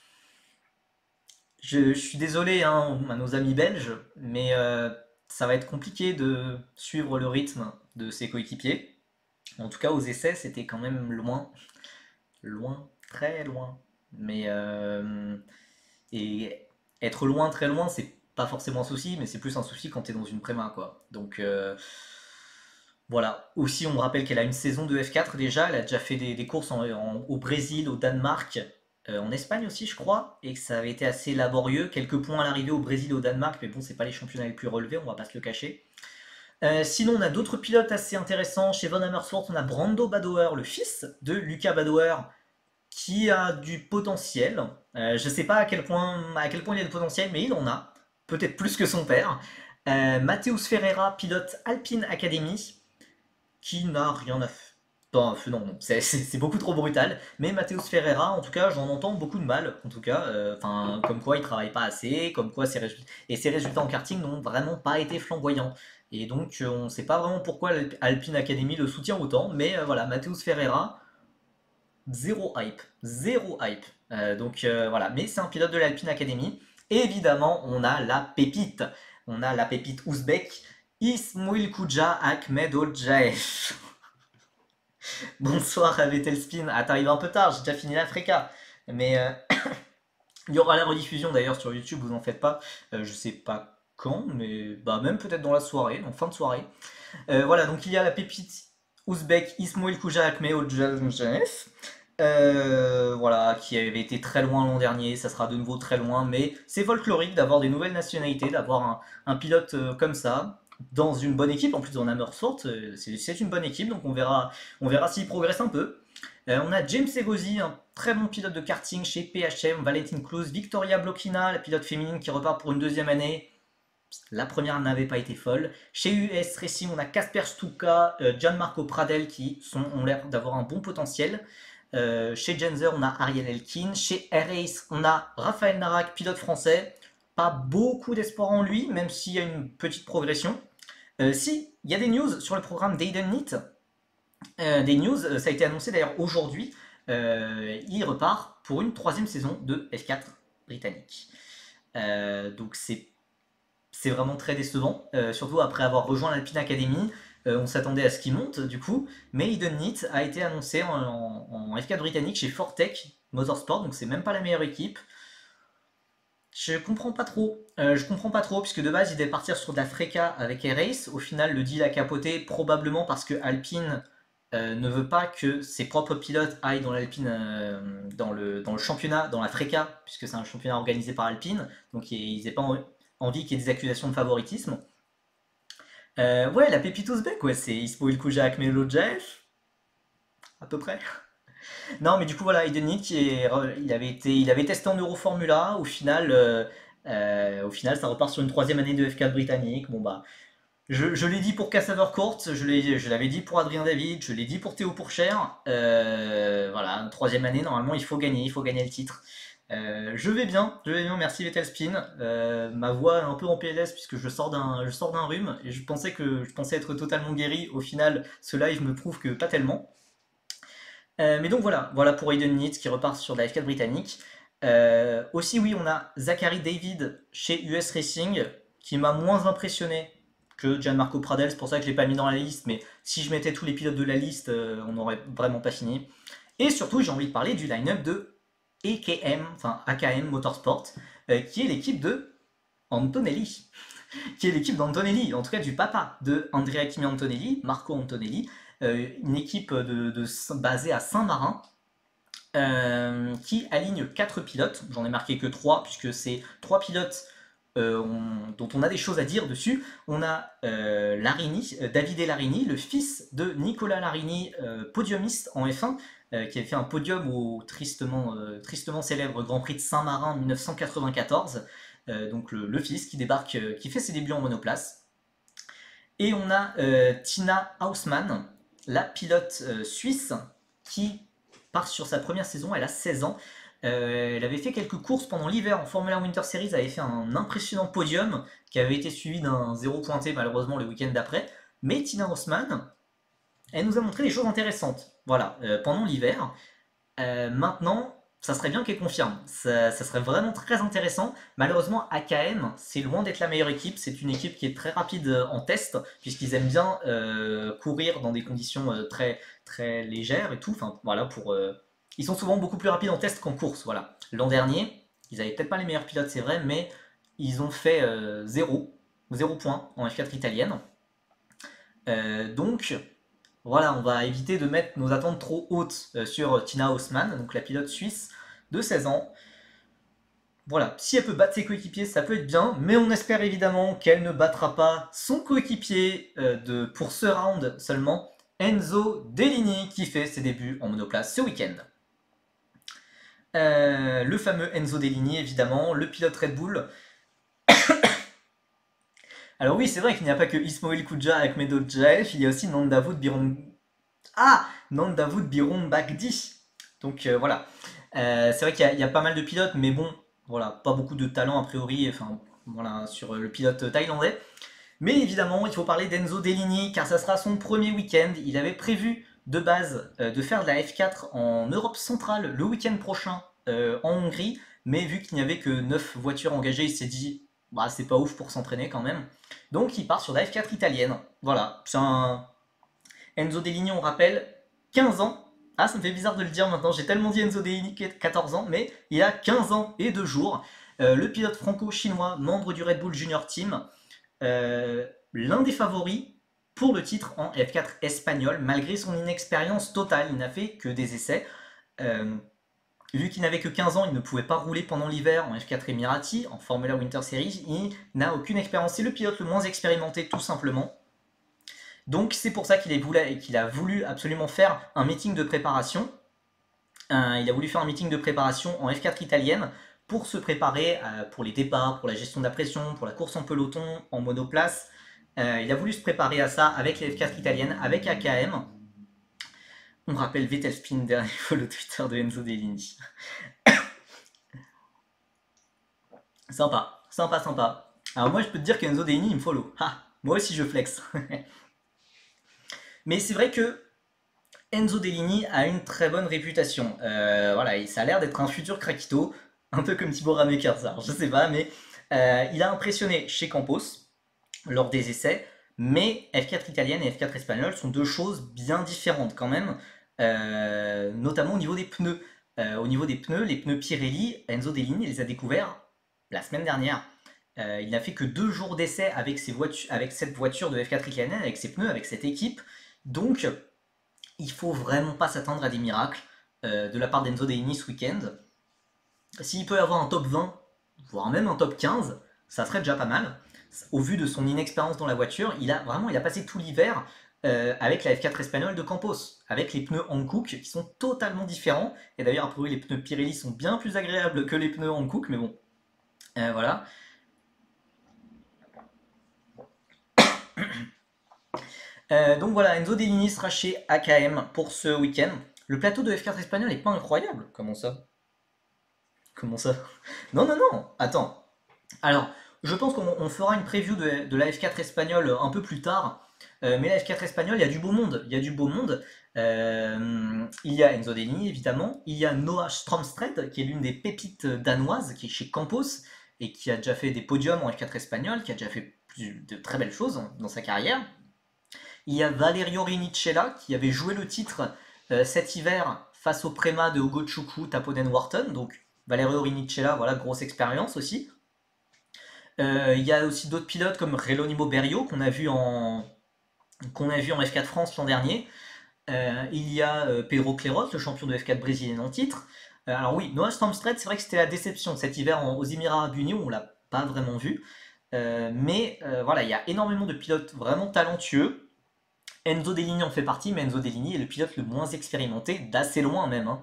Je, je suis désolé hein, à nos amis belges, mais euh, ça va être compliqué de suivre le rythme de ses coéquipiers. En tout cas, aux essais, c'était quand même loin, loin, très loin. Mais euh, et être loin, très loin, c'est pas forcément un souci, mais c'est plus un souci quand t'es dans une préma, quoi. Donc euh, voilà. Aussi, on me rappelle qu'elle a une saison de F quatre déjà. Elle a déjà fait des, des courses en- en- au Brésil, au Danemark, euh, en Espagne aussi, je crois, et que ça avait été assez laborieux. Quelques points à l'arrivée au Brésil et au Danemark, mais bon, c'est pas les championnats les plus relevés, on va pas se le cacher. Euh, sinon, on a d'autres pilotes assez intéressants. Chez Von Amersfoort, on a Brando Badoer, le fils de Lucas Badoer, qui a du potentiel. Euh, je sais pas à quel point, à quel point il a du potentiel, mais il en a. Peut-être plus que son père. Euh, Mateusz Ferreira, pilote Alpine Academy, qui n'a rien à faire. Non, non, non, c'est c'est- beaucoup trop brutal. Mais Mateusz Ferreira, en tout cas, j'en entends beaucoup de mal. En tout cas, euh, enfin, comme quoi il travaille pas assez, comme quoi ses résultats et ses résultats en karting n'ont vraiment pas été flamboyants. Et donc, euh, on ne sait pas vraiment pourquoi l'Alpine Academy le soutient autant. Mais euh, voilà, Mateusz Ferreira, zéro hype, zéro hype. Euh, donc euh, voilà, mais c'est un pilote de l'Alpine Academy. Et évidemment, on a la pépite. On a la pépite ouzbek, Ismoil Kouja Ahmed Oljaev. Bonsoir à Vettel Spin. Ah, t'arrives un peu tard, j'ai déjà fini l'Africa. Mais euh, il y aura la rediffusion d'ailleurs sur YouTube, vous en faites pas. Euh, je sais pas quand, mais bah même peut-être dans la soirée, en fin de soirée. Euh, voilà, donc il y a la pépite ouzbek Ismail Kouja Akmeojajev. Euh, voilà, qui avait été très loin l'an dernier, ça sera de nouveau très loin, mais c'est folklorique d'avoir des nouvelles nationalités, d'avoir un, un pilote euh, comme ça, dans une bonne équipe, en plus on a Motorsport, euh, c'est c'est une bonne équipe, donc on verra, on verra s'il progresse un peu. Euh, on a James Egosi, un très bon pilote de karting chez P H M, Valentin Klus, Victoria Blokina, la pilote féminine qui repart pour une deuxième année. La première n'avait pas été folle. Chez U S Racing, on a Kasper Stuka, euh, Gianmarco Pradel qui sont, ont l'air d'avoir un bon potentiel. Euh, chez Genzer, on a Ariel Elkin. Chez Air-Race, on a Raphaël Narac, pilote français. Pas beaucoup d'espoir en lui, même s'il y a une petite progression. Euh, si, il y a des news sur le programme d'Aiden Neat. Euh, des news, euh, ça a été annoncé d'ailleurs aujourd'hui. Euh, il repart pour une troisième saison de F quatre britannique. Euh, donc c'est c'est vraiment très décevant, euh, surtout après avoir rejoint l'Alpine Academy. Euh, on s'attendait à ce qu'il monte du coup, mais Eden Neat a été annoncé en, en- en F quatre britannique chez Fortech Motorsport, donc c'est même pas la meilleure équipe. Je comprends pas trop, Euh, je comprends pas trop, puisque de base il devait partir sur de la Freca avec Air-Race. Au final, le deal a capoté, probablement parce que Alpine euh, ne veut pas que ses propres pilotes aillent dans l'Alpine, euh, dans le, dans le championnat, dans la Freca, puisque c'est un championnat organisé par Alpine, donc ils n'aient pas en- envie qu'il y ait des accusations de favoritisme. Euh, ouais, la pépite ouzbek, ouais, c'est Ismail Kouja Akmelodjaev, à peu près. Non, mais du coup, voilà, Idenit, il avait été, il avait testé en Euroformula. Au final, euh, euh, au final, ça repart sur une troisième année de F quatre britannique. Bon, bah, je, je l'ai dit pour Cassaver Court, je l'ai- je l'avais dit pour Adrien David, je l'ai dit pour Théo Pourchère. Euh, voilà, une troisième année, normalement, il faut gagner, il faut gagner le titre. Euh, je vais bien, je vais bien, merci Vettel Spin. Euh, ma voix est un peu en P L S puisque je sors d'un, je sors d'un rhume et je pensais que je pensais être totalement guéri. Au final, ce live me prouve que pas tellement. Euh, mais donc voilà, voilà pour Aiden Neat qui repart sur la F quatre britannique. Euh, aussi, oui, on a Zachary David chez U S Racing qui m'a moins impressionné que Gianmarco Pradel. C'est pour ça que je ne l'ai pas mis dans la liste. Mais si je mettais tous les pilotes de la liste, euh, on n'aurait vraiment pas fini. Et surtout, j'ai envie de parler du line-up de A K M, enfin A K M Motorsport, euh, qui est l'équipe de Antonelli. Qui est l'équipe d'Antonelli, en tout cas du papa de Andrea Kimi Antonelli, Marco Antonelli, euh, une équipe de, de- basée à Saint-Marin, euh, qui aligne quatre pilotes. J'en ai marqué que trois, puisque c'est trois pilotes euh, on- dont on a des choses à dire dessus. On a euh, Larini, euh, Davide Larini, le fils de Nicolas Larini, euh, podiumiste en F un, euh, qui avait fait un podium au tristement, euh, tristement célèbre Grand Prix de Saint-Marin en mille neuf cent quatre-vingt-quatorze. Euh, donc le, le fils qui débarque, euh, qui fait ses débuts en monoplace. Et on a euh, Tina Hausmann, la pilote euh, suisse, qui part sur sa première saison, elle a seize ans. Euh, elle avait fait quelques courses pendant l'hiver en Formula Winter Series, elle avait fait un impressionnant podium qui avait été suivi d'un zéro pointé malheureusement le week-end d'après. Mais Tina Hausmann, elle nous a montré des choses intéressantes. Voilà, euh, pendant l'hiver. Euh, maintenant, ça serait bien qu'elle confirme. Ça, ça serait vraiment très intéressant. Malheureusement, A K M, c'est loin d'être la meilleure équipe. C'est une équipe qui est très rapide euh, en test, puisqu'ils aiment bien euh, courir dans des conditions euh, très, très légères et tout. Enfin, voilà, pour, euh, ils sont souvent beaucoup plus rapides en test qu'en course. Voilà. L'an dernier, ils avaient peut-être pas les meilleurs pilotes, c'est vrai, mais ils ont fait euh, zéro, zéro point en F quatre italienne. Euh, donc, voilà, on va éviter de mettre nos attentes trop hautes euh, sur Tina Haussmann, donc la pilote suisse de seize ans. Voilà, si elle peut battre ses coéquipiers, ça peut être bien, mais on espère évidemment qu'elle ne battra pas son coéquipier euh, de, pour ce round seulement, Enzo Dellini, qui fait ses débuts en monoplace ce week-end. Euh, le fameux Enzo Dellini, évidemment, le pilote Red Bull. Alors oui, c'est vrai qu'il n'y a pas que Ismail Kouja avec Medodjaev, il y a aussi Nandavoud Biron... Ah Nandavoud Biron Bagdi. Donc euh, voilà. Euh, c'est vrai qu'il y, a- il y a pas mal de pilotes, mais bon, voilà, pas beaucoup de talent a priori, enfin voilà, sur le pilote thaïlandais. Mais évidemment, il faut parler d'Enzo Dellini, car ça sera son premier week-end. Il avait prévu de base euh, de faire de la F quatre en Europe centrale le week-end prochain euh, en Hongrie, mais vu qu'il n'y avait que neuf voitures engagées, il s'est dit, bah c'est pas ouf pour s'entraîner quand même. Donc il part sur la F quatre italienne. Voilà, c'est un Enzo Dellini, on rappelle, quinze ans. Ah, ça me fait bizarre de le dire maintenant, j'ai tellement dit Enzo Deini quatorze ans, mais il a quinze ans et deux jours. Euh, le pilote franco-chinois, membre du Red Bull Junior Team, euh, l'un des favoris pour le titre en F quatre espagnol, malgré son inexpérience totale. Il n'a fait que des essais. Euh, vu qu'il n'avait que quinze ans, il ne pouvait pas rouler pendant l'hiver en F quatre Emirati, en Formula Winter Series. Il n'a aucune expérience. C'est le pilote le moins expérimenté, tout simplement. Donc c'est pour ça qu'il qu'il a voulu absolument faire un meeting de préparation. Euh, il a voulu faire un meeting de préparation en F quatre italienne pour se préparer euh, pour les départs, pour la gestion de la pression, pour la course en peloton, en monoplace. Euh, il a voulu se préparer à ça avec les F quatre italiennes, avec A K M. On rappelle Vettel Spin, dernier follow Twitter de Enzo Deligny. Sympa, sympa, sympa. Alors moi je peux te dire qu'Enzo Deligny il me follow. Ah, moi aussi je flex. Mais c'est vrai que Enzo Deligny a une très bonne réputation. Euh, voilà, ça a l'air d'être un futur Krakito, un peu comme Thibaut Ramekersar, je sais pas, mais euh, il a impressionné chez Campos lors des essais, mais F quatre italienne et F quatre espagnole sont deux choses bien différentes quand même, euh, notamment au niveau des pneus. Euh, au niveau des pneus, les pneus Pirelli, Enzo Deligny les a découverts la semaine dernière. Euh, il n'a fait que deux jours d'essai avec, avec cette voiture de F quatre italienne, avec ses pneus, avec cette équipe. Donc, il faut vraiment pas s'attendre à des miracles euh, de la part d'Enzo Deligny ce week-end. S'il peut avoir un top vingt, voire même un top quinze, ça serait déjà pas mal. Au vu de son inexpérience dans la voiture, il a vraiment il a passé tout l'hiver euh, avec la F quatre espagnole de Campos, avec les pneus Hankook qui sont totalement différents. Et d'ailleurs, a priori, les pneus Pirelli sont bien plus agréables que les pneus Hankook, mais bon, euh, voilà. Euh, donc voilà, Enzo Deligny sera chez A K M pour ce week-end. Le plateau de F quatre espagnol n'est pas incroyable. Comment ça? Comment ça? Non, non, non, attends. Alors, je pense qu'on fera une preview de, de, la F quatre espagnole un peu plus tard. Euh, mais la F quatre espagnole, il y a du beau monde. Il y a du beau monde. Euh, il y a Enzo Deligny, évidemment. Il y a Noah Stromstred, qui est l'une des pépites danoises, qui est chez Campos, et qui a déjà fait des podiums en F quatre espagnol, qui a déjà fait de très belles choses dans sa carrière. Il y a Valerio Rinicella qui avait joué le titre euh, cet hiver face au Prema de Ogochukwu, Taponen Wharton. Donc Valerio Rinicella, voilà, grosse expérience aussi. Euh, il y a aussi d'autres pilotes comme Relonimo Berio qu'on a vu en qu'on a vu en F quatre France l'an dernier. Euh, il y a euh, Pedro Cleros, le champion de F quatre brésilien en titre. Euh, alors oui, Noah Stromstred, c'est vrai que c'était la déception cet hiver en, aux Émirats Arabes Unis, où on l'a pas vraiment vu. Euh, mais euh, voilà, il y a énormément de pilotes vraiment talentueux. Enzo Deligny en fait partie, mais Enzo Deligny est le pilote le moins expérimenté, d'assez loin même. Hein.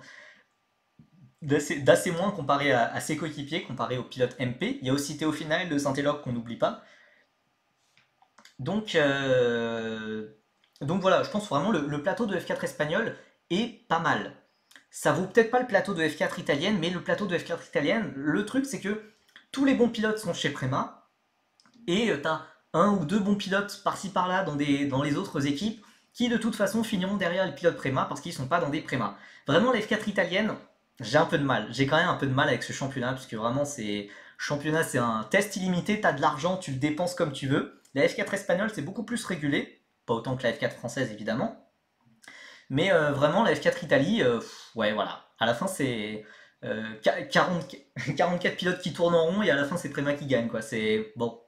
D'assez moins comparé à, à ses coéquipiers, comparé au pilote M P. Il y a aussi Théo Final de Saint-Éloi qu'on n'oublie pas. Donc, euh, donc voilà, je pense vraiment le, le plateau de F quatre espagnol est pas mal. Ça vaut peut-être pas le plateau de F quatre italienne, mais le plateau de F quatre italienne, le truc c'est que tous les bons pilotes sont chez Prema, et euh, t'as un ou deux bons pilotes par-ci par-là dans, des, dans les autres équipes qui de toute façon finiront derrière les pilotes Prema parce qu'ils sont pas dans des Prema. Vraiment, la F quatre italienne, j'ai un peu de mal. J'ai quand même un peu de mal avec ce championnat parce que vraiment, c'est championnat, c'est un test illimité. T'as de l'argent, tu le dépenses comme tu veux. La F quatre espagnole, c'est beaucoup plus régulé, pas autant que la F quatre française évidemment. Mais euh, vraiment, la F quatre Italie, euh, pff, ouais, voilà. À la fin, c'est euh, quarante, quarante-quatre pilotes qui tournent en rond et à la fin, c'est Prema qui gagne, quoi. C'est bon.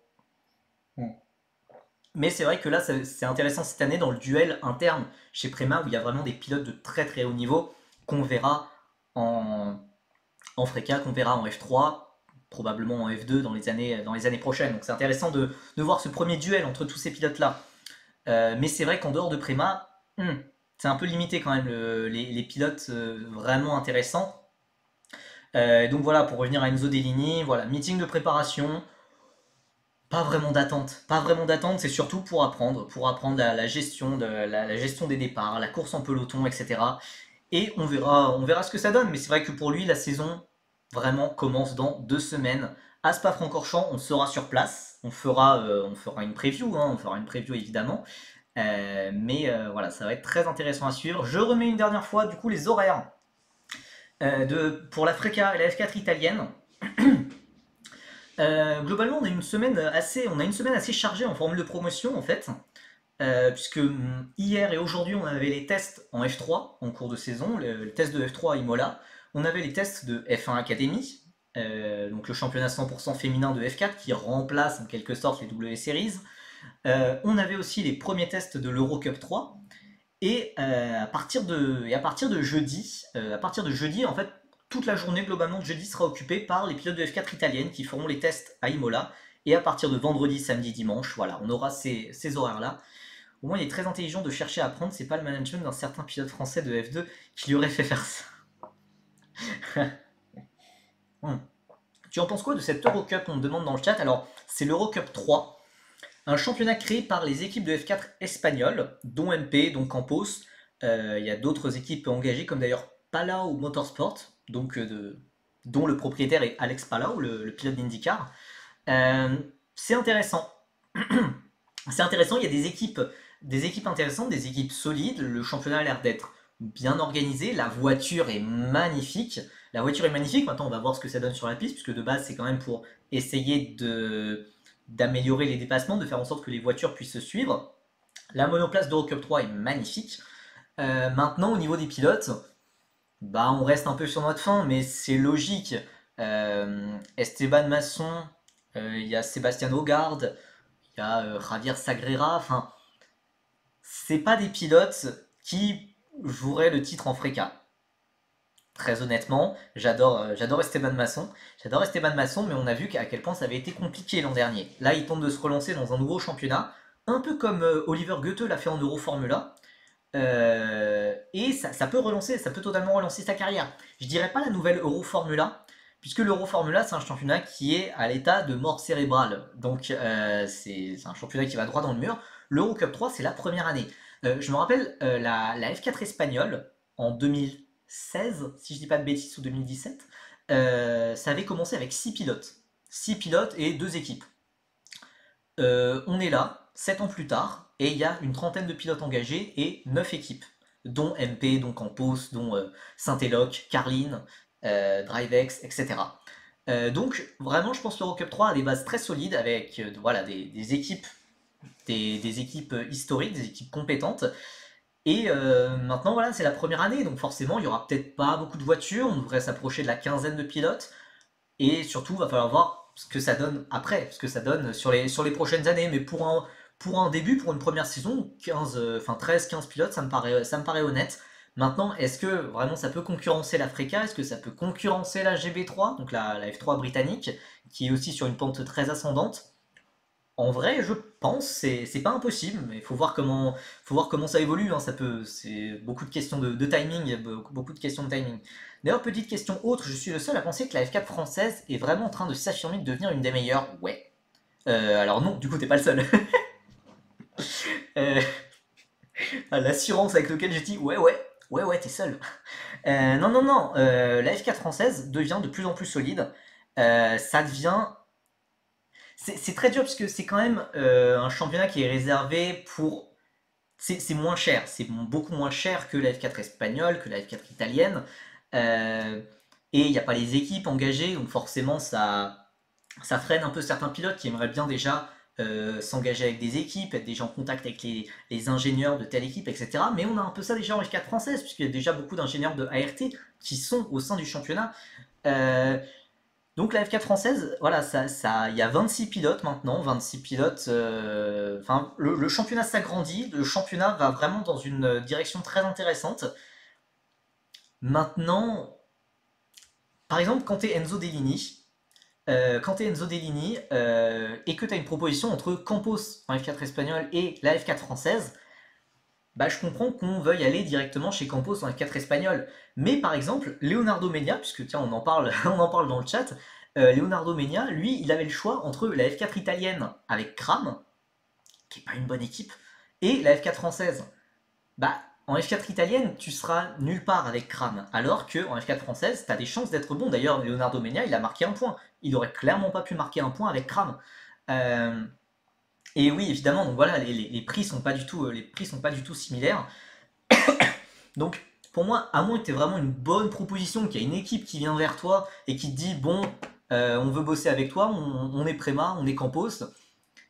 Mais c'est vrai que là, c'est intéressant cette année dans le duel interne chez Prema où il y a vraiment des pilotes de très très haut niveau qu'on verra en, en Freca, qu'on verra en F trois, probablement en F deux dans les années, dans les années prochaines. Donc c'est intéressant de, de voir ce premier duel entre tous ces pilotes-là. Euh, mais c'est vrai qu'en dehors de Prema, hmm, c'est un peu limité quand même le, les, les, pilotes euh, vraiment intéressants. Euh, donc voilà, pour revenir à Enzo Deligny, voilà, meeting de préparation. Pas vraiment d'attente, pas vraiment d'attente, c'est surtout pour apprendre, pour apprendre la, la gestion de la, la, gestion des départs, la course en peloton, et cetera. Et on verra, on verra ce que ça donne. Mais c'est vrai que pour lui, la saison vraiment commence dans deux semaines. À Spa-Francorchamps, on sera sur place, on fera, euh, on fera une preview, hein, on fera une preview évidemment. Euh, mais euh, voilà, ça va être très intéressant à suivre. Je remets une dernière fois du coup les horaires euh, de, pour la Freca et la F quatre italienne. Euh, globalement, on a une semaine assez, on a une semaine assez chargée en formule de promotion en fait. euh, puisque hum, hier et aujourd'hui, on avait les tests en F trois en cours de saison, le, le test de F trois à Imola. On avait les tests de F un Academy, euh, donc le championnat cent pour cent féminin de F quatre qui remplace en quelque sorte les W Series. Euh, on avait aussi les premiers tests de l'Eurocup trois. Et, euh, à partir de, et à partir de jeudi, euh, à partir de jeudi, en fait, toute la journée globalement de jeudi sera occupée par les pilotes de F quatre italiennes qui feront les tests à Imola. Et à partir de vendredi, samedi, dimanche, voilà, on aura ces, ces horaires-là. Au moins, il est très intelligent de chercher à apprendre. C'est pas le management d'un certain pilote français de F deux qui lui aurait fait faire ça. Hmm. Tu en penses quoi de cette Eurocup? On me demande dans le chat. Alors, c'est l'Eurocup trois, un championnat créé par les équipes de F quatre espagnoles, dont M P, dont Campos. Euh, Il y a d'autres équipes engagées, comme d'ailleurs Palau Motorsport, donc, euh, de- dont le propriétaire est Alex Palau, le, le pilote d'IndyCar. Euh, c'est intéressant. C'est intéressant, il y a des équipes, des équipes intéressantes, des équipes solides. Le championnat a l'air d'être bien organisé. La voiture est magnifique. La voiture est magnifique. Maintenant, on va voir ce que ça donne sur la piste, puisque de base, c'est quand même pour essayer de d'améliorer les dépassements, de faire en sorte que les voitures puissent se suivre. La monoplace d'Eurocup trois est magnifique. Euh, maintenant, au niveau des pilotes, bah, on reste un peu sur notre fin, mais c'est logique. Euh, Esteban Masson, euh, il y a Sébastien Hogard, il y a euh, Javier Sagrera. Enfin, c'est pas des pilotes qui joueraient le titre en Freca. Très honnêtement, j'adore euh, j'adore Esteban Masson. J'adore Esteban Masson, mais on a vu à quel point ça avait été compliqué l'an dernier. Là, il tente de se relancer dans un nouveau championnat, un peu comme euh, Oliver Goethe l'a fait en Euroformula. Euh, et ça, ça peut relancer, ça peut totalement relancer sa carrière. Je dirais pas la nouvelle Euroformula, puisque l'Euroformula c'est un championnat qui est à l'état de mort cérébrale. Donc euh, c'est c'est un championnat qui va droit dans le mur. L'Eurocup trois c'est la première année. Euh, je me rappelle euh, la, la F quatre espagnole en deux mille seize, si je dis pas de bêtises, ou deux mille dix-sept, euh, ça avait commencé avec six pilotes. Six pilotes et deux équipes. Euh, on est là, sept ans plus tard, et il y a une trentaine de pilotes engagés et neuf équipes, dont M P, dont Campos, dont euh, Saint-Eloc, Carlin, euh, DriveX, et cetera. Euh, donc vraiment, je pense que l'Eurocup trois a des bases très solides avec euh, voilà, des, des équipes, des, des équipes historiques, des équipes compétentes. Et euh, maintenant, voilà, c'est la première année, donc forcément, il y aura peut-être pas beaucoup de voitures, on devrait s'approcher de la quinzaine de pilotes. Et surtout, il va falloir voir ce que ça donne après, ce que ça donne sur les, sur les prochaines années. Mais pour un, pour un début, pour une première saison, quinze, euh, enfin treize quinze pilotes, ça me paraît, ça me paraît honnête. Maintenant, est-ce que vraiment ça peut concurrencer la Freca? Est-ce que ça peut concurrencer la G B trois, donc la, la F trois britannique, qui est aussi sur une pente très ascendante? En vrai, je pense, c'est c'est pas impossible, mais il faut voir comment, faut voir comment ça évolue. Hein, ça peut, c'est beaucoup de questions de, de timing, beaucoup, beaucoup de questions de timing. D'ailleurs, petite question autre, je suis le seul à penser que la F quatre française est vraiment en train de s'affirmer de devenir une des meilleures. Ouais. Euh, alors non, du coup, t'es pas le seul. Euh, L'assurance avec laquelle je dis ouais, ouais, ouais, ouais, t'es seul. Euh, non, non, non, euh, la F quatre française devient de plus en plus solide. Euh, ça devient c'est c'est très dur parce que c'est quand même euh, un championnat qui est réservé pour. C'est c'est moins cher, c'est beaucoup moins cher que la F quatre espagnole, que la F quatre italienne. Euh, et il n'y a pas les équipes engagées, donc forcément ça, ça freine un peu certains pilotes qui aimeraient bien déjà euh, s'engager avec des équipes, être déjà en contact avec les, les ingénieurs de telle équipe, et cetera. Mais on a un peu ça déjà en F quatre française, puisqu'il y a déjà beaucoup d'ingénieurs de A R T qui sont au sein du championnat. Euh, donc la F quatre française, voilà, ça, ça, il y a vingt-six pilotes maintenant, vingt-six pilotes. euh, Enfin, le, le championnat s'agrandit, le championnat va vraiment dans une direction très intéressante. Maintenant, par exemple, quand tu es Enzo Dellini, euh, quand tu es Enzo Dellini euh, et que tu as une proposition entre Campos en F quatre espagnol et la F quatre française, bah, je comprends qu'on veuille aller directement chez Campos en F quatre espagnol. Mais par exemple, Leonardo Mena, puisque tiens, on en parle, on en parle dans le chat, euh, Leonardo Mena, lui, il avait le choix entre la F quatre italienne avec Kram, qui est pas une bonne équipe, et la F quatre française. Bah, en F quatre italienne, tu seras nulle part avec Kram, alors que en F quatre française, tu as des chances d'être bon. D'ailleurs, Leonardo Mena, il a marqué un point. Il aurait clairement pas pu marquer un point avec Kram. Euh, et oui, évidemment, donc voilà, les, les- les prix sont pas du tout, euh, les prix sont pas du tout similaires. Donc, pour moi, à moins que tu aies vraiment une bonne proposition, qu'il y a une équipe qui vient vers toi et qui te dit bon, euh, on veut bosser avec toi, on, on est Préma, on est Campos,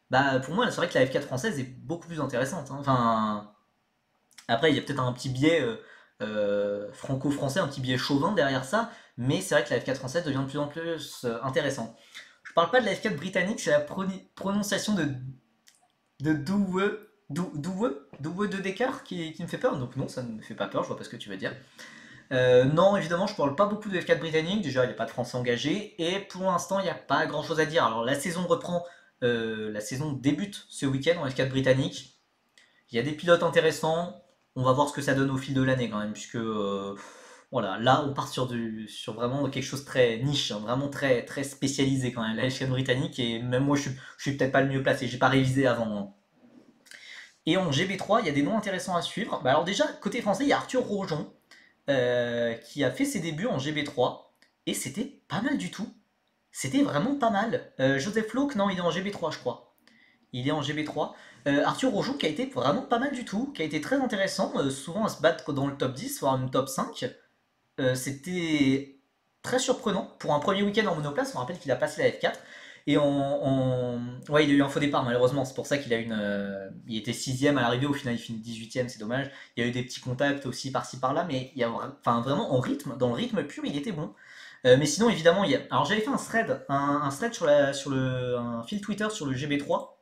Bah, pour moi, c'est vrai que la F quatre française est beaucoup plus intéressante, hein. Enfin, après, il y a peut-être un petit biais euh, euh, franco-français, un petit biais chauvin derrière ça, mais c'est vrai que la F quatre française devient de plus en plus euh, intéressante. Je parle pas de la F quatre britannique, c'est la proni- prononciation de, de Douwe, Dou- Douwe, Douwe de Decker qui, qui me fait peur. Donc non, ça ne me fait pas peur, je vois pas ce que tu veux dire. Euh, non, évidemment, je parle pas beaucoup de F quatre britannique. Déjà, il n'y a pas de Français engagés. Et pour l'instant, il n'y a pas grand chose à dire. Alors, la saison reprend, euh, la saison débute ce week-end en F quatre britannique. Il y a des pilotes intéressants. On va voir ce que ça donne au fil de l'année quand même, puisque euh, voilà, là, on part sur, du, sur vraiment quelque chose de très niche, hein, vraiment très, très spécialisé quand même, la F quatre britannique. Et même moi, je suis, je suis peut-être pas le mieux placé. J'ai pas révisé avant, hein. Et en G B trois, il y a des noms intéressants à suivre. Bah alors déjà, côté français, il y a Arthur Rojon, euh, qui a fait ses débuts en G B trois, et c'était pas mal du tout. C'était vraiment pas mal. Euh, Joseph Lauck, non, il est en G B trois, je crois. Il est en G B trois. Euh, Arthur Rojon, qui a été vraiment pas mal du tout, qui a été très intéressant, euh, souvent à se battre dans le top dix, voire une top cinq. Euh, c'était très surprenant. Pour un premier week-end en monoplace, on rappelle qu'il a passé la F quatre. Et en, en- ouais, il a eu un faux départ malheureusement, c'est pour ça qu'il a une, euh, il était sixième à l'arrivée, au final il finit dix-huitième, c'est dommage. Il y a eu des petits contacts aussi par-ci par-là, mais il y a, enfin, vraiment en rythme, dans le rythme pur, il était bon. Euh, mais sinon évidemment, il y a, alors j'avais fait un thread, un, un thread sur, la, sur le, un fil Twitter sur le G B trois,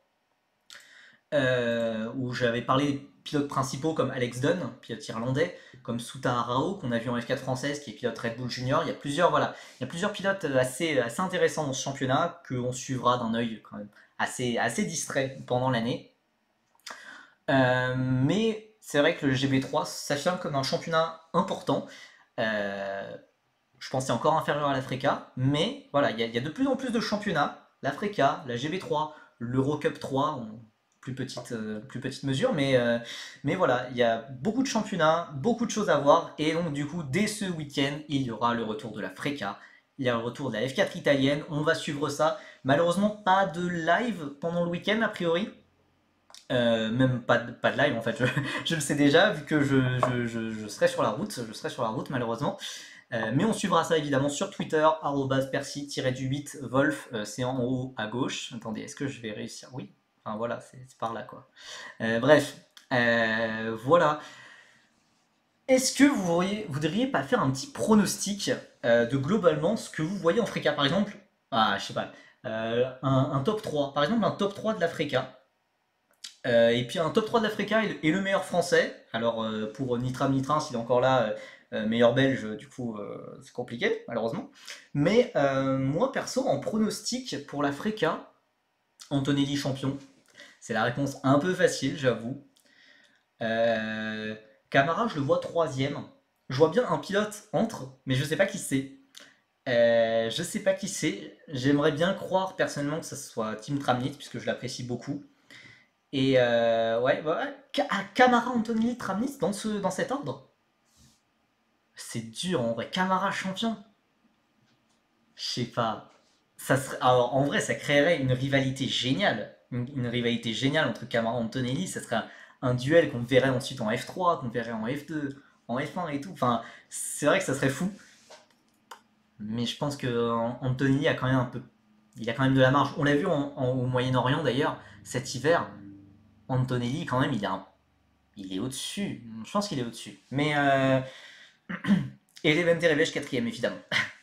euh, où j'avais parlé des pilotes principaux comme Alex Dunn, pilote irlandais, comme Suta Arao, qu'on a vu en F quatre française, qui est pilote Red Bull Junior. Il y a plusieurs, voilà, il y a plusieurs pilotes assez, assez intéressants dans ce championnat qu'on suivra d'un œil quand même assez, assez distrait pendant l'année. Euh, mais c'est vrai que le G B trois s'affirme comme un championnat important. Euh, je pense que c'est encore inférieur à l'Africa, mais voilà, il y, a- il y a de plus en plus de championnats. L'Africa, la G B trois, l'Eurocup trois, en plus petite, euh, plus petite mesure, mais, euh, mais voilà, il y a beaucoup de championnats, beaucoup de choses à voir, et donc du coup, dès ce week-end, il y aura le retour de l'Africa, il y a le retour de la F quatre italienne, on va suivre ça. Malheureusement, pas de live pendant le week-end, a priori. Euh, même pas de, pas de live en fait, je, je le sais déjà, vu que je, je, je, je serai sur la route, je serai sur la route malheureusement. Euh, mais on suivra ça évidemment sur Twitter, arobase percy-du-huit Wolf, euh, c'est en haut à gauche. Attendez, est-ce que je vais réussir? Oui. Enfin voilà, c'est c'est par là quoi. Euh, bref, euh, voilà. Est-ce que vous voudriez, voudriez pas faire un petit pronostic euh, de globalement ce que vous voyez en Africa? Par exemple, ah, je sais pas, euh, un, un top trois. Par exemple, un top trois de l'Africa. Euh, et puis un top trois de l'Africa et, le et le meilleur français. Alors euh, pour Nitram Nitrin, s'il est encore là, euh, euh, meilleur belge, du coup euh, c'est compliqué, malheureusement. Mais euh, moi perso, en pronostic pour l'Africa, Antonelli champion. C'est la réponse un peu facile, j'avoue. Euh, Camara, je le vois troisième. Je vois bien un pilote entre, mais je sais pas qui c'est. Euh, je sais pas qui c'est. J'aimerais bien croire personnellement que ce soit Tim Tramnit, puisque je l'apprécie beaucoup. Et euh, ouais, bah ouais. Ka- ah, Camara, Anthony, Tramnis dans, ce, dans cet ordre. C'est dur en vrai. Camara champion. Je sais pas. Ça serait, alors en vrai, ça créerait une rivalité géniale. Une, une rivalité géniale entre Camara et Antonelli. Ça serait un, un duel qu'on verrait ensuite en F trois, qu'on verrait en F deux, en F un et tout. Enfin, c'est vrai que ça serait fou. Mais je pense que Antonelli a quand même un peu. Il a quand même de la marge. On l'a vu en- en- au Moyen-Orient d'ailleurs, cet hiver. Antonelli, quand même, il a un il est au-dessus. Je pense qu'il est au-dessus. Mais euh, et Levente Revesh quatrième évidemment.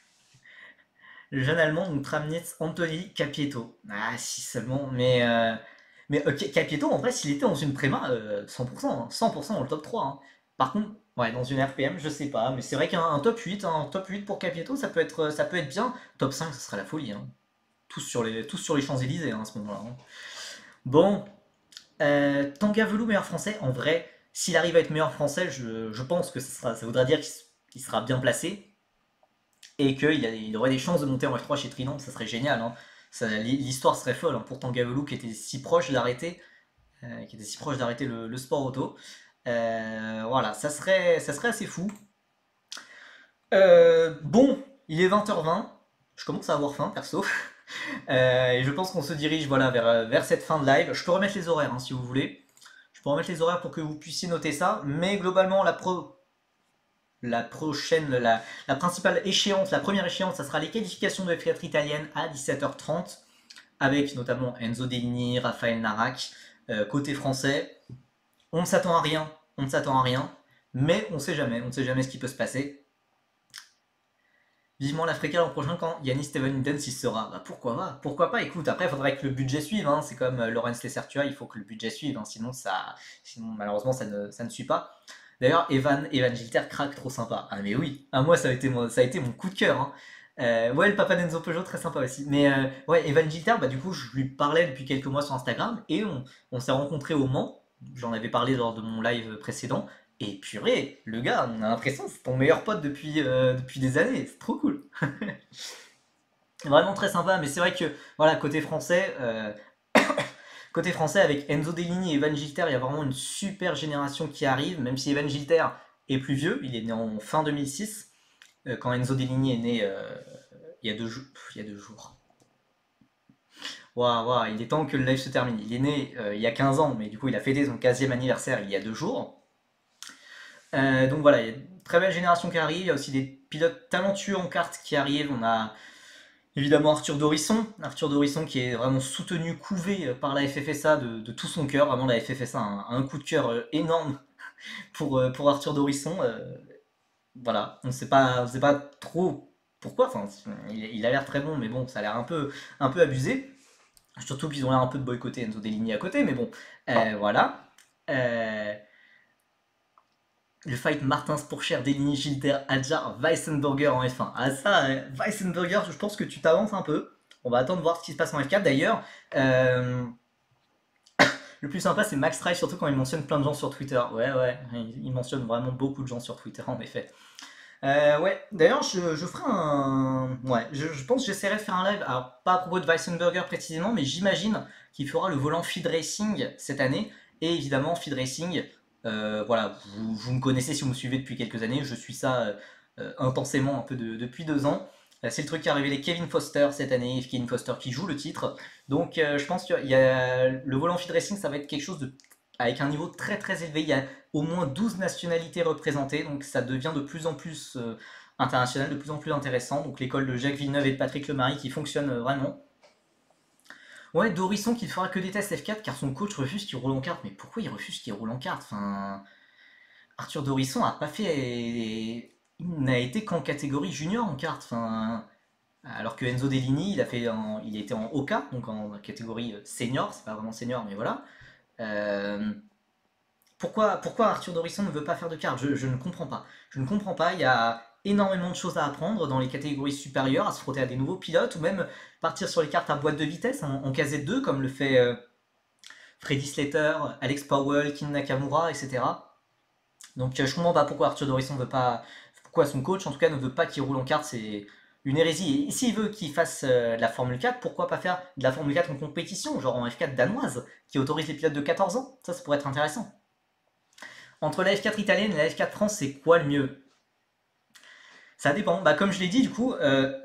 Le jeune allemand, donc Tramnitz, Anthony, Capieto. Ah si seulement. Mais euh, mais ok, Capieto en vrai s'il était dans une préma, euh, cent pour cent, hein, cent pour cent dans le top trois, hein. Par contre, ouais, dans une R P M, je sais pas. Mais c'est vrai qu'un un top huit, un top huit pour Capieto, ça peut être, ça peut être bien. Top cinq, ce serait la folie, hein. Tous sur les, tous sur les Champs-Élysées, hein, à ce moment-là, hein. Bon, Euh, Tanguy Velou, meilleur français, en vrai, s'il arrive à être meilleur français, je, je pense que ça, sera- ça voudra dire qu'il qu'il sera bien placé et qu'il a- il aurait des chances de monter en F trois chez Trident, ça serait génial, hein. Ça- l'histoire serait folle, hein, pour Tanguy Velou qui était si proche d'arrêter, euh, qui était si proche d'arrêter le, le sport auto. Euh, voilà, ça serait, ça serait assez fou. Euh, bon, il est vingt heures vingt, je commence à avoir faim perso. Euh, et je pense qu'on se dirige voilà, vers, vers cette fin de live. Je peux remettre les horaires hein, si vous voulez. Je peux remettre les horaires pour que vous puissiez noter ça. Mais globalement, la, pro, la prochaine, la, la principale échéance, la première échéance, ça sera les qualifications de F quatre italienne à dix-sept heures trente. avec notamment Enzo Deligny, Raphaël Narac. Euh, côté français, on ne s'attend à rien, on ne s'attend à rien, mais on ne sait jamais, on ne sait jamais ce qui peut se passer. Vivement l'Africa l'an prochain quand Yannis Steven Dance il sera. Bah pourquoi pas, pourquoi pas, écoute, après il faudrait que le budget suive, hein. C'est comme euh, Laurence Lessertua, il faut que le budget suive, hein. Sinon, ça, sinon malheureusement ça ne, ça ne suit pas. D'ailleurs, Evan, Evan Gilter craque trop sympa. Ah mais oui, à moi ça a été mon, ça a été mon coup de cœur, hein. Euh, ouais, le papa d'Enzo Peugeot, très sympa aussi. Mais euh, ouais, Evan Gilter, bah du coup je lui parlais depuis quelques mois sur Instagram et on, on s'est rencontrés au Mans. J'en avais parlé lors de mon live précédent. Et purée, le gars, on a l'impression que c'est ton meilleur pote depuis, euh, depuis des années, c'est trop cool. Vraiment très sympa, mais c'est vrai que, voilà, côté français, euh, côté français avec Enzo Deligny et Evan Gilter, il y a vraiment une super génération qui arrive, même si Evan Gilter est plus vieux, il est né en fin deux mille six, euh, quand Enzo Deligny est né euh, il, y a deux jours, il y a deux jours. Waouh, waouh, il est temps que le live se termine. Il est né euh, il y a quinze ans, mais du coup il a fêté son quinzième anniversaire il y a deux jours. Euh, donc voilà, il y a une très belle génération qui arrive, il y a aussi des pilotes talentueux en kart qui arrivent. On a évidemment Arthur Dorisson, Arthur Dorisson qui est vraiment soutenu, couvé par la F F S A de, de tout son cœur. Vraiment, la F F S A a un, un coup de cœur euh, énorme pour, euh, pour Arthur Dorisson. Euh, voilà, on ne sait pas, on sait pas trop pourquoi. Enfin, il, il a l'air très bon, mais bon, ça a l'air un peu, un peu abusé. Surtout qu'ils ont l'air un peu de boycotter Enzo Deligny à côté, mais bon, euh, voilà. Euh, le fight Martins Pourchère, Deligny, Gilter, Adjar, Weissenberger en F un. Ah ça, euh, Weissenberger, je pense que tu t'avances un peu. On va attendre de voir ce qui se passe en F quatre. D'ailleurs, euh, le plus sympa c'est Max Drive, surtout quand il mentionne plein de gens sur Twitter. Ouais, ouais, il mentionne vraiment beaucoup de gens sur Twitter en effet. Euh, ouais, d'ailleurs, je, je ferai un. Ouais, je, je pense que j'essaierai de faire un live. Alors, pas à propos de Weissenberger précisément, mais j'imagine qu'il fera le volant Feed Racing cette année. Et évidemment, Feed Racing, euh, voilà, vous, vous me connaissez si vous me suivez depuis quelques années. Je suis ça euh, intensément un peu de- depuis deux ans. Euh, C'est le truc qui a révélé Kevin Foster cette année. Kevin Foster qui joue le titre. Donc, euh, je pense qu'il y a le volant Feed Racing, ça va être quelque chose de avec un niveau très très élevé. Il y a au moins douze nationalités représentées, donc ça devient de plus en plus euh, international, de plus en plus intéressant. Donc l'école de Jacques Villeneuve et de Patrick Lemarie qui fonctionne euh, vraiment. Ouais, Dorisson qui ne fera que des tests F quatre car son coach refuse qu'il roule en kart. Mais pourquoi il refuse qu'il roule en kart? Enfin, Arthur Dorisson a pas fait. Il n'a été qu'en catégorie junior en kart. Enfin, alors que Enzo Deligny, il a fait en- il était en O K, donc en catégorie euh, senior, c'est pas vraiment senior, mais voilà. Euh, pourquoi, pourquoi Arthur Dorisson ne veut pas faire de kart? je, je ne comprends pas. Je ne comprends pas. Il y a énormément de choses à apprendre dans les catégories supérieures, à se frotter à des nouveaux pilotes, ou même partir sur les cartes à boîte de vitesse en, en K Z deux, comme le fait euh, Freddy Slater, Alex Powell, Kin Nakamura, et cetera. Donc euh, je comprends pas pourquoi Arthur Dorisson veut pas. Pourquoi son coach, en tout cas, ne veut pas qu'il roule en kart. C'est une hérésie. Et s'il veut qu'il fasse euh, de la Formule quatre, pourquoi pas faire de la Formule quatre en compétition, genre en F quatre danoise, qui autorise les pilotes de quatorze ans? Ça, ça pourrait être intéressant. Entre la F quatre italienne et la F quatre France, c'est quoi le mieux? Ça dépend. Bah, comme je l'ai dit, du coup, euh,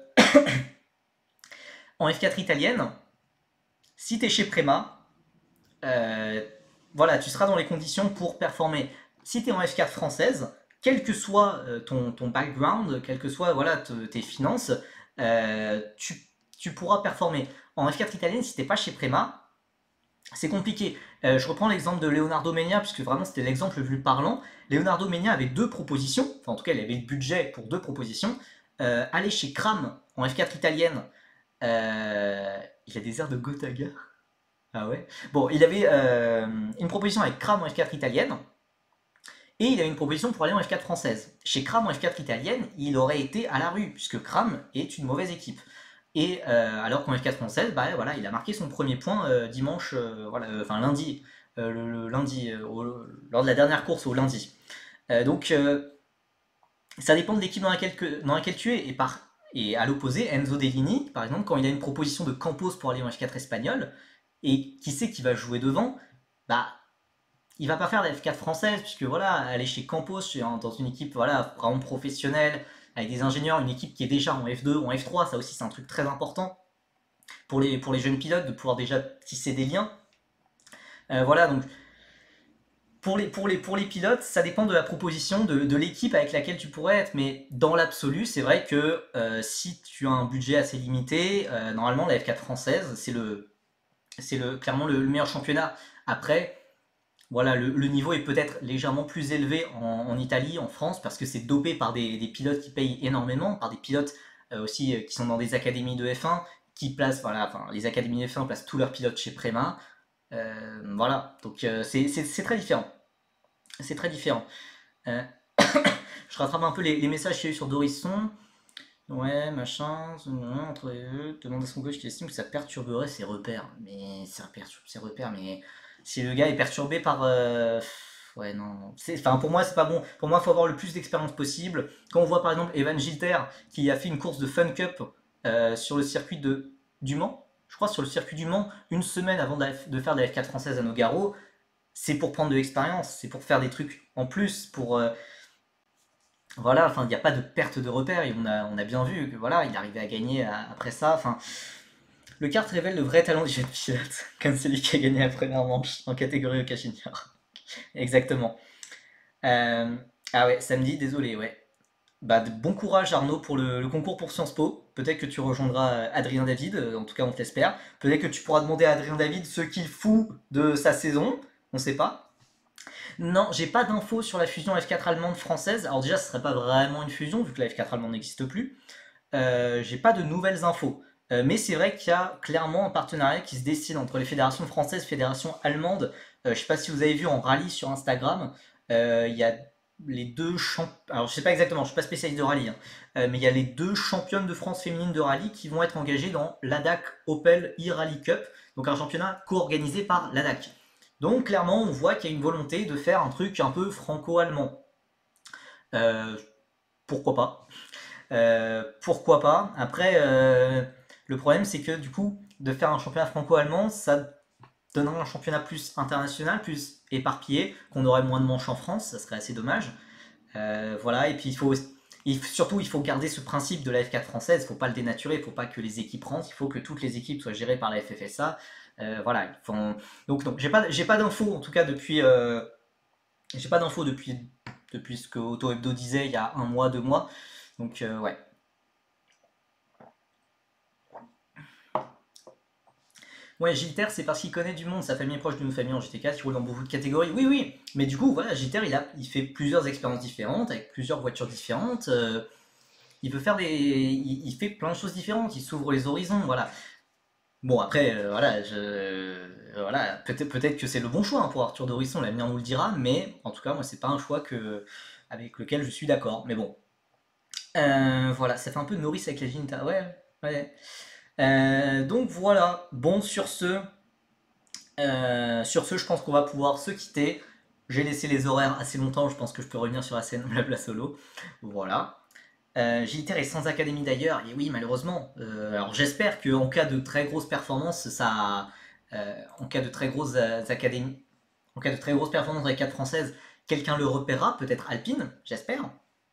en F quatre italienne, si tu es chez Prema, euh, voilà, tu seras dans les conditions pour performer. Si tu es en F quatre française, quel que soit euh, ton, ton background, quelles que soient voilà, te- tes finances, euh, tu, tu pourras performer. En F quatre italienne, si tu n'es pas chez Prema, c'est compliqué. Euh, je reprends l'exemple de Leonardo Menia, puisque vraiment c'était l'exemple le plus parlant. Leonardo Menia avait deux propositions, enfin en tout cas il avait le budget pour deux propositions. Euh, aller chez Kram en F quatre italienne, euh, il a des airs de Gotaga. Ah ouais. Bon, il avait euh, une proposition avec Kram en F quatre italienne, et il a une proposition pour aller en F quatre française. Chez Kram en F quatre italienne, il aurait été à la rue, puisque Kram est une mauvaise équipe. Et euh, alors qu'en F quatre française, bah, voilà, il a marqué son premier point euh, dimanche, euh, voilà, euh, enfin lundi, euh, le, le lundi, euh, au- lors de la dernière course au lundi. Euh, donc euh, ça dépend de l'équipe dans laquelle, que- dans laquelle tu es. Et, par, et à l'opposé, Enzo Deligny, par exemple, quand il a une proposition de Campos pour aller en F quatre espagnol, et qui sait qu'il va jouer devant, bah il va pas faire la F quatre française, puisque voilà, aller chez Campos, dans une équipe voilà, vraiment professionnelle, avec des ingénieurs, une équipe qui est déjà en F deux, en F trois, ça aussi c'est un truc très important pour les, pour les jeunes pilotes de pouvoir déjà tisser des liens. Euh, voilà, donc, Pour les, pour les, pour les pilotes, ça dépend de la proposition, de, de l'équipe avec laquelle tu pourrais être. Mais dans l'absolu, c'est vrai que euh, si tu as un budget assez limité, euh, normalement la F quatre française, c'est le, c'est le, clairement le, le meilleur championnat. Après, voilà, le, le niveau est peut-être légèrement plus élevé en, en Italie, en France, parce que c'est dopé par des, des pilotes qui payent énormément, par des pilotes euh, aussi euh, qui sont dans des académies de F un, qui placent, voilà, enfin, les académies de F un placent tous leurs pilotes chez Prema. Euh, voilà, donc euh, c'est c'est- c'est très différent. C'est très différent. Euh, je rattrape un peu les, les messages qu'il y a eu sur Dorisson. Ouais, machin, entre eux, demande à son coach qui estime que ça perturberait ses repères. Mais ça perturbe ses repères, mais si le gars est perturbé par. euh, Ouais, non. C'est- Enfin, pour moi, c'est pas bon. Pour moi, il faut avoir le plus d'expérience possible. Quand on voit par exemple Evan Gilter qui a fait une course de Fun Cup euh, sur le circuit de, du Mans, je crois sur le circuit du Mans, une semaine avant de, la F- de faire de la F quatre française à Nogaro, c'est pour prendre de l'expérience, c'est pour faire des trucs en plus, pour, euh, voilà, enfin, il n'y a pas de perte de repère et on a, on a bien vu que voilà, il arrivait à gagner à- après ça. Enfin, le kart révèle le vrai talent du jeune pilote, comme celui qui a gagné la première manche en catégorie Oka Junior. Exactement. Euh, ah ouais, samedi, désolé, ouais. Bah, de- bon courage Arnaud pour le, le concours pour Sciences Po. Peut-être que tu rejoindras euh, Adrien David, euh, en tout cas on te l'espère. Peut-être que tu pourras demander à Adrien David ce qu'il fout de sa saison, on sait pas. Non, j'ai pas d'infos sur la fusion F quatre allemande française. Alors déjà, ce serait pas vraiment une fusion vu que la F quatre allemande n'existe plus. Euh, j'ai pas de nouvelles infos. Euh, mais c'est vrai qu'il y a clairement un partenariat qui se dessine entre les fédérations françaises et fédérations allemandes. Euh, je sais pas si vous avez vu en rallye sur Instagram, euh, il y a les deux championnes. Alors je sais pas exactement, je suis pas spécialiste de rallye, hein. Euh, mais il y a les deux championnes de France féminines de rallye qui vont être engagées dans l'A D A C Opel e-Rally Cup, donc un championnat co-organisé par l'A D A C. Donc clairement, on voit qu'il y a une volonté de faire un truc un peu franco-allemand. Euh, Pourquoi pas? Euh, pourquoi pas? Après, euh, le problème, c'est que du coup, de faire un championnat franco-allemand, ça donnerait un championnat plus international, plus éparpillé, qu'on aurait moins de manches en France, ça serait assez dommage. Euh, voilà, et puis il faut, il, surtout, il faut garder ce principe de la F quatre française, il ne faut pas le dénaturer, il ne faut pas que les équipes rentrent, il faut que toutes les équipes soient gérées par la F F S A. Euh, voilà, ils font... donc, donc j'ai pas, j'ai pas d'infos, en tout cas depuis, euh, j'ai pas d'infos depuis, depuis ce que Auto Hebdo disait il y a un mois, deux mois. Donc euh, ouais. Ouais, Gilter, c'est parce qu'il connaît du monde, sa famille est proche de nos familles en G T quatre, il roule dans beaucoup de catégories. Oui, oui, mais du coup, voilà, Gilter, il, a, il fait plusieurs expériences différentes, avec plusieurs voitures différentes. Euh, il veut faire des. Il, il fait plein de choses différentes, il s'ouvre les horizons, voilà. Bon, après, euh, voilà, je. euh, Voilà, peut-être peut-être que c'est le bon choix hein, pour Arthur Dorisson, l'avenir nous le dira, mais en tout cas, moi, c'est pas un choix que, avec lequel je suis d'accord. Mais bon. Euh, voilà, ça fait un peu Norris avec la Ginta. Ouais, ouais. Euh, donc voilà, bon, sur ce. Euh, sur ce, je pense qu'on va pouvoir se quitter. J'ai laissé les horaires assez longtemps, je pense que je peux revenir sur la scène Blabla Solo. Voilà. Euh, Gilter est sans académie d'ailleurs, et oui, malheureusement. Euh, alors j'espère qu'en cas de très grosse performance, ça, euh, en cas de très grosses euh, académies, en cas de très grosses performances dans les quatre françaises, quelqu'un le repérera, peut-être Alpine, j'espère.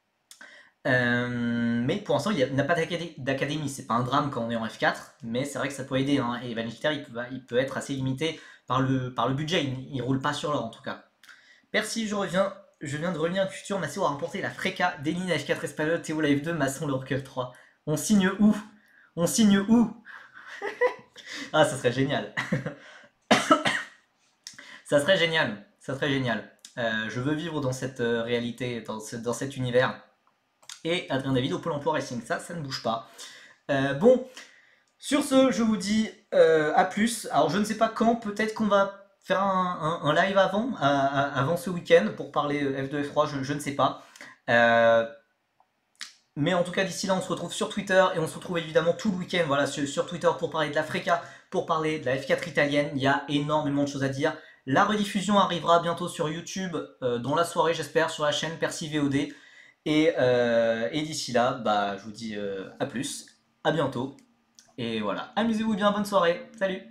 Euh, mais pour l'instant, il n'a pas d'académie. C'est pas un drame quand on est en F quatre, mais c'est vrai que ça peut aider, hein. Et Van Gilter, il peut, il peut être assez limité par le, par le budget. Il, il roule pas sur l'or en tout cas. Merci, je reviens. Je viens de revenir du futur. Massimo a remporté la Freca, Deline F quatre Espagnol, Théo Live deux, Masson le Rocket trois. On signe où? On signe où? Ah, ça serait génial. Ça serait génial. Ça serait génial. Euh, je veux vivre dans cette euh, réalité, dans, ce- dans cet univers. Et Adrien David au Pôle emploi Racing, ça, ça ne bouge pas. Euh, bon, sur ce, je vous dis euh, à plus. Alors, je ne sais pas quand, peut-être qu'on va faire un, un- un live avant, à- à- avant ce week-end pour parler F deux F trois, je, je ne sais pas. Euh, mais en tout cas, d'ici là, on se retrouve sur Twitter et on se retrouve évidemment tout le week-end voilà, sur, sur Twitter pour parler de la Freca, pour parler de la F quatre italienne. Il y a énormément de choses à dire. La rediffusion arrivera bientôt sur YouTube, euh, dans la soirée, j'espère, sur la chaîne Percy V O D. Et, euh, et d'ici là, bah, je vous dis euh, à plus, à bientôt. Et voilà, amusez-vous bien, bonne soirée, salut!